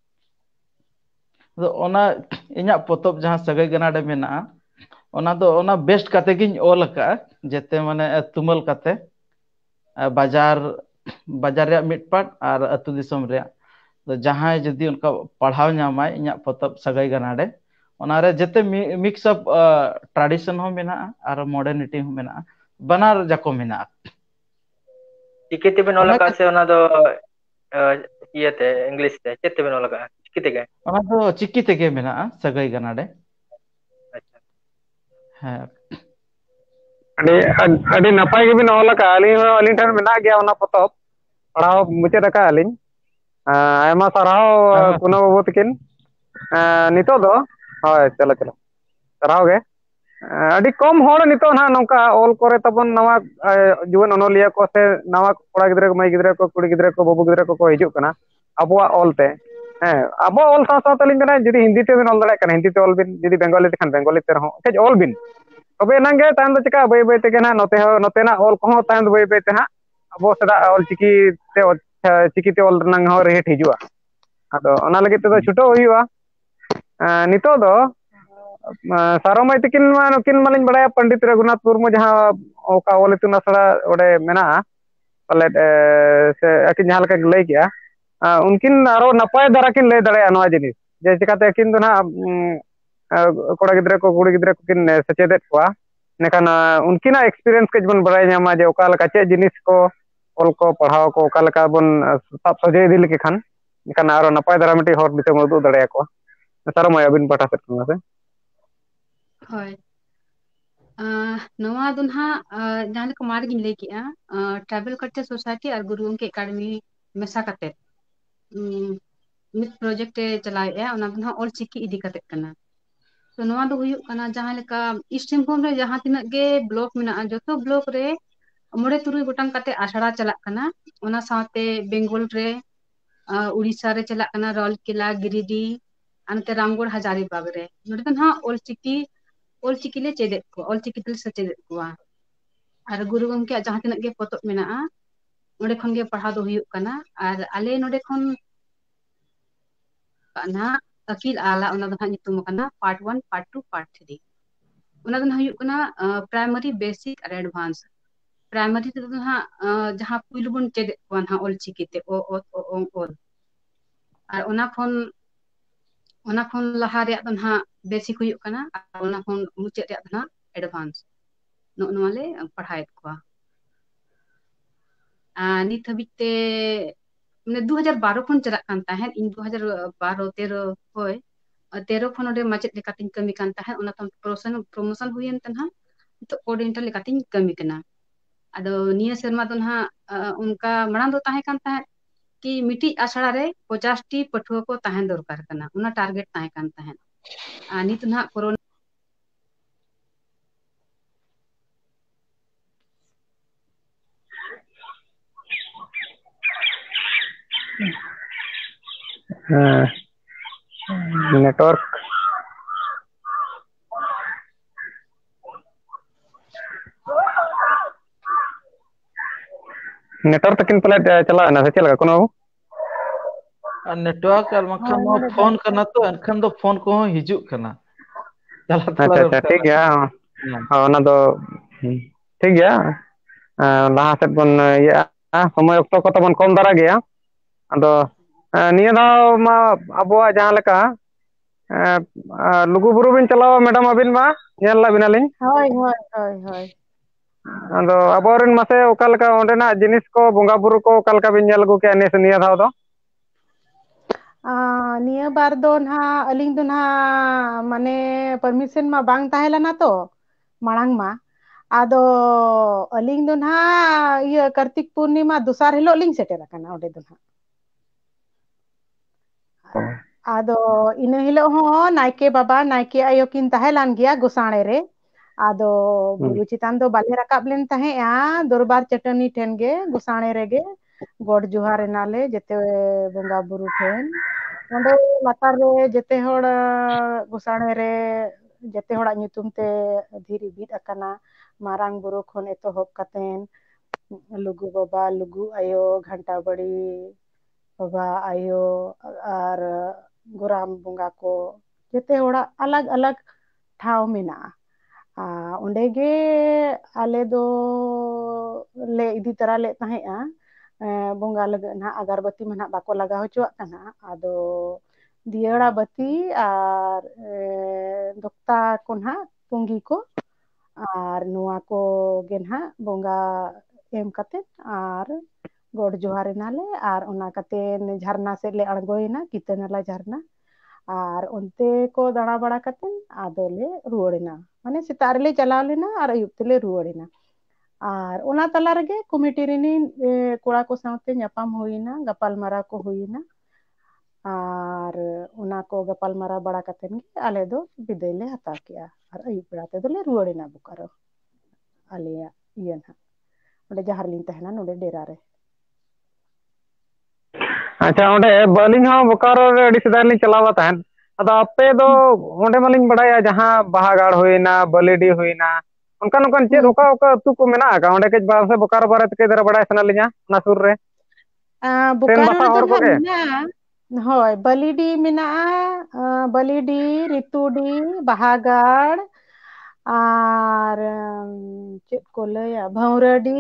तो ओना इᱧᱟᱜ पतब जहां सगै गनाडे मेना ओना दो ओना बेस्ट काते गिन ओल का जेते माने तुमल काते बाजार बाजार रे मिट पाट आर अतु दिसम रे तो जहां जदी उनका पढ़ाव नामाय इᱧाᱜ पतब सगै गनाडे ओनारे जेते मिक्स अप ट्रेडिशन हो मेना आर मॉडर्निटी हो मेना बनार जाको मेना चिकिते बे नोलका से ओना दो इयते इंग्लिश ते चेते बे नोलका चिकिते के ओना दो चिक्की तेगे मेना सगै गनाडे अच्छा हाँ ᱟᱹᱰᱤ ᱱᱟᱯᱟᱭ ᱜᱮᱵᱤᱱ ᱚᱞ ᱟᱠᱟᱜᱼᱟ ᱟᱹᱞᱤᱧ ᱴᱷᱮᱱ ᱢᱮᱱᱟᱜ ᱜᱮᱭᱟ ᱚᱱᱟ ᱯᱚᱛᱚᱵ ᱯᱟᱲᱦᱟᱣ ᱢᱩᱪᱟᱹᱫ ᱟᱠᱟᱜᱼᱟ ᱞᱤᱧ ᱟᱭᱢᱟ ᱥᱟᱨᱦᱟᱣ ᱠᱩᱱᱟᱹ ᱵᱟᱹᱵᱩ ᱛᱟᱹᱠᱤᱱ ᱱᱤᱛᱚᱜ ᱫᱚ ᱦᱳᱭ ᱪᱚᱞᱚ ᱪᱚᱞᱚ ᱥᱟᱨᱦᱟᱣ ᱜᱮ ᱟᱹᱰᱤ ᱠᱚᱢ ᱦᱚᱲ ᱱᱤᱛᱚᱜ ᱱᱟᱦᱟᱜ ᱱᱚᱝᱠᱟ ᱚᱞ ᱠᱚᱨᱮ ᱛᱟᱵᱚᱱ ᱱᱟᱣᱟ ᱡᱩᱣᱟᱹᱱ ᱚᱱᱚᱞᱤᱭᱟᱹ ᱠᱚ ᱥᱮ ᱱᱟᱣᱟ ᱠᱚᱲᱟ ᱜᱤᱫᱽᱨᱟᱹ ᱢᱟᱹᱭ ᱜᱤᱫᱽᱨᱟᱹ ᱠᱚ ᱠᱩᱲᱤ ᱜᱤᱫᱽᱨᱟᱹ ᱠᱚ ᱵᱟᱹᱵᱩ ᱜᱤᱫᱽᱨᱟᱹ ᱠᱚᱠᱚ ᱦᱤᱡᱩᱜ ᱠᱟᱱᱟ ᱟᱵᱚᱣᱟᱜ ᱚᱞᱛᱮ ᱦᱮᱸ ᱟᱵᱚᱣᱟᱜ ᱚᱞ ᱥᱟᱶ ᱥᱟᱶᱛᱮᱞᱤᱧ ᱢᱮᱱᱟ ᱡᱩᱫᱤ ᱦᱤᱱᱫᱤ ᱛᱮᱵᱤᱱ ᱚᱞ ᱫᱟᱲᱮᱭᱟᱜ ᱠᱟᱱᱟ ᱦᱤᱱᱫᱤ ᱛᱮ ᱚᱞ ᱵᱤᱱ ᱡᱩᱫि ᱵᱮᱝगᱚᱞᱤ ᱛᱮᱠᱷᱟᱱ ᱵᱮᱝᱜᱚᱞᱤ ᱛᱮ ᱨᱮᱦᱚᱸ ᱠᱟᱹᱡ ᱚᱞ ᱵᱤᱱ ᱛᱚᱵᱮ ᱮᱱᱟᱝ ᱜᱮ ᱛᱟᱭᱚᱢ ᱫᱚ ᱪᱤᱠᱟᱹᱜᱼᱟ ᱵᱟᱹᱭ ᱵᱟᱹᱭ ᱛᱮᱜᱮ ᱱᱟᱦᱟᱜ ᱱᱚᱛᱮᱱᱟᱜ ᱚᱞ ᱠᱚᱦᱚᱸ ᱛᱟᱭᱚᱢ ᱫᱚ ᱵᱟᱹᱭ ᱵᱟᱹᱭᱛᱮ ᱦᱟᱸᱜ ᱟᱵᱚ ᱥᱮᱫᱟᱜ ᱪᱤᱠᱤᱛᱮ ᱚᱞ ᱨᱮᱱᱟᱜ ᱦᱚᱸ ᱨᱤᱦᱤᱴ ᱦᱤᱡᱩᱜᱼᱟ ᱟᱫᱚ ᱚᱱᱟ ᱞᱟᱹᱜᱤᱫ ᱛᱮᱫᱚ ᱪᱷᱩᱴᱟᱹᱣ ᱦᱩᱭᱩᱜᱼᱟ ᱱᱤᱛᱚᱜ ᱫᱚ ᱥᱟᱨᱚ ᱢᱟᱹᱭ ᱛᱟᱹᱠᱤᱱ ᱢᱟ ᱱᱩᱠᱤᱱ ᱢᱟᱞᱤᱧ ᱵᱟᱲᱟᱭᱟ ᱯᱚᱱᱰᱤᱛ ᱨᱚᱜᱷᱩᱱᱟᱛᱷ ᱢᱩᱨᱢᱩ ᱡᱟᱦᱟᱸ ᱚᱠᱟ ᱚᱞ ᱤᱛᱩᱱ ᱟᱥᱲᱟ ᱚᱸᱰᱮ ᱢᱮᱱᱟᱜᱼᱟ ᱯᱟᱞᱮᱫ ᱥᱮ ᱟᱹᱠᱤᱱ ᱡᱟᱦᱟᱸ ᱞᱮᱠᱟ ᱞᱟᱹᱭ ᱠᱮᱜᱼᱟ ᱩᱱᱠᱤᱱ ᱟᱨᱚ ᱱᱟᱯᱟᱭ ᱫᱷᱟᱨᱟ ᱠᱤᱱ ᱞᱟᱹᱭ ᱫᱟᱲᱮᱭᱟᱜᱼᱟ ᱱᱚᱣᱟ ᱡᱤᱱᱤᱥ ᱡᱮ ᱪᱤᱠᱟᱹᱛᱮ ᱟᱹᱠᱤᱱ ᱫᱚ ᱱᱟᱦᱟᱜ ᱠᱚᱲᱟ ᱜᱤᱫᱽᱨᱟᱹ ᱠᱚ ᱠᱩᱲᱤ ᱜᱤᱫᱽᱨᱟᱹ ᱠᱚᱠᱤᱱ ᱥᱮᱪᱮᱫᱮᱫ ᱠᱚᱣᱟ ᱮᱸᱰᱮᱠᱷᱟᱱ ᱩᱱᱠᱤᱱᱟᱜ ᱮᱠᱥᱯᱤᱨᱤᱭᱮᱱᱥ ᱠᱟᱹᱡ ᱵᱚᱱ ᱵᱟᱲᱟᱭ ᱧᱟᱢᱟ ᱡᱮ ᱚᱠᱟ ᱞᱮᱠᱟ ᱪᱮᱫ ᱡᱤᱱᱤᱥ ko ᱚᱞ ko ᱯᱟᱲᱦᱟᱣ ko ᱚᱠᱟ ᱞᱮᱠᱟ ᱵᱚᱱ ᱥᱟᱵ ᱥᱚᱡᱷᱮ ᱤᱫᱤ ᱞᱮᱠᱚ ᱠᱷᱟᱱ ᱮᱱᱠᱷᱟᱱ ᱟᱨᱚ ᱱᱟᱯᱟᱭ ᱫᱷᱟᱨᱟ ᱢᱤᱫᱴᱤᱡ ᱦᱚᱨ ᱫᱤᱥᱟᱹ ᱩᱫᱩᱜ ᱫᱟᱲᱮᱭᱟᱠᱚᱣᱟ ᱥᱟᱨᱚ ᱢᱟᱹᱭ ᱟᱹᱵᱤᱱ ᱯᱟᱦᱴᱟ ᱥᱮᱫ ᱠᱷᱚᱱ ᱢᱟᱥᱮ ᱦᱳᱭ ᱱᱚᱣᱟ ᱫᱚ ᱱᱟᱦᱟᱜ ᱡᱟᱦᱟᱸ ᱞᱮᱠᱟ ᱢᱟ ᱨᱮᱜᱤᱧ ᱞᱟᱹᱭ ᱠᱮᱜᱼᱟ ᱴᱨᱟᱭᱵᱮᱞ ᱠᱟᱞᱪᱟᱨ ᱥᱳᱥᱟᱭᱴᱤ ᱟᱨ ᱜᱩᱨᱩ ᱜᱚᱢᱠᱮ ᱮᱠᱟᱰᱮᱢᱤ ᱢᱮᱥᱟ ᱠᱟᱛᱮᱫ ᱢᱤᱫ ᱯᱨᱚᱡᱮᱠᱴ ᱮ ᱪᱟᱞᱟᱣᱮᱫᱼᱟ ᱚᱱᱟ ᱫᱚ ᱱᱟᱦᱟᱜ ᱚᱞᱪᱤᱠᱤ ᱤᱫᱤ ᱠᱟᱛᱮᱫ ᱠᱟᱱᱟ ᱛᱚ ᱱᱚᱣᱟ ᱫᱚ ᱦᱩᱭᱩᱜ ᱠᱟᱱᱟ ᱡᱟᱦᱟᱸ ᱞᱮᱠᱟ ᱤᱥᱴ ᱥᱤᱝᱵᱷᱩᱢ ᱨᱮ ᱡᱟᱦᱟᱸ ᱛᱤᱱᱟᱹᱜ ᱜᱮ ᱵᱞᱚᱠ ᱢᱮᱱᱟᱜᱼᱟ ᱡᱚᱛᱚ ᱵᱞᱚᱠ ᱨᱮ 5-6 ᱜᱚᱴᱟᱝ ᱠᱟᱛᱮ ᱟᱥᱲᱟ ᱪᱟᱞᱟᱜ ᱠᱟᱱᱟ ᱚᱱᱟ ᱥᱟᱶᱛᱮ ᱵᱮᱝᱜᱚᱞ ᱨᱮ उड़ीसा रे चला कना राउरकेला गिरिडीह अनते रामगढ़ हजारीबाग रे नोडे दो ना ऑलचिकी ले चेदेत को ऑलचिकी ते सचेदेत कोआ आर गुरु गमके जहां तिनक गे पतोब मेना ओंडे खन गे पढ़ाव दो हुयुक कना आर आले नोडे खन ना अकील आला ओना दो नितुम कना पार्ट 1 पार्ट 2 पार्ट 3 ओना दो हुयुक कना प्राइमरी बेसिक और एडवांस प्राइमरी ते दो हा जहां पुइलु बन चेदेत कोआ ना ऑलचिकी ते ओ ओ और ओना खन लहा रे दो ना बेसिक हुयुक कना और ओना खन मुचाद रे दो ना एडवांस नोआ ले पढ़ाएत कोआ नित हबिते माने 2012 खन चलाक कान ताहें इन 2012-13 होय 13 खन ओडे माचेद लेकातिन कमी कान ताहें ओना तम प्रमोशन हुयन तन्हा तो कोऑर्डिनेटर लेकातिन कमी कना आदो निया शर्मा दो ना उनका मरांग दो ताहें कान ताहें कि मिटी आसड़ा रे 50 टी पठुआ को ताहें दरकार कना उना टारगेट ताहें कान ताहें नित ना कोरोना नेटवर्क नेटवर्क तकिन पले चला ना से चला कोनो नेटवर्क और मखन ᱦᱳᱭ नो ᱱᱚᱰᱮ फोन करना तो एनखन दो फोन को हिजुक करना चला तला अच्छा रे अच्छा उनका ठीक गया ना ᱚᱱᱟ ᱫᱚ ᱴᱷᱤक ᱜᱮᱭᱟ ᱞᱟᱦᱟ ᱥᱮᱫ ᱵᱚᱱ ᱤᱭᱟᱹ ᱥᱚᱢᱚᱭ ᱚᱠᱛᱚ ᱠᱚ ᱛᱟᱵᱚᱱ ᱠᱚᱢ ᱫᱷᱟᱨᱟ ᱜᱮᱭᱟ ᱟᱫᱚ ᱱᱤᱭᱟᱹ ᱫᱷᱟᱣ ᱢᱟ ᱟᱵᱚᱣᱟᱜ ᱡᱟᱦᱟᱸ ᱞᱮᱠᱟ ᱞᱩᱜᱩᱵᱩᱨᱩ ᱵᱤᱱ ᱪᱟᱞᱟᱣᱟ ᱢᱮᱰᱟᱢ ᱟᱹᱵᱤᱱ ᱢᱟ ᱧᱮᱞ ᱞᱮᱫ ᱵᱤᱱᱟᱞᱤᱧ ᱦᱳᱭ ᱦᱳᱭ ᱦᱳᱭ ᱦᱳᱭ ᱟᱫᱚ ᱟᱵᱚᱨᱮᱱ ᱢᱟᱥᱮ ᱚᱠᱟ ᱞᱮᱠᱟ ᱚᱸᱰᱮᱱᱟᱜ ᱡᱤᱱᱤᱥ ᱠᱚ ᱵᱚᱸᱜᱟ ᱵᱩᱨᱩ ᱠᱚ ᱚᱠᱟ ᱞᱮᱠᱟ ᱵᱤᱱ ᱧᱮᱞ ᱟᱹᱜᱩ ᱠᱮᱜᱼᱟ ᱱᱤᱭᱟᱹ ᱫᱷᱟᱣ ᱫᱚ ᱱᱤᱭᱟᱹ ᱵᱟᱨ ᱫᱚ ᱱᱟᱦᱟᱜ ᱟᱹᱞᱤᱧ ᱫᱚ ᱱᱟᱦᱟᱜ ᱢᱟᱱᱮ ᱯᱟᱨᱢᱤᱥᱚᱱ ᱢᱟ ᱵᱟᱝ ᱛᱟᱦᱮᱸ ᱞᱮᱱᱟ ᱛᱚ ᱢᱟᱲᱟᱝ ᱢᱟ ᱟᱫᱚ ᱟᱹᱞᱤᱧ ᱫᱚ ᱱᱟᱦᱟᱜ ᱤᱭᱟᱹ ᱠᱟᱨᱛᱤᱠ ᱯᱩᱨᱱᱤᱢᱟ ᱫᱚᱥᱟᱨ ᱦᱤᱞᱳᱜ ᱞᱤᱧ ᱥᱮᱴᱮᱨ ᱟᱠᱟᱱᱟ ᱚᱸᱰᱮ ᱫᱚ ᱱᱟᱦᱟᱜ ᱟᱫᱚ ᱤᱱᱟᱹ ᱦᱤᱞᱳᱜ ᱦᱚᱸ ᱱᱟᱭᱠᱮ ᱵᱟᱵᱟ ᱱᱟᱭᱠᱮ ᱟᱭᱳ ᱠᱤᱱ ᱛᱟᱦᱮᱸ ᱞᱮᱱ ᱜᱮᱭᱟ ᱜᱳᱥᱟᱬᱮ ᱨᱮ ᱟᱫᱚ ᱵᱩᱨᱩ ᱪᱮᱛᱟᱱ ᱫᱚ ᱵᱟᱞᱮ ᱨᱟᱠᱟᱵ ᱞᱮᱱ ᱛᱟᱦᱮᱸᱫᱼᱟ ᱫᱚᱨᱵᱟᱨ ᱪᱟᱹᱴᱟᱹᱱᱤ ᱴᱷᱮᱱ ᱜᱮ ᱜᱳᱥᱟᱬᱮ ᱨᱮᱜᱮ ᱜᱚᱰ ᱡᱚᱦᱟᱨ ᱮᱱᱟᱞᱮ ᱡᱮᱛᱮ ᱵᱚᱸᱜᱟ ᱵᱩᱨᱩ ᱴᱷᱮᱱ ᱚᱸᱰᱮ ᱞᱟᱛᱟᱨ ᱨᱮ ᱡᱮᱛᱮ ᱦᱚᱲ ᱜᱳᱥᱟᱬᱮ ᱨᱮ ᱡᱮᱛᱮ ᱦᱚᱲᱟᱜ ᱧᱩᱛᱩᱢ ᱛᱮ ᱫᱷᱤᱨᱤ ᱵᱤᱫ ᱟᱠᱟᱱᱟ ᱢᱟᱨᱟᱝ ᱵᱩᱨᱩ ᱠᱷᱚᱱ ᱮᱛᱚᱦᱚᱵ ᱠᱟᱛᱮᱱ ᱞᱩᱜᱩ ᱵᱟᱵᱟ ᱞᱩᱜᱩ ᱟᱭᱳ ᱜᱷᱟᱱᱴᱟ ᱵᱟᱲᱤ ᱵᱟᱵᱟ ᱟᱭᱳ ᱟᱨ ᱜᱚᱨᱟᱢ ᱵᱚᱸᱜᱟ ᱠᱚ ᱡᱮᱛᱮ ᱦᱚᱲᱟᱜ ᱟᱞᱟᱜᱽ ᱟᱞᱟᱜᱽ ᱴᱷᱟᱶ ᱢᱮᱱᱟᱜᱼᱟ ᱚᱸᱰᱮ ᱜᱮ ᱟᱞᱮ ᱫᱚ ᱞᱮ ᱤᱫᱤ ᱛᱚᱨᱟ ᱞᱮᱫ ᱛᱟᱦᱮᱸᱫᱼᱟ ᱵᱚᱸᱜᱟ ᱞᱟᱹᱜᱤᱫ ᱱᱟᱦᱟᱜ ᱟᱜᱟᱨᱵᱟᱹᱛᱤ ᱢᱟ ᱱᱟᱦᱟᱜ ᱵᱟᱠᱚ ᱞᱟᱜᱟᱣ ᱦᱚᱪᱚᱣᱟᱜ ᱠᱟᱱᱟ ᱟᱫᱚ ᱫᱤᱭᱟᱹᱲᱟ ᱵᱟᱹᱛᱤ ᱟᱨ ᱫᱚᱠᱛᱟ ᱠᱚ ᱱᱟᱦᱟᱜ ᱯᱩᱸᱜᱤ ᱠᱚ ᱟᱨ ᱱᱚᱣᱟ ᱠᱚᱜᱮ ᱱᱟᱦᱟᱜ ᱵᱚᱸᱜᱟ ᱮᱢ ᱠᱟᱛᱮᱫ ᱟᱨ ᱜᱚᱰ ᱡᱚᱦᱟᱨ ᱮᱱᱟᱞᱮ ᱟᱨ ᱚᱱᱟ ᱠᱟᱛᱮᱫ ᱡᱷᱟᱨᱱᱟ ᱥᱮᱫ ᱞᱮ ᱟᱬᱜᱚᱭᱮᱱᱟ ᱠᱤᱛᱟᱹᱱᱟᱞᱟ ᱡᱷᱟᱨᱱᱟ ᱟᱨ ᱚᱱᱛᱮ ᱠᱚ ᱫᱟᱬᱟ ᱵᱟᱲᱟ ᱠᱟᱛᱮᱫ ᱟᱫᱚᱞᱮ ᱨᱩᱣᱟᱹᱲᱮᱱᱟ ᱢᱟᱱᱮ ᱥᱮᱛᱟᱜ ᱨᱮᱞᱮ ᱪᱟᱞᱟᱣ ᱞᱮᱱᱟ ᱟᱨ ᱟᱹᱭᱩᱵ ᱛᱮᱞᱮ ᱨᱩᱣᱟᱹᱲᱮᱱᱟ ᱟᱨ ᱚᱱᱟ ᱛᱟᱞᱟ ᱨᱮᱜᱮ ᱠᱚᱢᱤᱴᱤ ᱨᱤᱱᱤᱡ ᱠᱚᱲᱟ ᱠᱚ ᱥᱟᱶᱛᱮ ᱧᱟᱯᱟᱢ ᱦᱩᱭᱮᱱᱟ ᱜᱟᱯᱟᱞᱢᱟᱨᱟᱣ ᱠᱚ ᱦᱩᱭᱮᱱᱟ ᱟᱨ ᱚᱱᱟ ᱠᱚ ᱜᱟᱯᱟᱞᱢᱟᱨᱟᱣ ᱵᱟᱲᱟ ᱠᱟᱛᱮᱫ ᱜᱮ ᱟᱞᱮ ᱫᱚ ᱵᱤᱫᱟᱹᱭ ᱞᱮ ᱦᱟᱛᱟᱣ ᱠᱮᱜᱼᱟ ᱟᱨ ᱟᱹᱭᱩᱵ ᱵᱮᱲᱟ ᱛᱮᱫᱚᱞᱮ ᱨᱩᱣᱟᱹᱲᱮᱱᱟ ᱵᱳᱠᱟᱨᱳ ᱟᱞᱮᱭᱟᱜ ᱤᱭᱟᱹ ᱱᱟᱦᱟᱜ ᱚᱸᱰᱮ ᱡᱟᱦᱟᱸ ᱨᱮᱞᱤᱧ ᱛᱟᱦᱮᱱᱟ ᱱᱚᱰᱮ ᱰᱮᱨᱟ ᱨᱮ ᱟᱪᱪᱷᱟ ᱚᱸᱰे ᱟᱹᱞᱤᱧ ᱦᱚᱸ ᱵᱳᱠᱟᱨᱳ ᱨᱮ ᱟᱹᱰᱤ ᱥᱮᱫᱟᱭ ᱞᱤᱧ ᱪᱟᱞᱟᱣ ᱛᱟᱦᱮᱸᱫ ᱟᱫᱚ ᱟᱯᱮ ᱫᱚ ᱚᱸᱰᱮ ᱢᱟᱞᱤᱧ ᱵᱟᱲᱟᱭᱟ ᱡᱟᱦᱟᱸ ᱵᱟᱦᱟᱜᱟᱲ ᱦᱩᱭᱱᱟ ᱵᱟᱹᱞᱤᱰᱤ ᱦᱩᱭᱱᱟ ᱚᱱᱠᱟᱱ ᱪᱮᱫ ᱦᱩᱸ ᱚᱠᱟ ᱟᱹᱛᱩ ᱠᱚ ᱢᱮᱱᱟᱜ ᱟᱠᱟᱫ ᱚᱸᱰᱮ ᱠᱟᱹᱡ ᱵᱳᱠᱟᱨᱳ ᱵᱟᱨᱮ ᱛᱮ ᱠᱟᱹᱡ ᱫᱷᱟᱨᱟ ᱵᱟᱲᱟᱭ ᱥᱟᱱᱟ ᱞᱤᱧᱟ ᱚᱱᱟ ᱥᱩᱨ ᱨᱮ ᱥᱮᱱ ᱵᱳᱠᱟᱨᱳ ᱵᱟᱥᱟ ᱨᱮᱫᱚ ᱦᱚᱲ ᱱᱟᱦᱟᱜ ᱠᱚᱜᱮ ᱢᱮᱱᱟᱜᱼᱟ ᱦᱳᱭ ᱵᱟᱹᱞᱤᱰᱤ ᱢᱮᱱᱟᱜᱼᱟ ᱵᱟᱹᱞᱤᱰᱤ ᱨᱤᱛᱩᱰᱤ ᱵᱟᱦᱟᱜᱟᱲ ᱟᱨ ᱪᱮᱫ ᱠᱚ ᱞᱟᱹᱭᱟ ᱵᱷᱟᱹᱣᱨᱟᱹᱰᱤ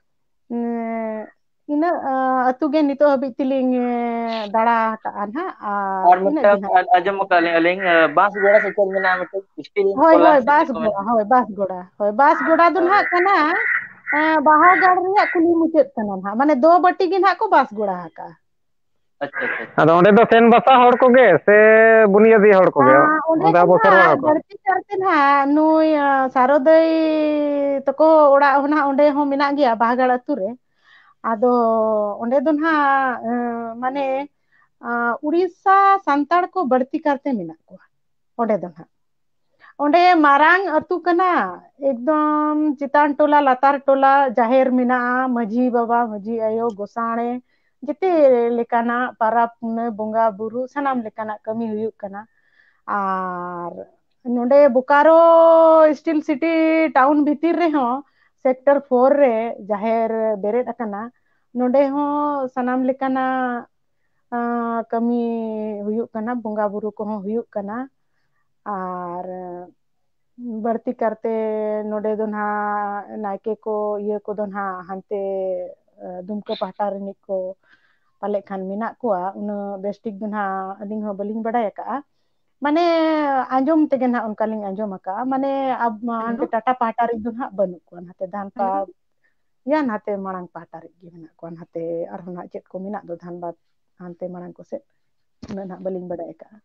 ᱤᱱᱟᱹᱜ ᱟᱹᱛᱩ ᱜᱮ ᱱᱤᱛᱚᱜ ᱦᱟᱹᱵᱤᱡ ᱛᱮᱞᱤᱧ ᱫᱟᱬᱟ ᱟᱠᱟᱜᱼᱟ ᱱᱟᱦᱟᱜ ᱟᱨ ᱤᱱᱟᱹᱜ ᱜᱮ ᱢᱤᱫᱴᱟᱝ ᱱᱟᱦᱟᱜ ᱟᱸᱡᱚᱢ ᱟᱠᱟᱫ ᱟᱹᱞᱤᱧ ᱵᱟᱸᱥᱜᱚᱲᱟ ᱥᱮ ᱪᱮᱫ ᱢᱮᱱᱟᱜᱼᱟ ᱢᱤᱫᱴᱮᱱ ᱥᱴᱤᱞ ᱦᱳᱭ ᱯᱞᱟᱱᱴ ᱦᱳᱭ ᱥᱮ ᱪᱮᱫ ᱠᱚ ᱵᱟᱸᱥᱜᱚᱲᱟ ᱢᱮᱱᱟ ᱦᱳᱭ ᱵᱟᱸᱥᱜᱚᱲᱟ ᱦᱳᱭ ᱵᱟᱸᱥᱜᱚᱲᱟ ᱫᱚ ᱱᱟᱦᱟᱜ ᱠᱟᱱᱟ ᱵᱟᱦᱟᱜᱟᱲ ᱨᱮᱭᱟᱜ ᱠᱩᱞᱦᱤ ᱢᱩᱪᱟᱹᱫ ᱠᱟᱱᱟ ᱱᱟᱦᱟᱜ ᱢᱟᱱᱮ ᱫᱚ ᱵᱟᱹᱴᱤ ᱜᱮ ᱱᱟᱦᱟᱜ ᱠᱚ ᱵᱟᱸᱥᱜᱚᱲᱟ ᱟᱠᱟᱜᱼᱟ ᱟᱪᱪᱷᱟ ᱟᱪᱪᱷᱟ ᱟᱫᱚ ᱚᱸᱰᱮ ᱫᱚ ᱥᱮᱱ ᱵᱟᱥᱟ ᱦᱚᱲ ᱠᱚᱜᱮ ᱥᱮ ᱵᱩᱱᱤᱭᱟᱹᱫᱤ ᱦᱚᱲ ᱠᱚᱜᱮ ᱚᱸᱰᱮ ᱚᱸᱰᱮ ᱫᱚ ᱟᱵᱚ ᱠᱷᱮᱨᱣᱟᱲ ᱱᱟᱦᱟᱜ ᱦᱚᱲ ᱠᱚ ᱵᱟᱹᱲᱛᱤ ᱪᱟᱨᱛᱮ ᱱᱟᱦᱟᱜ ᱱᱩᱭ ᱥᱟᱨᱚᱫᱟᱹᱭ ᱛᱟᱠᱚ ᱚᱲᱟᱜ ᱦᱚᱸ ᱱᱟᱦᱟᱜ ᱚᱸᱰᱮ ᱦᱚᱸ ᱢᱮᱱᱟᱜ ᱜᱮᱭᱟ ᱵᱟᱦᱟᱜᱟᱲ ᱟᱹᱛᱩ ᱨᱮ ᱟᱫᱚ ᱚᱸᱰᱮ ᱫᱚ ᱱᱟᱦᱟᱜ ᱢᱟᱱᱮ ᱩᱲᱤᱥᱥᱟ ᱥᱟᱱᱛᱟᱲ ᱠᱚ ᱵᱟᱹᱲᱛᱤ ᱠᱟᱨᱛᱮ ᱢᱮᱱᱟᱜ ᱠᱚᱣᱟ ᱚᱸᱰᱮ ᱫᱚ ᱱᱟᱦᱟᱜ ᱚᱸᱰᱮ ᱢᱟᱨᱟᱝ ᱟᱹᱛᱩ ᱠᱟᱱᱟ ᱮᱠᱫᱚᱢ ᱪᱮᱛᱟᱱ ᱴᱚᱞᱟ ᱞᱟᱛᱟᱨ ᱴᱚᱞᱟ ᱡᱟᱦᱮᱨ ᱢᱮᱱᱟᱜᱼᱟ ᱢᱟᱺᱡᱷᱤ ᱵᱟᱵᱟ ᱢᱟᱺᱡᱷᱤ ᱟᱭᱳ ᱜᱚᱸᱥᱟᱬᱮ ᱡᱮᱛᱮ ᱞᱮᱠᱟᱱᱟᱜ ᱯᱟᱨᱟᱵᱽ ᱯᱩᱱᱟᱹᱭ ᱵᱚᱸᱜᱟ ᱵᱩᱨᱩ ᱥᱟᱱᱟᱢ ᱞᱮᱠᱟᱱᱟᱜ ᱠᱟᱹᱢᱤ ᱦᱩᱭᱩᱜ ᱠᱟᱱᱟ ᱟᱨ ᱱᱚᱰᱮ ᱵᱳᱠᱟᱨᱳ ᱥᱴᱤᱞ ᱥᱤᱴᱤ ᱴᱟᱣᱩᱱ ᱵᱷᱤᱛᱤᱨ ᱨᱮᱦᱚᱸ ᱥᱮᱠᱴᱚᱨ 4 ᱨᱮ ᱡᱟᱦᱮᱨ ᱵᱮᱨᱮᱫ ᱟᱠᱟᱱᱟ ᱱᱚᱰᱮ ᱦᱚᱸ ᱥᱟᱱᱟᱢ ᱞᱮᱠᱟᱱᱟᱜ ᱠᱟᱹᱢᱤ ᱦᱩᱭᱩᱜ ᱠᱟᱱᱟ ᱵᱚᱸᱜᱟ ᱵᱩᱨᱩ ᱠᱚᱦᱚᱸ ᱦᱩᱭᱩᱜ ᱠᱟᱱᱟ ᱟᱨ ᱵᱟᱹᱲᱛᱤ ᱠᱟᱨᱛᱮ ᱱᱚᱰᱮ ᱫᱚ ᱱᱟᱦᱟᱜ ᱱᱟᱭᱠᱮ ᱠᱚ ᱤᱭᱟᱹ ᱠᱚᱫᱚ ᱱᱟᱦᱟᱜ ᱦᱟᱱᱛᱮ ᱫᱩᱢᱠᱟᱹ ᱯᱟᱦᱴᱟ ᱨᱤᱱᱤᱡ ᱠᱚ ᱯᱟᱞᱮᱜ ᱠᱷᱟᱱ ᱢᱮᱱᱟᱜ ᱠᱚᱣᱟ ᱩᱱᱟᱹᱜ ᱵᱮᱥᱴᱷᱤᱠ ᱫᱚ ᱱᱟᱦᱟᱜ ᱟᱹᱞᱤᱧ ᱦᱚᱸ ᱵᱟᱹᱞᱤᱧ ᱵᱟᱰᱟᱭ ᱟᱠᱟᱜᱼᱟ ᱢᱟᱱᱮ ᱟᱸᱡᱚᱢ ᱛᱮᱜᱮ ᱱᱟᱦᱟᱜ ᱚᱱᱠᱟᱞᱤᱧ ᱟᱸᱡᱚᱢ ᱟᱠᱟᱜᱼᱟ ᱢᱟᱱᱮ ᱦᱟᱱᱛᱮ ᱴᱟᱴᱟ ᱯᱟᱦᱴᱟ ᱨᱮᱱ ᱫᱚ ᱱᱟᱦᱟᱜ ᱵᱟᱹᱱᱩᱜ ᱠᱚᱣᱟ ᱱᱟᱛᱮ ᱫᱷᱟᱱᱵᱟᱫ ᱱᱟᱛᱮ ᱢᱟᱲᱟᱝ ᱯᱟᱦᱴᱟ ᱨᱮᱜᱮ ᱢᱮᱱᱟᱜ ᱠᱚᱣᱟ ᱱᱟᱛᱮ ᱟᱨᱦᱚᱸ ᱱᱟᱜ ᱪᱮᱫ ᱠᱚ ᱢᱮᱱᱟᱜ ᱫᱚ ᱫᱷᱟᱱᱵᱟᱫ ᱦᱟᱱᱛᱮ ᱢᱟᱲᱟᱝ ᱠᱚᱥᱮᱫ ᱩᱱᱟᱹᱜ ᱱᱟᱦᱟᱜ ᱵᱟᱹᱞᱤᱧ ᱵᱟᱰᱟᱭ ᱟᱠᱟᱜᱼᱟ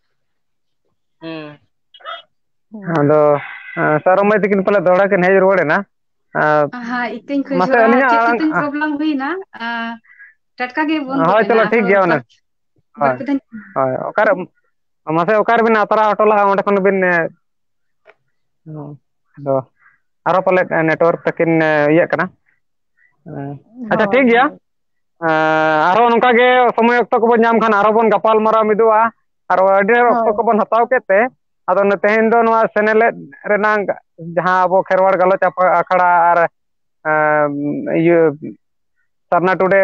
ᱦᱩᱸ ᱟᱫᱚ ᱥᱟᱨᱚ ᱢᱟᱹᱭ ᱛᱟᱹᱠᱤᱱ ᱯᱟᱞᱮ ᱫᱚᱦᱲᱟ ᱠᱤᱱ ᱦᱮᱡ ᱨᱩᱣᱟᱹᱲᱮᱱᱟ ᱦᱮᱸ ᱤᱛᱟᱹᱧ ᱢᱟᱥᱮ ᱠᱷᱚᱡᱚᱜᱼᱟ ᱟᱹᱞᱤᱧᱟᱜ ᱪᱮᱫ ᱟᱲᱟᱝ ᱪᱚᱛᱤᱧ ᱯᱨᱚᱵᱞᱮᱢ ᱦᱩᱭᱱᱟ ᱴᱟᱴᱠᱟ ᱜᱮ ᱵᱚᱱᱫᱚ ᱦᱳᱭ ᱮᱱᱟ ᱪᱚᱞᱚ ᱴᱷᱤᱠ ᱟᱨᱦᱚᱸ ᱜᱮᱭᱟ ᱚᱱᱮ ᱦᱳᱭ ᱵᱟᱨᱯᱮ ᱫᱷᱟᱣ ᱦᱳᱭ ᱚᱠᱟᱨᱮ ᱢᱟᱥᱮ ᱚᱠᱟᱨᱮᱵᱤᱱ ᱟᱛᱟᱨ ᱦᱚᱴᱚ ᱞᱟᱜᱼᱟ ᱚᱸᱰᱮ ᱠᱷᱚᱱ ᱵᱤᱱ ᱟᱫᱚ ᱟᱨᱚ ᱯᱟᱞᱮᱫ ᱱᱮᱴᱣᱟᱨᱠ ᱛᱟᱹᱠᱤᱱ ᱤᱭᱟᱹᱜ ᱠᱟᱱᱟ ᱟᱪᱪᱷᱟ ᱦᱳᱭ ᱴᱷᱤᱠ ᱜᱮᱭᱟ ᱦᱳᱭ ᱟᱨᱦᱚᱸ ᱱᱚᱝᱠᱟ ᱜᱮ ᱥᱚᱢᱚᱭ ᱚᱠᱛᱚ ᱠᱚᱵᱚᱱ ᱧᱟᱢ ᱠᱷᱟᱱ ᱟᱨᱦᱚᱸ ᱵᱚᱱ ᱜᱟᱯᱟᱞᱢᱟᱨᱟᱣ ᱢᱤᱫᱚᱜᱼᱟ ᱟᱨ ᱟᱹᱰᱤ ᱚᱠᱛᱚ ᱦᱳᱭ ᱠᱚᱵᱚᱱ ᱦᱟᱛᱟᱣ ᱠᱮᱫ ᱛᱮ ᱟᱫᱚ ᱛᱮᱦᱮᱧ ᱫᱚ ᱱᱚᱣᱟ ᱥᱮᱱᱮᱞᱮᱫ ᱨᱮᱱᱟᱝ ᱡᱟᱦᱟᱸ ᱟᱵᱚ ᱠᱷᱮᱨᱣᱟᱲ ᱜᱟᱞᱚᱪ ᱟᱠᱷᱲᱟ ᱟᱨ ᱤᱭᱟᱹ sarna today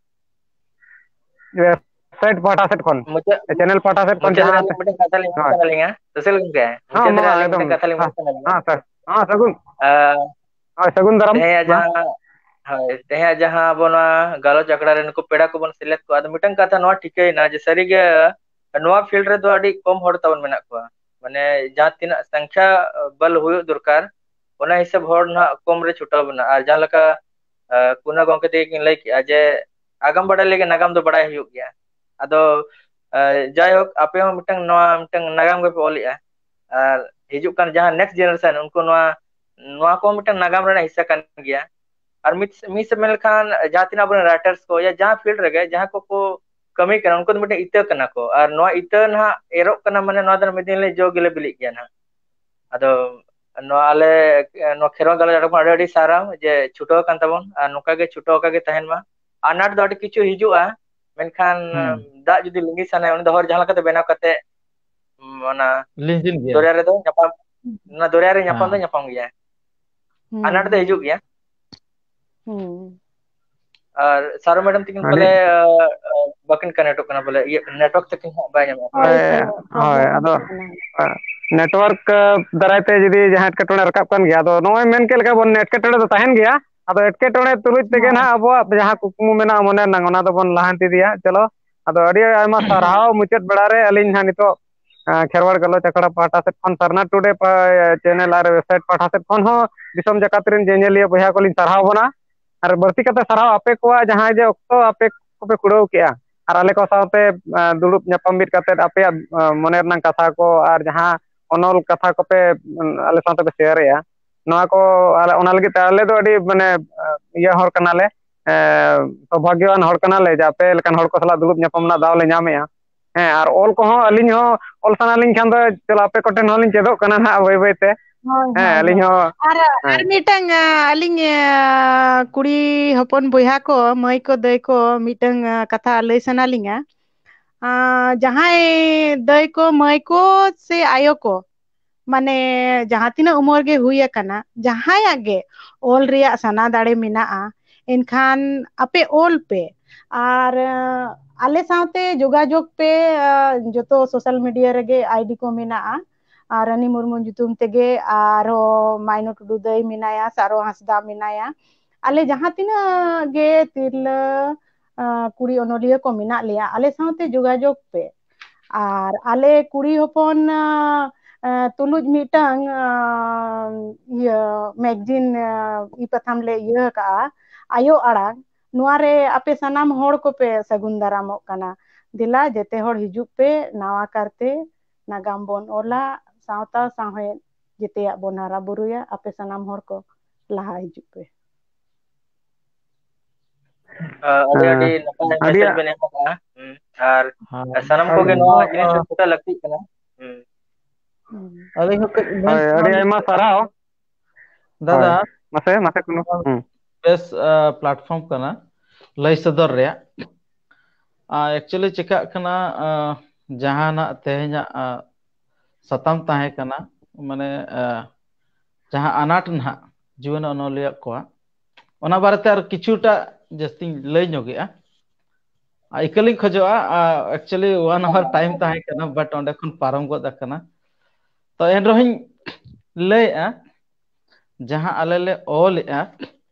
website pahata set kon मुझे channel pahata set kon मुझे jahan मिट्टी कथा लिंग hoy कथा लिंग सुशील गंगे ha मुझे ma लिंग ekdom मिट्टी कथा लिंग ha कथा लिंग ha sir ha sagun hoy sagun daram तेहे ma जहां हाय तेहे जहां अब गलोच अखड़ा रे नुको पेड़ा को बन सिलेक्ट को आदो मिटन कथा नवा ठिकै ना जे सरी गे नवा फील्ड रे दो अडी कम हड़ तबन मेना को माने जहां तीना संख्या बल हुयो दरकार ओना हिसाब हड़ ना कम रे छुटा बना और जहां लका कुना गंके ते किन लई कि जे आगम बड़ा लेगे नागाम दो बड़ा हुयो गया आदो जायहोक आपे हो मिटन नवा मिटन नागाम के ओलिया और हिजुक kan जहां नेक्स्ट जनरेशन उनको नवा को मिटन नागाम रे हिस्सा kan गया और मिस मेल खान जहां तीना बन राइटर्स को या जहां फील्ड रे जहां को कमी करना उनको मिटन इते कना को और नवा इते ना एरो कना माने नवा दर मिदिन ले जो गिले बिलिक गया ना आदो नवा आले नवा खेरवा गल जड़ को अडी सारा जे छुटो kan tabon और नुका गे छुटो का गे तहन मा आनाट दो अडी किछु हिजुआ मेनखान दा जुदी लिंगी साना उन दो हर जहां लका बेनाव कते mana लिंजिन गया दरिया रे दो nyapam ना दरिया रे हाँ nyapam गया anak deh hijuk ya और सारो मैडम तकिन adi बोले बाकिन कनेक्ट करना बोले ये नेटवर्क तकिन बाय nyam hoy hoy ado network darai te judi jahan etketone rakap kan gaya ado noy men ke leka bon etketone do tahen gaya ado etketone turuj tege na abo jahan kukmu mena mone nang ona do bon lahanti dia chalo ado adi ayma sarhaw muchet beda re alin ha nito Kherwar गलोच अखड़ा पाटा सेट खन सरना टुडे चैनल और वेबसाइट पाटा सेट खन हो दिसम जकात रिन जेनेलिया बया को लिन सरहाव बना और बर्ती कते सरहाव आपे को जहां जे ऑक्टो आपे को पे कुड़ो केया और आले को साथे दुड़ुप ᱧᱟᱯᱟᱢ बिट कते आपे मने रना कथा को और जहां अनल कथा को पे आले साथे पे शेयर या नवा को ओना लगी आले दो अडी माने या हर कनाले सौभाग्यवान हर कनाले जापे लेकन हर को सला दुड़ुप ᱧᱟᱯᱟम ना दाव ले ᱧᱟᱢया ᱦᱮᱸ ᱟᱨ ᱚᱞ ᱠᱚᱦᱚᱸ ᱟᱹᱞᱤᱧ ᱦᱚᱸ ᱚᱞ ᱥᱟᱱᱟᱞᱤᱧ ᱠᱷᱟᱱ ᱫᱚ ᱪᱚᱞᱚ ᱟᱯᱮ ᱠᱚᱴᱷᱮᱱ ᱦᱚᱸᱞᱤᱧ ᱪᱮᱫᱚᱜ ᱠᱟᱱᱟ ᱱᱟᱦᱟᱜ ᱵᱟᱹᱭ ᱵᱟᱹᱭᱛᱮ ᱦᱮᱸ ᱟᱹᱞᱤᱧ ᱦᱚᱸ ᱟᱨ ᱢᱤᱫᱴᱟᱝ ᱟᱹᱞᱤᱧ ᱠᱩᱲᱤ ᱦᱚᱯᱚᱱ ᱵᱚᱭᱦᱟ ᱠᱚ ᱢᱟᱹᱭ ᱠᱚ ᱫᱟᱹᱭ ᱠᱚ ᱢᱤᱫᱴᱟᱝ ᱠᱟᱛᱷᱟ ᱞᱟᱹᱭ ᱥᱟᱱᱟᱞᱤᱧᱟ ᱡᱟᱦᱟᱸᱭ ᱫᱟᱹᱭ ᱠᱚ ᱢᱟᱹᱭ ᱠᱚ ᱥᱮ ᱟᱭᱳ ᱠᱚ ᱢᱟᱱᱮ ᱡᱟᱦᱟᱸ ᱛᱤᱱᱟᱹᱜ ᱩᱢᱮᱨ ᱜᱮ ᱦᱩᱭ ᱟᱠᱟᱱᱟ ᱡᱟᱦᱟᱸᱭᱟᱜ ᱜᱮ ᱚᱞ ᱨᱮᱭᱟᱜ ᱥᱟᱱᱟ ᱫᱟᱲᱮ ᱢᱮᱱᱟᱜᱼᱟ ᱮᱱᱠᱷᱟन ᱟᱯᱮ ᱚᱞ ᱯᱮ ᱟᱨ ᱟᱞᱮ ᱥᱟᱶᱛᱮ ᱡᱳᱜᱟᱡᱳᱜᱽ ᱯᱮ ᱡᱚᱛᱚ ᱥᱳᱥᱟᱞ ᱢᱤᱰᱤᱭᱟ ᱨᱮᱜᱮ ᱟᱭᱰᱤ ᱠᱚ ᱢᱮᱱᱟᱜᱼᱟ ᱟᱨ ᱨᱟᱱᱤ ᱢᱩᱨᱢᱩ ᱧᱩᱛᱩᱢ ᱛᱮᱜᱮ ᱟᱨᱦᱚᱸ ᱢᱟᱭᱱᱚ ᱴᱩᱰᱩ ᱫᱟᱹᱭ ᱢᱮᱱᱟᱭᱟ ᱥᱟᱨᱚ ᱦᱟᱸᱥᱫᱟ ᱢᱮᱱᱟᱭᱟ ᱟᱞᱮ ᱡᱟᱦᱟᱸ ᱛᱤᱱᱟᱹᱜ ᱜᱮ ᱛᱤᱨᱞᱟᱹ ᱠᱩᱲᱤ ᱚᱱᱚᱞᱤᱭᱟᱹ ᱠᱚ ᱢᱮᱱᱟᱜ ᱞᱮᱭᱟ ᱟᱞᱮ ᱥᱟᱶᱛᱮ ᱡᱳᱜᱟᱡᱳᱜᱽ ᱯᱮ ᱟᱨ ᱟᱞᱮ ᱠᱩᱲᱤ ᱦᱚᱯᱚᱱ ᱛᱩᱞᱩᱡ ᱢᱤᱫᱴᱟᱝ ᱤᱭᱟᱹ ᱢᱮᱜᱡᱤᱱ ᱯᱟᱛᱷᱟᱢ ᱞᱮ ᱤᱭᱟᱹ ᱠᱟᱜᱼᱟ ᱟᱭᱳ ᱟᱲᱟᱝ ᱱᱚᱣᱟ ᱨᱮ ᱟᱯᱮ ᱥᱟᱱᱟᱢ ᱦᱚᱲ ᱠᱚᱯᱮ ᱥᱟᱹᱜᱩᱱ ᱫᱟᱨᱟᱢᱚᱜ ᱠᱟᱱᱟ ᱫᱮᱞᱟ ᱡᱮᱛᱮ ᱦᱚᱲ ᱦᱤᱡᱩᱜ ᱯᱮ ᱱᱟᱣᱟ ᱠᱟᱨᱛᱮ ᱱᱟᱜᱟᱢ ᱵᱚᱱ ᱚᱞᱟ ᱥᱟᱶᱛᱟ ᱥᱟᱶᱦᱮᱫ ᱡᱮᱛᱮᱭᱟᱜ ᱵᱚᱱ ᱦᱟᱨᱟ ᱵᱩᱨᱩᱭᱟ ᱟᱯᱮ ᱥᱟᱱᱟᱢ ᱦᱚᱲ ᱠᱚ ᱞᱟᱦᱟ ᱦᱤᱡᱩᱜ ᱯᱮ ᱟᱹᱰᱤ ᱟᱹᱰᱤ ᱱᱟᱯᱟᱭ ᱟᱹᱰᱤ ᱢᱮᱥᱮᱡ ᱵᱮᱱ ᱮᱢ ᱠᱟᱜᱼᱟ ᱟᱨ ᱥᱟᱱᱟᱢ ᱠᱚᱜᱮ ᱱᱚᱣᱟ ᱡᱤᱱᱤᱥ ᱯᱩᱨᱟᱹ ᱞᱟᱹᱠᱛᱤᱜ ᱠᱟᱱᱟ ᱟᱹᱞᱤᱧ ᱦᱚᱸ ᱠᱟᱹᱡ ᱢᱮᱱ ᱦᱳᱭ ᱟᱹᱰᱤ ᱟᱭᱢᱟ ᱥᱟᱨᱦᱟᱣ दादा ᱢᱟᱥᱮ ᱢᱟᱥᱮ ᱠᱳᱱᱳ बेस प्लेटफॉर्म कना लय सदर रे एक्चुअली चिकाक कना जहाना तेहना सताम ताहे कना माने जहां अनाट ना जीवन अनलिया को ओना बारेते आर किछुटा जस्ती लय नोगेआ इकलिंग खजोआ एक्चुअली 1 आवर टाइम ताहे कना बट ओंडे खन पारम गोद कना तो एन रहिन लयआ जहां आले ले ओलआ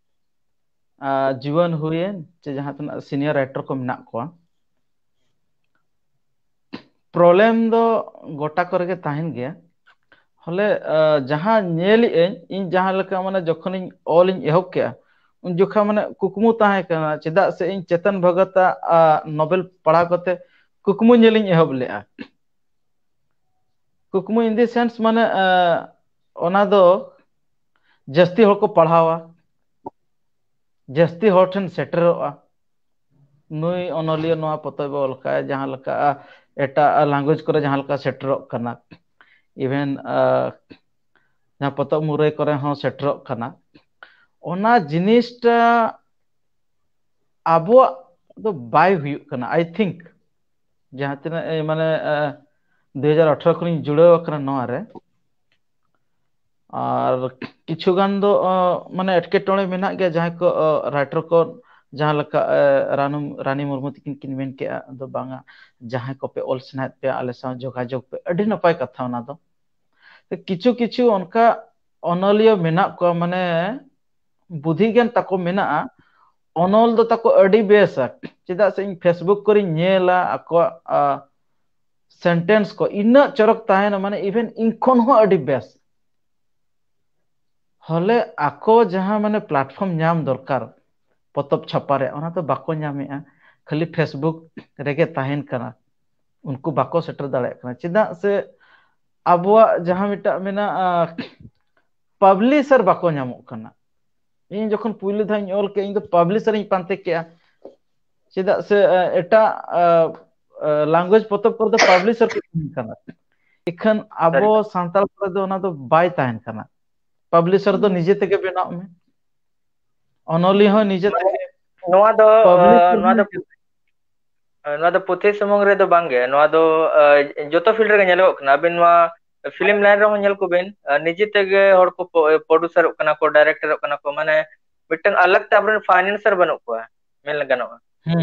जीवन हुए जहां तना सीनियर राइटर को मेना को प्रॉब्लम दो गोटा करके ताहन गया हले जहां नेल इन जहां लका माने जखन इन ऑल इन एहब के उन जोखा माने कुकमु ताहे कना चेदा से इन चेतन भगत नोबेल पढ़ा कते कुकमु नेलिन एहब लेआ कुकमु इन द सेंस माने ओना दो जस्ती हर को पढ़ावा जस्ती हर ठन सेटरोआ नुई अनलिया नोआ पतब अलका जहां लका एटा लैंग्वेज करे जहां लका सेटरो कना इवन जहां पतब मुरई करे हो सेटरो कना ओना जिनिसटा आबो तो बाय हुयु कना आई थिंक जहां तना माने 2018 खनि जुड़ाव कना नोआ रे और किछु गान दो माने एटकेटोणे मेना गया जहां को राइटर को जहाँ लका रानी मुर्मू तकिन किन मेन के दो बांगा जहाँ को पे ऑल स्नाइट पे आले साव जोगाजोग पे अड़ी नपाय कथा ओना दो किछु किछु उनका अनलियो मेना को माने बुद्धि ज्ञान तको मेना अनल दो तको अड़ी बेसा चेदा से इन फेसबुक करी नेला अको सेंटेंस को इना चरक ताहेन माने इवन इन खन हो अड़ी बेस हले आको जहाँ माने प्लेटफॉर्म नाम दरकार पतब छापारे ओना तो बाको नामेआ खाली फेसबुक रेगे ताहेन कना उनको बाको सेटर दाड़े कना चेदा से अबुआ जहाँ मिटा मेना पब्लिशर बाको नामो कना इन जखन पुइले धाइन ऑल के इन तो पब्लिशर इन पांते के चेदा से एटा लैंग्वेज पतब कर दो पब्लिशर के कना इखन अबो सांताल पर दो ना तो बाय ताहेन कना पब्लिशर दो निजे तेगे बनाव में अनोली हो निजे तेगे नोआ दो पब्लिशर नोआ दो पुथी समंग रे दो बांगे नोआ दो जोतो फील्ड रे नेलो कना बिन नोआ फिल्म लाइन रे नेल को बिन निजे तेगे हर को प्रोड्यूसर कना को डायरेक्टर कना को माने मिटन अलग ते अपन फाइनेंसर बनो को मेल गनोआ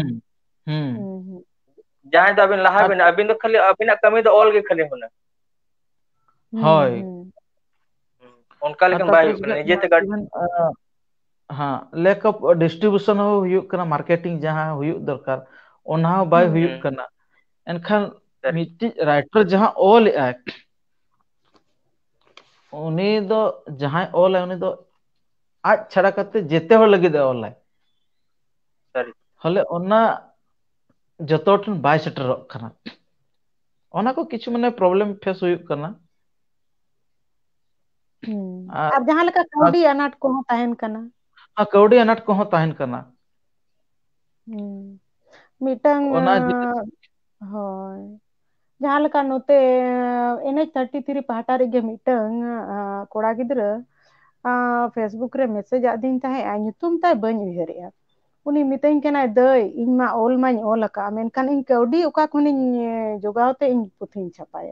जहां दो अबिन लहा बिन अबिन दो खाली अबिन कमी दो ऑल के खाली होना होय उनका लेकिन बाय निजे ते हाँ लैक ऑफ डिस्ट्रीब्यूशन हो हुयुक कना मार्केटिंग जहाँ हुयुक दरकार ओना बाय हुयुक कना एनखान मिट्टी राइटर जहाँ ऑल है उनी दो जहाँ ऑल है उनी दो आज छड़ा करते जेते हो लगे दे ऑल है हले ओना जतोटन बाय सेटर कना ओना को किछु मने प्रॉब्लम फेस हुयुक कना अब जहाँ लका कौडी अनाट को हो ताहेन कना कौडी अनाट को हो ताहेन कना मिटंग होय जहाँ लका नोते एनएच 33 पहाटा रे गे मिटंग कोड़ा गिद्रा फेसबुक रे मैसेज आदिन ताहे ᱧᱩᱛᱩᱢ ताय बन उयहरेया उनी मितैन केना दई इन मा ऑल माኝ ऑल का मेनखान इन कौडी ओका खनिन जोगावते इन पुथिन छापाया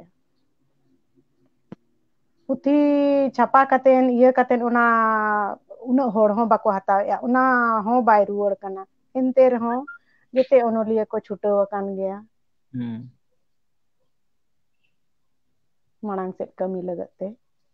पुथी छापा कातेन इया कातेन ओना उना होड़ हो बाको हताया उना हो बाय रुवड़ कना एनते रहो जेते ओनोलिया को छुटो अकान गया मांग से कमी लगते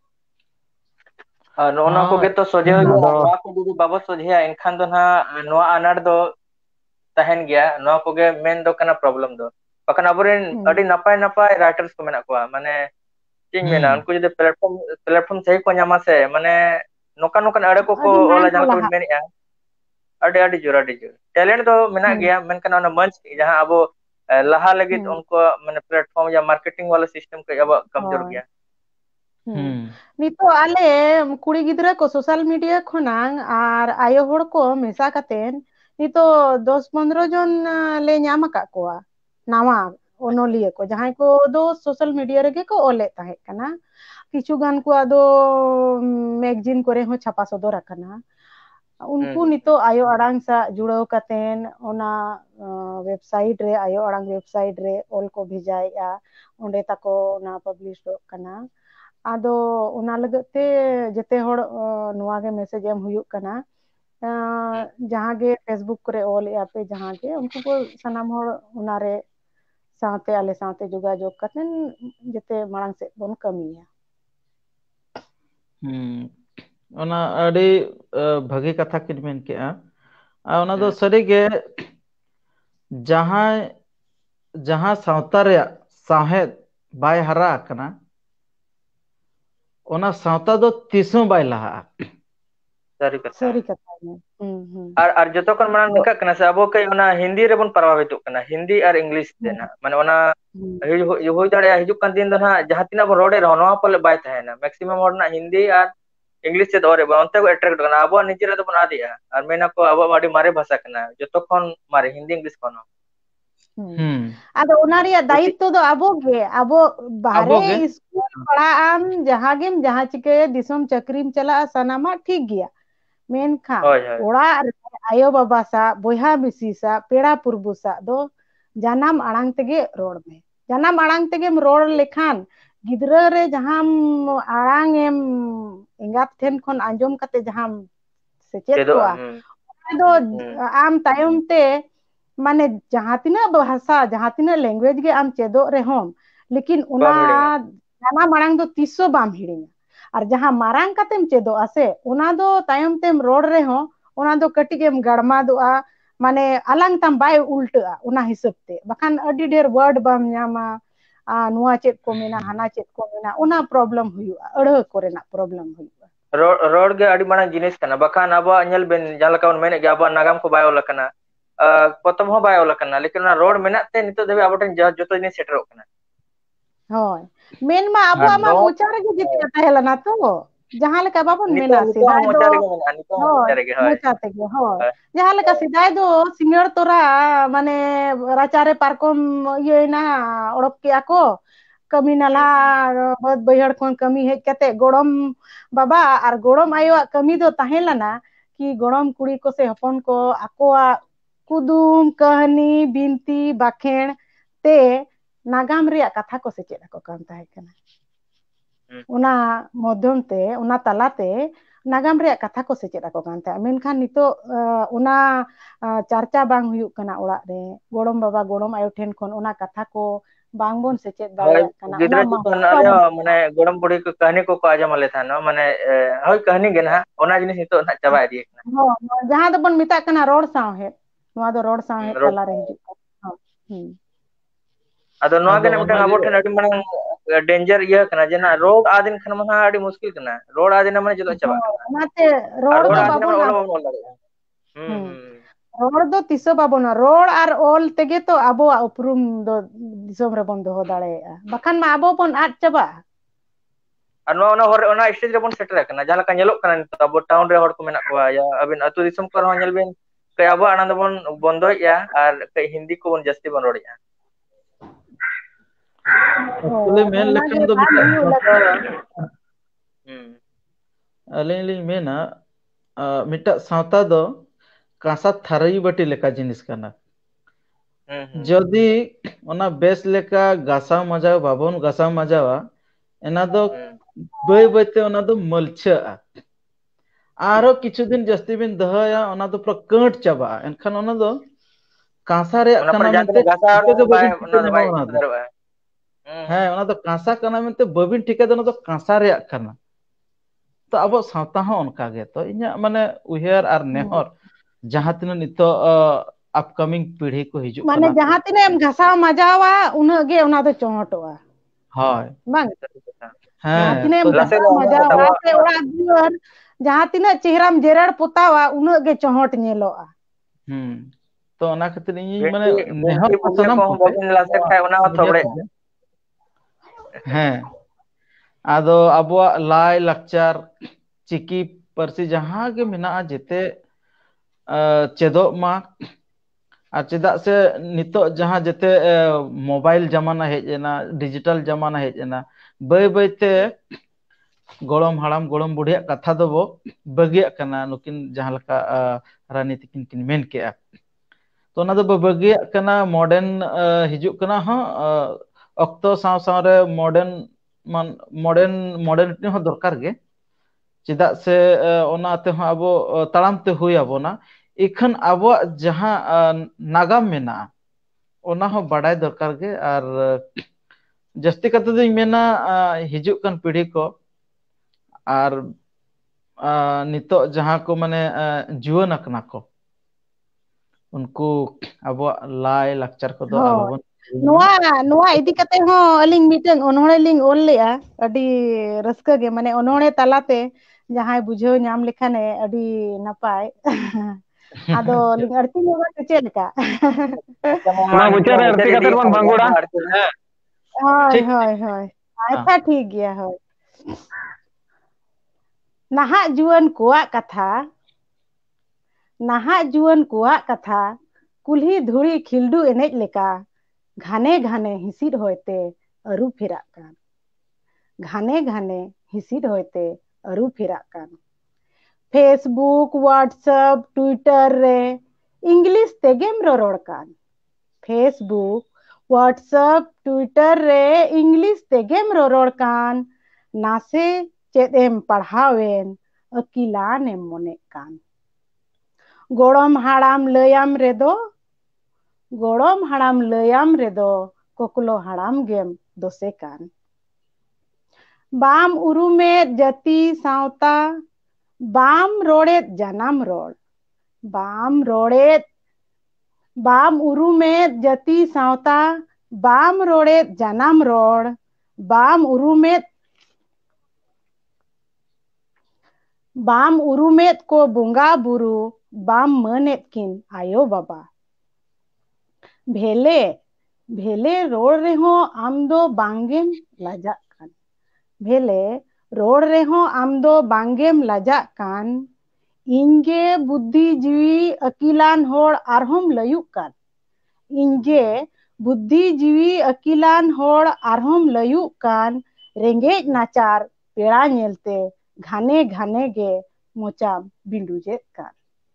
नोना को गे तो सोजे नोआ को जुदी बाबो सोझेया इनखान दो ना नोआ अनाट दो तहन गया नोआ को गे मेन दो कना प्रॉब्लम दो बकन अबरेन अडी नपाय नपाय राइटर्स को मेना को माने चिंग मेना उनको जुदी प्लेटफॉर्म सही को न्यामा से माने नोका नोकन अड़े को ओला जान को मेनिया अडी जोर टैलेंट दो मेना गया मेनकन ओना मंच जहां अबो लहा लगित उनको माने प्लेटफॉर्म या मार्केटिंग वाला सिस्टम को अब कमजोर गया नितो आले कुड़ी गिद्रा को सोशल मीडिया खनांग आर आयो होड़ को मेसा कातेन नितो 10-15 जन ले ᱧᱟᱢ का कोआ नावा ओनोलिया को जहां को दो सोशल मीडिया रे को ओले ताहे कना किछु गान को आदो मैगजीन करे हो छापा सदर अकना उनको नितो आयो अड़ांग सा जुड़ो कातेन ओना वेबसाइट रे आयो अड़ांग वेबसाइट रे ऑल को भेजाया ओंडे ताको ना पब्लिश कना आदो उना लगते जते होड़ नुआ गे मैसेज एम हुयुक कना जहाँ गे फेसबुक करे ऑल या पे जहाँ गे उनको को सनाम होड़ उना रे साथे आले साथे जोगाजोग कतेन जते मांग से बन कमिया ओना अडी भगी कथा किन मेन के ओना दो सरी गे जहाँ सावता रे साहेद बाय हरा कना ओना सावता दो तीसों बाय लहा सरी कथा और जतो कन माना निका कना से अबो के ओना हिंदी रे बन प्रभावित कना हिंदी और इंग्लिश देना माने ओना होय दाड़े हिजु कन दिन दना जहां तिना बन रोडे रहो नवा पले बाय थाहेना मैक्सिमम होड़ना हिंदी और इंग्लिश से दौरे बनते को अट्रैक्ट करना अब निजे रे बन आदिया और मेना को अब आडी मारे भाषा कना जतो कन मारे हिंदी इंग्लिश कन आदो ओना रिया दायित्व दो अबो बाहरे स्कूल पढ़ा आम जहां चिके दिसम चक्रीम चला सनामा ठीक गया मेन खा ओड़ा आयो बाबा सा बोहा मिसी सा पेड़ा पुरबु सा दो जानम आड़ांग तेगे रोड में जानम आड़ांग तेगे रोड लेखान गिद्रा रे जहां आड़ांग एम इंगात ठेन खन आंजोम कते जहां सेचेत कोआ ᱫᱚ ᱟᱢ ᱛᱟᱭᱚᱢ ᱛᱮ ᱢᱟᱱᱮ ᱡᱟᱦᱟᱸ ᱛᱤᱱᱟᱹᱜ ᱵᱷᱟषᱟ ᱡᱟᱦᱟᱸ ᱛᱤᱱᱟᱹᱜ ᱞᱮᱝᱜᱩᱭᱮᱡ ᱜᱮ ᱟᱢ ᱪᱮᱫᱚᱜ ᱨᱮᱦᱚᱸ ᱞᱮᱠᱤᱱ ᱚᱱᱟ ᱡᱟᱱᱟ ᱢᱟᱲᱟᱝ ᱫᱚ ᱛᱤᱥ ᱦᱚᱸ ᱵᱟᱢ ᱦᱤᱲᱤᱧᱟ ᱟᱨ ᱡᱟᱦᱟᱸ ᱢᱟᱨᱟᱝ ᱠᱟᱛᱮᱢ ᱪᱮᱫᱚᱜᱼᱟ ᱥᱮ ᱚᱱᱟ ᱫᱚ ᱛᱟᱭᱚᱢ ᱛᱮᱢ ᱨᱚᱲ ᱨᱮᱦᱚᱸ ᱚᱱᱟ ᱫᱚ ᱠᱟᱹᱴᱤᱡ ᱮᱢ ᱜᱟᱲᱢᱟᱫᱚᱜᱼᱟ ᱢᱟᱱᱮ ᱟᱞᱟᱝ ᱛᱟᱢ ᱵᱟᱭ ᱩᱞᱴᱟᱹᱜᱼᱟ ᱚᱱᱟ ᱦᱤᱥᱟᱹᱵ ᱛᱮ ᱵᱟᱠᱷᱟᱱ ᱟᱹᱰᱤ ᱰᱷᱮᱨ ᱣᱟর্ড ᱵᱟᱢ ᱧᱟᱢᱟ ᱱᱚᱣᱟ ᱪᱮᱫ ᱠᱚ ᱢᱮᱱᱟ ᱦᱟᱱᱟ ᱪᱮᱫ ᱠᱚ ᱢᱮᱱᱟ ᱚᱱᱟ ᱯᱨᱚᱵᱞᱮᱢ ᱦᱩᱭᱩᱜᱼᱟ ᱟᱹᱲᱦᱟᱹ ᱠᱚᱨᱮᱱᱟᱜ ᱯᱨᱚᱵᱞᱮᱢ ᱦᱩᱭᱩᱜᱼᱟ ᱨᱚᱲ ᱜᱮ ᱟᱹᱰᱤ ᱢᱟᱨᱟᱝ ᱡᱤᱱᱤᱥ ᱠᱟᱱᱟ ᱵᱟᱠᱷᱟᱱ ᱟᱵᱚᱣᱟᱜ ᱧᱮᱞ ᱵᱮᱱ ᱡᱟᱦᱟᱸ ᱞᱮᱠᱟ ᱵᱚᱱ ᱢᱮᱱᱮᱫ ᱜᱮᱭᱟ ᱟᱵᱚᱣᱟᱜ ᱱᱟᱜᱟᱢ ᱠᱚ ᱵᱟᱭ ᱚᱞ ᱟᱠᱟᱱᱟ ᱯᱚᱛᱚᱵ ᱦᱚᱸ ᱵᱟᱭ ᱚᱞ ᱟᱠᱟᱱᱟ ᱞᱮᱠᱤᱱ ᱚᱱᱟ ᱨᱚᱲ ᱢᱮᱱᱟᱜ ᱛᱮ ᱱᱤᱛᱚᱜ ᱫᱷᱟᱹᱵᱤᱡ ᱟᱵᱚ ᱴᱷᱮᱱ ᱡᱚᱛᱚ ᱡᱤᱱᱤᱥ ᱥᱮᱴᱮᱨᱚᱜ ᱠᱟᱱᱟ ᱦᱳᱭ ᱢᱮᱱᱢᱟ ᱟᱨ ᱟᱵᱚᱣᱟᱜ ᱢᱟ ᱱᱚᱣᱟ ᱢᱚᱪᱟ ᱨᱮᱜᱮ ᱡᱮᱛᱮᱭᱟᱜ ᱛᱟᱦᱮᱸ ᱞᱮᱱᱟ ᱛᱚ ᱡᱟᱦᱟᱸ ᱞᱮᱠᱟ ᱵᱟᱵᱚᱱ ᱢᱮᱱᱟ ᱱᱤᱛᱚᱜ ᱦᱚᱸ ᱥᱮᱫᱟᱭ ᱫᱚ ᱢᱚᱪᱟ ᱨᱮᱜᱮ ᱢᱮᱱᱟᱜᱼᱟ ᱱᱤᱛᱚᱜ ᱦᱚᱸ ᱦᱳᱭ ᱢᱚᱪᱟ ᱨᱮᱜᱮ ᱦᱳᱭ ᱢᱚᱪᱟ ᱛᱮᱜᱮ ᱦᱳᱭ ᱡᱟᱦᱟᱸ ᱞᱮᱠᱟ ᱥᱮᱫᱟᱭ ᱫᱚ ᱥᱤᱸᱜᱟᱹᱲ ᱛᱚᱨᱟ ᱢᱟᱱᱮ ᱨᱟᱪᱟᱨᱮ ᱯᱟᱨᱠᱚᱢ ᱤᱭᱟᱹᱭᱱᱟ ᱚᱰᱚᱠ ᱠᱮᱜᱼᱟ ᱠᱚ ᱠᱟᱹᱢᱤ ᱱᱟᱞᱦᱟ ᱵᱟᱹᱫ ᱵᱟᱹᱭᱦᱟᱹᱲ ᱠᱷᱚᱱ ᱠᱟᱹᱢᱤ ᱦᱮᱡ ᱠᱟᱛᱮᱜ ᱜᱚᱲᱚᱢ ᱵᱟᱵᱟ ᱟᱨ ᱜᱚᱲᱚᱢ ᱟᱭᱳᱣᱟᱜ ᱠᱟᱹᱢᱤ ᱫᱚ ᱛᱟᱦᱮᱸ ᱞᱮᱱᱟ ᱠᱤ ᱜᱚᱲᱚᱢ ᱠᱩᱲᱤ ᱠᱚ ᱥᱮ ᱦᱚᱯᱚᱱ ᱠᱚ ᱟᱠᱚᱣᱟᱜ ᱠᱩᱫᱩᱢ ᱠᱟᱹᱦᱱᱤ ᱵᱤᱱᱛᱤ ᱵᱟᱸᱠᱷᱮᱲ ᱛᱮ ᱱᱟᱜᱟᱢ ᱨᱮᱭᱟᱜ ᱠᱟᱛᱷᱟ ᱠᱚ ᱥᱮᱪᱮᱫ ᱟᱠᱚ ᱠᱟᱱ ᱛᱟᱦᱮᱸ ᱠᱟᱱᱟ ᱚᱱᱟ ᱢᱟᱫᱽᱫᱷᱚᱢ ᱛᱮ ᱚᱱᱟ ᱛᱟᱞᱟᱛᱮ ᱱᱟᱜᱟᱢ ᱨᱮᱭᱟᱜ ᱠᱟᱛᱷᱟ ᱠᱚ ᱥᱮᱪᱮᱫ ᱟᱠᱚ ᱠᱟᱱ ᱛᱟᱦᱮᱸᱫ ᱢᱮᱱᱠᱷᱟᱱ ᱱᱤᱛᱚᱜ ᱚᱱᱟ ᱪᱟᱨᱪᱟ ᱵᱟᱝ ᱦᱩᱭᱩᱜ ᱠᱟᱱᱟ ᱚᱲᱟᱜ ᱨᱮ ᱜᱚᱲᱚᱢ ᱵᱟᱵᱟ ᱜᱚᱲᱚᱢ ᱟᱭᱳ ᱴᱷᱮᱱ ᱠᱷᱚᱱ ᱚᱱᱟ ᱠᱟᱛᱷᱟ ᱠᱚ ᱵᱟᱝᱵᱚᱱ ᱥᱮᱪᱮᱫ ᱦᱳᱭ ᱫᱟᱲᱮᱭᱟᱜ ᱠᱟᱱᱟ ᱚᱱᱟ ᱜᱤᱫᱽᱨᱟᱹ ᱢᱚᱦᱚᱛ ᱡᱚᱠᱷᱚᱱ ᱟᱞᱮ ᱵᱟᱵᱚᱱ ᱦᱚᱸ ᱢᱟᱱᱮ ᱜᱚᱲᱚᱢ ᱵᱩᱲᱦᱤ ᱠᱚ ᱠᱟᱹᱦᱱᱤ ᱠᱚᱠᱚ ᱟᱸᱡᱚᱢ ᱟᱞᱮ ᱛᱟᱦᱮᱱᱟ ᱢᱟᱱᱮ ᱦᱳᱭ ᱠᱟᱹᱦᱱᱤ ᱜᱮ ᱱᱟᱦᱟᱜ ᱚᱱᱟ ᱡᱤᱱᱤᱥ ᱱᱤᱛᱚᱜ ᱱᱟᱦᱟᱜ ᱪᱟᱵᱟ ᱤᱫᱤᱭ ᱠᱟᱱᱟ ᱡᱟᱦᱟᱸ ᱫᱚᱵᱚᱱ ᱢᱮᱛᱟᱜ ᱠᱟᱱᱟ ᱨᱚᱲ ᱥᱟᱶᱦᱮᱫ ᱱᱚᱣᱟ ᱫᱚ ᱨᱚᱲ ᱥᱟᱶᱦᱮᱫ ᱨᱚᱲ ᱛᱟᱞᱟᱨᱮ ᱦᱤᱡᱩᱜ ᱠᱟᱱᱟ ᱟᱫᱚ ᱱᱚᱣᱟ ᱜᱮ ᱢᱤᱫᱴᱟᱝ ᱚᱱᱟᱜᱮ ᱟᱵᱚ ᱴᱷᱮᱱ ᱟᱹᱰᱤ ᱢᱟᱨᱟᱝ ᱰᱮᱧᱡᱟᱨ ᱤᱭᱟᱹ ᱠᱟᱱᱟ ᱡᱮ ᱨᱳᱜᱽ ᱟᱫ ᱮᱱ ᱠᱷᱟᱱ ᱢᱟ ᱟᱹᱰᱤ ᱢᱩᱥᱠᱤᱞ ᱠᱟᱱᱟ ᱨᱚᱲ ᱟᱫᱮᱱᱟ ᱢᱟᱱᱮ ᱡᱚᱛᱚᱣᱟᱜ ᱪᱟᱵᱟᱜ ᱦᱳᱭ ᱠᱟᱱᱟ ᱚᱱᱟᱛᱮ ᱟᱨ ᱨᱚᱲ ᱫᱚ ᱟᱫ ᱮᱱᱟ ᱵᱟᱵᱚᱱ ᱢᱟᱱᱮ ᱚᱞ ᱦᱚᱸ ᱵᱟᱵᱚᱱ ᱚᱞ ᱫᱟᱲᱮᱭᱟᱜᱼᱟ ᱦᱮᱸ ᱨᱚᱲ ᱫᱚ ᱛᱤᱥᱚ ᱵᱟᱵᱚᱱᱟ ᱨᱚᱲ ᱟᱨ ᱚᱞ ᱛᱮᱜᱮ ᱛᱚ ᱟᱵᱚᱣᱟᱜ ᱩᱯᱨᱩᱢ ᱫᱚ ᱫᱤᱥᱚᱢ ᱨᱮᱵᱚᱱ ᱫᱚᱦᱚ ᱫᱟᱲᱮᱭᱟᱜᱼᱟ ᱵᱟᱠᱷᱟᱱ ᱢᱟ ᱟᱵᱚ ᱵᱚᱱ ᱟᱫ ᱪᱟᱵᱟᱜᱼᱟ ᱟᱨ ᱚᱱᱟ ᱥᱴᱮᱡ ᱨᱮᱵᱚᱱ ᱥᱮᱴᱮᱨ ᱟᱠᱟᱱᱟ ᱡᱟᱦᱟᱸ ᱞᱮᱠᱟ ᱧᱮᱞᱚᱜ ᱠᱟᱱᱟ ᱱᱤᱛᱚᱜ ᱟᱵᱚ ᱴᱟᱣᱩᱱ ᱨᱮ ᱦᱚᱲ ᱠᱚ ᱢᱮᱱᱟᱜ ᱠᱚᱣᱟ ᱟᱹᱵᱤᱱ ᱟᱹᱛᱩ ᱫᱤᱥᱚᱢ ᱠᱚᱨᱮ ᱦᱚᱸ ᱧᱮᱞ ᱵᱤᱱ ᱟᱵᱚᱣᱟᱜ ᱟᱲᱟᱝ ᱫᱚᱵᱚᱱ ᱵᱚᱱᱫᱚᱭᱮᱫᱼᱟ ᱟᱨ ᱦᱤᱱᱫᱤ ᱠᱚᱵᱚᱱ ᱡᱟᱹᱥᱛᱤ ᱵᱚᱱ ᱨᱚᱲᱮᱫᱼᱟ ᱮᱠᱪᱩᱭᱮᱞᱤ ᱢᱮᱱ ᱚᱱᱟᱜᱮ ᱞᱮᱠᱷᱟᱱ ᱫᱚ ᱟᱫ ᱢᱤᱫᱴᱟᱝ ᱦᱩᱭᱩᱜ ᱥᱟᱶᱛᱟ ᱞᱟᱹᱠᱛᱤ ᱟᱹᱞᱤᱧ ᱞᱤᱧ ᱢᱮᱱᱟ ᱢᱤᱫᱴᱟᱝ ᱥᱟᱶᱛᱟ ᱫᱚ ᱠᱟᱸᱥᱟ ᱛᱷᱟᱹᱨᱤ ᱵᱟᱹᱴᱤ ᱞᱮᱠᱟ ᱡᱤᱱᱤᱥ ᱠᱟᱱᱟ ᱡᱚᱫᱤ ᱚᱱᱟ ᱵᱮᱥ ᱞᱮᱠᱟ ᱜᱟᱥᱟᱣ ᱢᱟᱡᱟᱣ ᱵᱟᱵᱚᱱ ᱜᱟᱥᱟᱣ ᱢᱟᱡᱟᱣᱟ ᱚᱱᱟ ᱫᱚ ᱵᱟᱹᱭ ᱵᱟᱹᱭᱛᱮ ᱚᱱᱟ ᱫᱚ ᱢᱟᱹᱞᱪᱷᱟᱹᱜᱼᱟ ᱟᱨᱚ ᱠᱤᱪᱷᱩ ᱫᱤᱱ ᱡᱟᱹᱥᱛᱤ ᱵᱤᱱ ᱫᱚᱦᱚᱭᱟ ᱚᱱᱟ ᱫᱚ ᱯᱩᱨᱟᱹ ᱠᱟᱹᱴ ᱪᱟᱵᱟᱜᱼᱟ ᱮᱱᱠᱷᱟᱱ ᱚᱱᱟ ᱫᱚ ᱠᱟᱸᱥᱟ ᱨᱮᱭᱟᱜ ᱚᱱᱟ ᱠᱟᱱᱟ ᱯᱚᱨᱮ ᱡᱟᱦᱟᱸ ᱢᱮᱱᱛᱮ ᱛᱤᱱᱟᱹᱜ ᱜᱟᱥᱟᱣ ᱴᱷᱤᱠᱟᱹ ᱜᱮ ᱨᱮᱦᱚᱸ ᱵᱟᱭ ᱵᱟᱹᱵᱤᱱ ᱴᱷᱤᱠᱟᱹ ᱚᱱᱟ ᱫᱚ ᱵᱟᱭ ᱧᱟᱢᱟ ᱚᱱᱟ ᱫᱚ ᱥᱩᱫᱷᱟᱹᱨᱚᱜᱼᱟ ᱦᱮᱸ ᱚᱱᱟ ᱫᱚ ᱠᱟᱸᱥᱟ ᱠᱟᱱᱟ ᱢᱮᱱᱛᱮ ᱵᱟᱹᱵᱤᱱ ᱴᱷᱤᱠᱟᱹ ᱚᱱᱟ ᱫᱚ ᱠᱟᱸᱥᱟ ᱨᱮᱭᱟᱜ ᱠᱟᱱᱟ ᱛᱚ ᱟᱵᱚ ᱥᱟᱶᱛᱟ ᱦᱚᱸ ᱚᱱᱠᱟ ᱜᱮ ᱛᱚ ᱤᱧᱟᱹᱜ ᱢᱟᱱᱮ ᱩᱭᱦᱟᱹᱨ ᱟᱨ ᱱᱮᱦᱚᱨ ᱡᱟᱦᱟᱸ ᱛᱤᱱᱟᱹᱜ ᱱᱤᱛᱚᱜ ᱟᱯᱠᱟᱢᱤᱝ ᱯᱤᱲᱦᱤ ᱠᱚ ᱦᱤᱡᱩᱜ ᱢᱟᱱᱮ ᱠᱟᱱᱟ ᱠᱚ ᱡᱟᱦᱟᱸ ᱛᱤᱱᱟᱹᱜ ᱮᱢ ᱜᱷᱟᱥᱟᱣ ᱢᱟᱡᱟᱣᱟ ᱩᱱᱟᱹᱜ ᱜᱮ ᱚᱱᱟ ᱫᱚ ᱪᱚᱦᱚᱸᱴᱚᱜᱼᱟ ᱦᱳᱭ ᱵᱟᱝ ᱡᱟᱦᱟᱸ ᱦᱮᱸ ᱛᱤᱱᱟᱹᱜ ᱛᱚ ᱮᱢ ᱞᱟᱥᱮᱨ ᱜᱷᱟᱥᱟᱣ ᱢᱟᱡᱟᱣᱟ ᱟᱵᱚᱣᱟᱜ ᱥᱮ ᱚᱲᱟᱜ ᱫᱩᱣᱟᱹᱨ ᱡᱟᱦᱟᱸ ᱛᱤᱱᱟᱹᱜ ᱪᱮᱦᱨᱟᱢ ᱡᱮᱨᱮᱲ ᱯᱚᱛᱟᱣᱟ ᱩᱱᱟᱹᱜ ᱜᱮ ᱪᱚᱦᱚᱸᱴ ᱧᱮᱞᱚᱜᱼᱟ ᱛᱚ ᱚᱱᱟ ᱠᱷᱟᱹᱛᱤᱨ ᱤᱧ ᱢᱟᱱᱮ ᱵᱤᱱᱛᱤ ᱱᱮᱦᱚᱨ ᱵᱤᱱᱛᱤ ᱵᱩᱜᱤᱭᱟᱹ ᱥᱟᱱᱟᱢ ᱠᱚᱦᱚᱸ ᱠᱚᱜᱮ ᱵᱟᱵᱤᱱ ᱞᱟᱥᱮᱨ ᱠᱷᱟᱡ ᱚᱱᱟ ᱦᱚᱸ ᱢᱤᱰᱤᱭᱟ ᱛᱷᱚᱵᱲᱮᱜᱼᱟ ᱠᱚᱜᱮ ᱦᱮᱸ ᱟᱫᱚ ᱟᱵᱚᱣᱟᱜ ᱞᱟᱭ ᱞᱟᱠᱪᱟᱨ ᱪᱤᱠᱤ ᱯᱟᱹᱨᱥᱤ ᱡᱟᱦᱟᱸ ᱜᱮ ᱢᱮᱱᱟᱜᱼᱟ ᱡᱮᱛᱮ ᱪᱮᱫᱚᱜ ᱢᱟ ᱟᱨ ᱪᱮᱫᱟᱜ ᱥᱮ ᱱᱤᱛᱚᱜ ᱡᱟᱦᱟᱸ ᱡᱮᱛᱮ ᱢᱳᱵᱟᱭᱤᱞ ᱡᱟᱢᱟᱱᱟ ᱦᱮᱡ ᱮᱱᱟ ᱰᱤᱡᱤᱴᱟᱞ ᱡᱟᱢᱟᱱᱟ ᱦᱮᱡ ᱮᱱᱟ ᱵᱟᱹᱭ ᱵᱟᱹᱭᱛᱮ ᱜᱚᱲᱚᱢ ᱦᱟᱲᱟᱢ ᱜᱚᱲᱚᱢ ᱵᱩᱰᱷᱤᱭᱟᱜ ᱠᱟᱛᱷᱟ ᱫᱚᱵᱚ ᱵᱟᱹᱜᱤᱭᱟᱜ ᱠᱟᱱᱟ ᱱᱩᱠᱤᱱ ᱡᱟᱦᱟᱸ ᱞᱮᱠᱟ ᱨᱟনী ᱛᱟᱹᱠᱤᱱ ᱠᱤᱱ ᱢᱮᱱ ᱠᱮᱜᱼᱟ ᱛᱚ ᱚᱱᱟ ᱫᱚ ᱵᱟᱹᱜᱤᱭᱟᱜ ᱠᱟᱱᱟ ᱢᱚᱰᱟᱨᱱ ᱦᱤᱡᱩᱜ ᱠᱟᱱᱟ ᱦᱚᱸ ᱚᱠᱛᱚ ᱥᱟᱶ ᱥᱟᱶᱨᱮ ᱢᱚᱰᱟᱨᱱᱤᱴᱤ ᱦᱚᱸ ᱫᱚᱨᱠᱟᱨ ᱜᱮ ᱪᱮᱫᱟᱜ ᱥᱮ ᱚᱱᱟ ᱛᱮᱦᱚᱸ ᱟᱵᱚ ᱛᱟᱲᱟᱢ ᱛᱮ ᱦᱩᱭ ᱟᱵᱚᱱᱟ ᱤᱠᱷᱟᱹᱱ ᱟᱵᱚᱣᱟᱜ ᱡᱟᱦᱟᱸ ᱱᱟᱜᱟᱢ ᱢᱮᱱᱟᱜᱼᱟ ᱚᱱᱟ ᱦᱚᱸ ᱵᱟᱰᱟᱭ ᱫᱚᱨᱠᱟᱨ ᱜᱮ ᱟᱨ ᱡᱟᱹᱥᱛᱤ ᱠᱟᱛᱮ ᱫᱚᱧ ᱢᱮᱱᱟ ᱦᱤᱡᱩᱜ ᱠᱟᱱ ᱯᱤᱲᱦᱤ ᱠᱚ ᱟᱨ ᱱᱤᱛᱚᱜ ᱡᱟᱦᱟᱸ ᱠᱚ ᱢᱟᱱᱮ ᱡᱩᱣᱟᱹᱱ ᱟᱠᱟᱱᱟ ᱠᱚ ᱩᱱᱠᱩ ᱟᱵᱚᱣᱟᱜ ᱞᱟᱭ ᱞᱟᱠᱪᱟᱨ ᱠᱚᱫᱚ ᱦᱳᱭ ᱟᱞᱚᱵᱚᱱ ᱦᱤᱲᱤᱧ ᱢᱟ ᱱᱚᱣᱟ ᱤᱫᱤ ᱠᱟᱛᱮ ᱦᱚᱸ ᱟᱹᱞᱤᱧ ᱢᱤᱫᱴᱟᱝ ᱚᱱᱚᱬᱦᱮ ᱞᱤᱧ ᱚᱞ ᱞᱮᱜᱼᱟ ᱟᱹᱰᱤ ᱨᱟᱹᱥᱠᱟᱹ ᱜᱮ ᱢᱟᱱᱮ ᱚᱱᱚᱬᱦᱮ ᱛᱟᱞᱟᱛᱮ ᱡᱟᱦᱟᱸᱭ ᱵᱩᱡᱷᱟᱹᱣ ᱧᱟᱢ ᱞᱮᱠᱷᱟᱱᱮ ᱟᱹᱰᱤ ᱱᱟᱯᱟᱭ ᱟᱫᱚ ᱞᱤᱧ ᱟᱹᱲᱛᱤ ᱧᱚᱜᱟ ᱥᱮ ᱪᱮᱫ ᱞᱮᱠᱟ ᱟᱪᱪᱷᱟ ᱢᱟ ᱚᱱᱟ ᱱᱤᱛᱚᱜ ᱢᱩᱪᱟᱹᱫ ᱢᱟ ᱨᱮ ᱟᱹᱲᱛᱤ ᱠᱟᱛᱮ ᱤᱫᱤᱭᱮᱫ ᱵᱚᱱ ᱛᱟᱵᱚᱱᱟ ᱵᱷᱟᱸᱜᱩᱲᱟ ᱦᱳᱭ ᱴᱷᱤᱠ ᱦᱳᱭ ᱦᱳᱭ ᱦᱮᱸ ᱟᱪᱪᱷᱟ ᱴᱷᱤᱠ ᱜᱮᱭᱟ ᱦᱳᱭ ᱱᱟᱦᱟᱜ ᱡᱩᱣᱟᱹᱱ ᱠᱚᱣᱟᱜ ᱠᱟᱛᱷᱟ ᱱᱟᱦᱟᱜ ᱡᱩᱣᱟᱹᱱ ᱠᱚᱣᱟᱜ ᱠᱟᱛᱷᱟ ᱠᱩᱞᱦᱤ ᱫᱷᱩᱲᱤ ᱠᱷᱤᱞᱰᱩ ᱮᱱᱮᱡ ᱞᱮᱠᱟ ᱜᱷᱟᱱᱮ ᱜᱷᱟᱱᱮ ᱦᱤᱸᱥᱤᱫ ᱦᱚᱭᱛᱮ ᱟᱹᱨᱩ ᱯᱷᱮᱨᱟᱜ ᱠᱟᱱ ᱜᱷᱟᱱᱮ ᱜᱷᱟᱱᱮ ᱦᱤᱸᱥᱤᱫ ᱦᱚᱭᱛᱮ ᱟᱹᱨᱩ ᱯᱷᱮᱨᱟᱜ ᱠᱟᱱ ᱯᱷᱮᱥᱵᱩᱠ ᱦᱳᱣᱟᱴᱥᱮᱯ ᱴᱩᱭᱴᱟᱨ ᱨᱮ ᱤᱝᱞᱤᱥ ᱛᱮᱜᱮᱢ ᱨᱚᱨᱚᱲ ᱠᱟᱱ ᱯᱷᱮᱥᱵᱩᱠ ᱦᱳᱣᱟᱴᱥᱮᱯ ᱴᱩᱭᱴᱟᱨ ᱨᱮ ᱤᱝᱞᱤᱥ ᱛᱮᱜᱮᱢ ᱨᱚᱨᱚᱲ ᱠᱟᱱ ᱱᱟᱥᱮ ᱪᱮᱫ ᱮᱢ ᱯᱟᱲᱦᱟᱣᱮᱱ ᱟᱹᱠᱤᱞᱟᱱ ᱮᱢ ᱢᱚᱱᱮᱜ ᱠᱟᱱ गोड़म हाड़ाम लयाम रेदो गोड़म हाड़ाम लयाम रेदो कोकलो हाड़ाम गेम दोसे कान बाम उरुमेद जाति सावता बाम रोड़ेद जनाम रोड़ बाम रोड़ेद बाम उरुमेद जाति सावता बाम रोड़ेद जनाम रोड़ बाम उरुमेद को बुंगा बुरु बाम मनेद किन आयो बाबा भेले भेले रोड़ रेहो आम दो बांगेम लाजा कान भेले रोड़ रेहो आम दो बांगेम लाजा कान इंगे बुद्धि जीवी अकिलान होड़ आरहोम लयुक कान इंगे बुद्धि जीवी अकिलान होड़ आरहोम लयुक कान रेंगेज नाचार पेड़ा नेलते घाने घाने गे मोचाम बिंडुजेत कान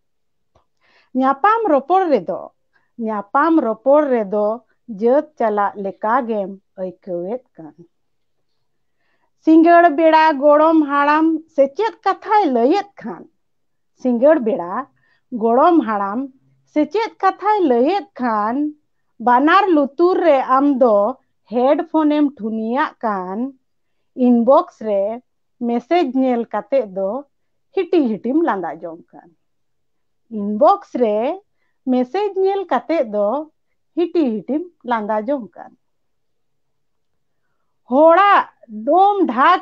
ᱧᱟᱯᱟᱢ ᱨᱚᱯᱚᱲ ᱨᱮᱫᱚ ᱡᱟᱹᱛ ᱪᱟᱞᱟᱜ ᱞᱮᱠᱟᱜᱮᱢ ᱟᱹᱭᱠᱟᱹᱣᱮᱫ ᱠᱟᱱ ᱥᱤᱸᱜᱟᱹᱲ ᱵᱮᱲᱟ ᱜᱚᱲᱚᱢ ᱦᱟᱲᱟᱢ ᱥᱮᱪᱮᱫ ᱠᱟᱛᱷᱟᱭ ᱞᱟᱹᱭᱮᱫ ᱠᱷᱟᱱ ᱥᱤᱸᱜᱟᱹᱲ ᱵᱮᱲᱟ ᱜᱚᱲᱚᱢ ᱦᱟᱲᱟᱢ ᱥᱮᱪᱮᱫ ᱠᱟᱛᱷᱟᱭ ᱞᱟᱹᱭᱮᱫ ᱠᱷᱟᱱ ᱵᱟᱱᱟᱨ ᱞᱩᱛᱩᱨ ᱨᱮ ᱟᱢ ᱫᱚ ᱦᱮᱰᱯᱷᱳᱱᱮᱢ ᱴᱷᱩᱱᱤᱭᱟᱜ ᱠᱟᱱ ᱤᱱᱵᱚᱠᱥ ᱨᱮ ᱢᱮᱥᱮᱡ ᱧᱮᱞ ᱠᱟᱛᱮ ᱫᱚ ᱦᱤᱴᱤ ᱦᱤᱴᱤᱢ ᱞᱟᱸᱫᱟ ᱡᱚᱝ ᱠᱟᱱ इनबॉक्स रे मैसेज नेल काते दो हिटी हिटिम लांदा जों कान होड़ा डोम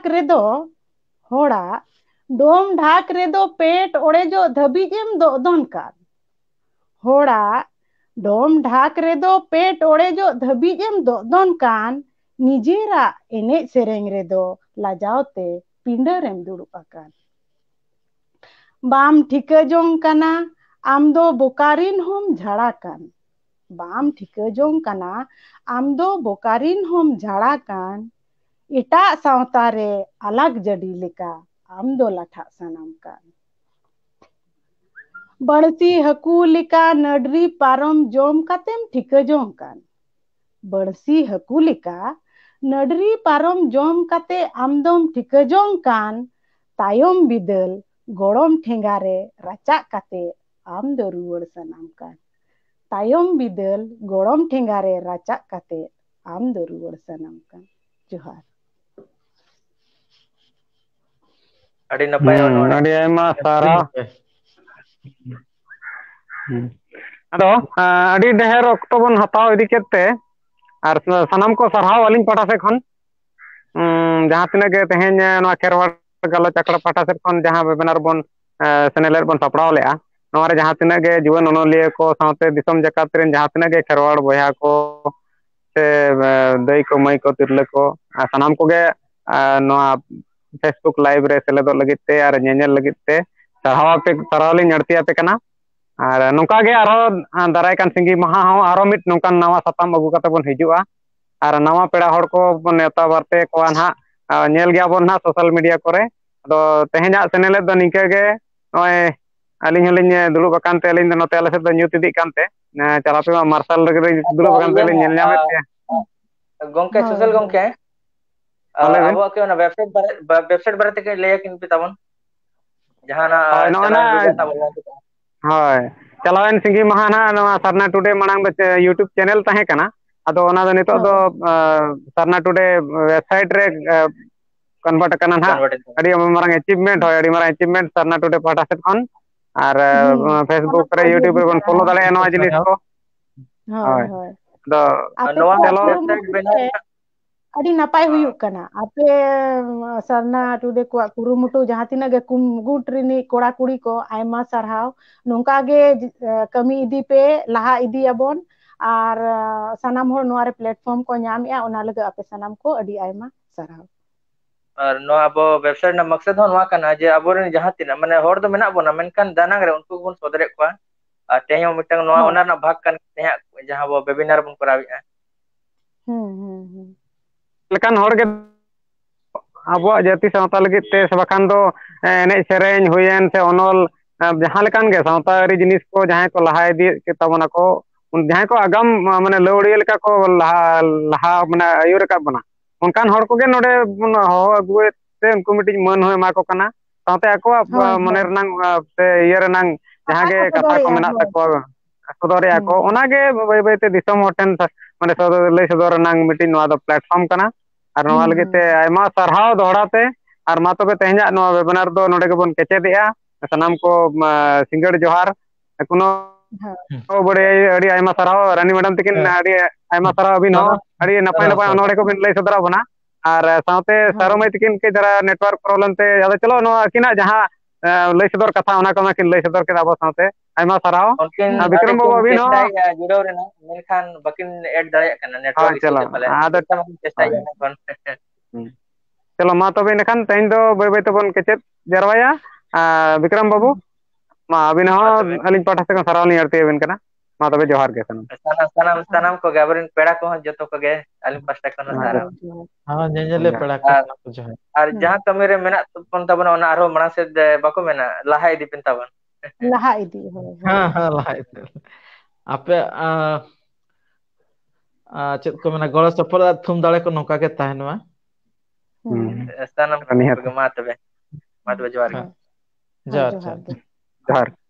ढाक रेदो पेट ओड़ेजो धबीजेम दोन कान होड़ा डोम ढाक रेदो पेट ओड़ेजो धबीजेम दोन कान निजेरा एनेज सेरेंग रेदो लाजावते पिंडरेम दुड़ुब आकान बाम ठिका जों काना आम दो बोकारिन होम झाड़ा कान बाम ठिका जों काना आम दो बोकारिन होम झाड़ा कान इटा सावता रे अलग जडी लेका आम दो लाठा सनाम कान बड़सी हकू लेका नडरी पारम जोम कातेम ठिका जों कान बड़सी हकू लेका नडरी पारम जोम काते आमदोम ठिका जों कान तायम बिदल गोड़म ठेंगारे रचा काते आम दो रुवड़ सनाम कान तायम बिदल गोड़म ठेंगारे रचा काते आम दो रुवड़ सनाम कान जोहार अड़ी नपाय अड़ी आयमा सारा अदो अड़ी ढेर अक्तो बन हताव इदी केते आर सनाम को सरहाव अलिंग पाटा से खन जहां तिना गे तेहेन नोआ खेरवाड़ गलोच आखड़ा पाटा से खन जहां वेबिनार बन सेनेलेर बन सपड़ाव लेआ नोआ रे जहां तिना गे जीवन अनोलिया को साथे दिसम जकात रेन जहां तिना गे खेरवाड़ बोया को से दई को मई को तिरले को सनाम को गे नोआ फेसबुक लाइव रे सेलेदो लगित ते आर नेनेल लगित ते सरहावली नड़ती आपे कना और नौका गे आरो दाराय कान सिंगी महा हो आरो मिट नौकान नवा साताम अगु काते बन हिजुआ और नवा पेड़ा हड़ को बन नेता बारते को ना नेल गया बन ना सोशल मीडिया करे अदो तेहेना चैनल दो निके गे नय अलिंग हलिंग दुड़ुब अकानते अलिंग दो नते आले से दो न्यूत इदी कानते चलापे मार्शल रे दुड़ुब अकानते अलिंग नेल ᱧᱟᱢᱮत ते गोंके सोशल गोंके अब के ना वेबसाइट बारे ते लेया किन पे ताबन जहाना हाय चलावेन सिंगी महा ना नवा सरना टुडे मांग यूट्यूब चैनल तहे कना अदो ओना दो नितो दो सरना टुडे वेबसाइट रे कन्वर्ट कना ना अडी मारंग अचीवमेंट होय अडी मारंग अचीवमेंट सरना टुडे पाटा से खन और फेसबुक रे यूट्यूब रे बन फॉलो दाले नवा जिनिस को हाय दो नवा चलो वेबसाइट बना अड़ी नापाय हुयुक कना आपे सरना टुडे को कुरुमुटु जहां तिना गे कुमगुट रिनी कोड़ा कुड़ी को आयमा सरहाव नोंका गे कमी इदी पे लहा इदी अबोन और सनाम होर नोआ रे प्लेटफॉर्म को ᱧᱟᱢᱮᱜᱼᱟ ओना लगे आपे सनाम को अड़ी आयमा सरहाव और नो अब वेबसाइट ना मकसद हो नोआ कना जे अबोरेन जहां तिना माने होर दो मेना बोना मेनकान दानांग रे उनको बन सोदरे को तेहे मिटंग नोआ ओना ना भाग कन तेहा जहां बो वेबिनार बन करावेआ लेकिन हर के अब जाति सावता लगित ते से बखान दो एने सेरेñ हुयन से अनल जहां लेकान गे सावतारी जिनिस को जहां को लहा इदी के तबना को जहां को आगाम माने लौड़िया लेका को लहा माने आयुर का बना उनकान हर को गे नोडे हो अगुए ते उनको मिटिज मन हो मा को कना सावते आको माने रनांग से ये रनांग ᱡᱟᱦᱟᱸ ᱜᱮ ᱠᱚ ᱠᱟᱛᱷᱟ ᱠᱚ ᱥᱚᱫᱚᱨᱮᱜᱼᱟ, ᱢᱮᱱᱟᱜ ᱦᱳᱭ᱾ ᱛᱟᱠᱚᱣᱟ ᱥᱚᱫᱚᱨᱮᱜᱼᱟ ᱠᱚ ᱦᱩᱸ ᱚᱱᱟᱜᱮ ᱵᱟᱹᱭ ᱵᱟᱹᱭᱛᱮ ᱫᱤᱥᱚᱢ ᱦᱚᱲ ᱴᱷᱮᱱ ᱢᱟᱱᱮ ᱞᱟᱹᱭ ᱥᱚᱫᱚᱨ ᱨᱮᱱᱟᱜ ᱢᱤᱫᱴᱤᱡ ᱱᱚᱣᱟ ᱫᱚ ᱯᱞᱟᱴᱯᱷᱚᱨᱢ ᱠᱟᱱᱟ ᱟᱨ ᱱᱚᱣᱟ ᱦᱩᱸ ᱞᱟᱹᱜᱤᱫ ᱦᱩᱸ ᱛᱮ ᱟᱭᱢᱟ ᱥᱟᱨᱦᱟᱣ ᱫᱚᱦᱲᱟ ᱛᱮ ᱟᱨ ᱢᱟ ᱛᱚᱵᱮ ᱛᱮᱦᱮᱧᱟᱜ ᱱᱚᱣᱟ ᱣᱮᱵᱤᱱᱟᱨ ᱫᱚ ᱱᱚᱰᱮ ᱜᱮᱵᱚᱱ ᱠᱮᱪᱮᱫᱮᱜᱼᱟ ᱥᱟᱱᱟᱢ ᱠᱚ ᱥᱤᱸᱜᱟᱹᱲ ᱡᱚᱦᱟᱨ ᱮᱠᱷᱚᱱᱳ ᱦᱳᱭ ᱵᱟᱲᱟᱭ ᱟᱹᱰᱤ ᱟᱭᱢᱟ ᱥᱟᱨᱦᱟᱣ ᱨᱟᱱᱤ ᱢᱮᱰᱟᱢ ᱛᱟᱹᱠᱤᱱ ᱟᱹᱰᱤ ᱟᱭᱢᱟ ᱥᱟᱨᱦᱟᱣ ᱟᱹᱵᱤᱱ ᱦᱚᱸ ᱥᱟᱱᱟᱢ ᱟᱹᱰᱤ ᱱᱟᱯᱟᱭ ᱥᱟᱨᱦᱟᱣ ᱱᱟᱯᱟᱭ ᱥᱟᱨᱦᱟᱣ ᱚᱱᱚᱲᱦᱮ ᱠᱚᱵᱤᱱ ᱞᱟᱹᱭ ᱥᱚᱫᱚᱨᱟᱜ ᱵᱚᱱᱟ ᱟᱨ ᱥᱟᱶᱛᱮ ᱥᱟᱨᱚ ᱦᱳᱭ ᱢᱟᱹᱭ ᱛᱟᱹᱠᱤᱱ ᱠᱟᱹᱡ ᱫᱷᱟᱨᱟ ᱱᱮᱴᱣᱟᱨᱠ ᱯᱨᱚᱵᱞᱮᱢ ᱛᱮ ᱟᱫᱚ ᱪᱚᱞᱚ ᱱᱚᱣᱟ ᱟᱹᱠᱤᱱᱟᱜ ᱡᱟᱦᱟᱸ ᱞᱟᱹᱭ ᱥᱚᱫᱚᱨ ᱠᱟᱛᱷᱟ ᱚᱱᱟ ᱠᱚ ᱠᱤᱱ ᱞᱟᱹᱭ ᱥᱚᱫᱚᱨ ᱠᱮᱫᱟ ᱟᱵᱚ ᱥᱟᱶᱛᱮ ᱟᱭᱢᱟ ᱥᱟᱨᱦᱟᱣ उनकिन ᱵᱤᱠᱨᱚᱢ अभी ᱵᱟᱹᱵᱩ किन ᱟᱹᱵᱤन ᱦᱚᱸ चेष्टा जुड़ाव रena मेनखान बाकिन ऐड दाᱲेयाग kana ᱦᱳᱭ नेटवर्क इशू ᱪᱚᱞᱚ ते पाले ᱟᱫᱚ चेष्टा माकिन चेष्टा ᱦᱳᱭ yana kon ᱪᱚᱞᱚ ᱢᱟ ᱛᱚᱵᱮ ᱤᱱᱟᱹᱠᱷᱟᱱ ᱛᱮᱦᱮᱧ ᱫᱚ ᱵᱟᱹᱭ ᱵᱟᱹᱭ ᱛᱮᱵᱚᱱ ᱠᱮᱪᱮᱫ ᱡᱟᱨᱣᱟᱭᱟ ᱵᱤᱠᱨᱚᱢ ᱵᱟᱹᱵᱩ ᱢᱟ ᱟᱹᱵᱤᱱ मा ᱦᱚᱸ तबे ᱟᱹᱞᱤᱧ ᱯᱟᱦᱴᱟ ᱥᱮᱫ ᱠᱷᱚᱱ ᱥᱟᱨᱦᱟᱣ ᱞᱤᱧ ᱟᱹᱲᱛᱤ ᱟᱵᱮᱱ ᱠᱟᱱᱟ ᱢᱟ ᱛᱚᱵᱮ ᱡᱚᱦᱟᱨ ᱜᱮ ᱥᱟᱱᱟᱢ sanam ko gabarin peda ko joto ko ge alim pasta kon ᱡᱚᱦᱟᱨ sara ᱦᱳᱭ ᱡᱚᱦᱟᱨ ᱦᱮᱸ ᱧᱮᱧᱮᱞᱮ ᱯᱮᱲᱟ ᱠᱚ ar ᱥᱟᱱᱟᱢ ᱠᱚ ᱡᱚᱦᱟᱨ ar ᱦᱩᱸ jahan kami re menat pon tabon ona arho mana se bako mena laha idi pin tabon ᱞᱟᱦᱟ ᱤᱫᱤ ᱦᱳᱭ ᱦᱳᱭ ᱦᱮᱸ ᱦᱮᱸ ᱞᱟᱦᱟ ᱤᱫᱤ ᱟᱯᱮ ᱪᱮᱫ ᱠᱚ ᱢᱮᱱᱟ ᱜᱚᱲᱚ ᱥᱚᱯᱚᱦᱚᱫ ᱛᱷᱩᱢ ᱫᱟᱲᱮ ᱠᱚ ᱱᱚᱝᱠᱟ ᱜᱮ ᱛᱟᱦᱮᱱ ᱢᱟ ᱦᱩᱸ sanam ko ᱱᱤᱦᱟᱹᱛ ma tabe jawar ge ᱦᱳᱭ ᱦᱳᱭ ᱡᱚᱦᱟᱨ ᱡᱚᱦᱟᱨ ᱡᱚᱦᱟᱨ ᱜᱮ ᱡᱚᱦᱟᱨ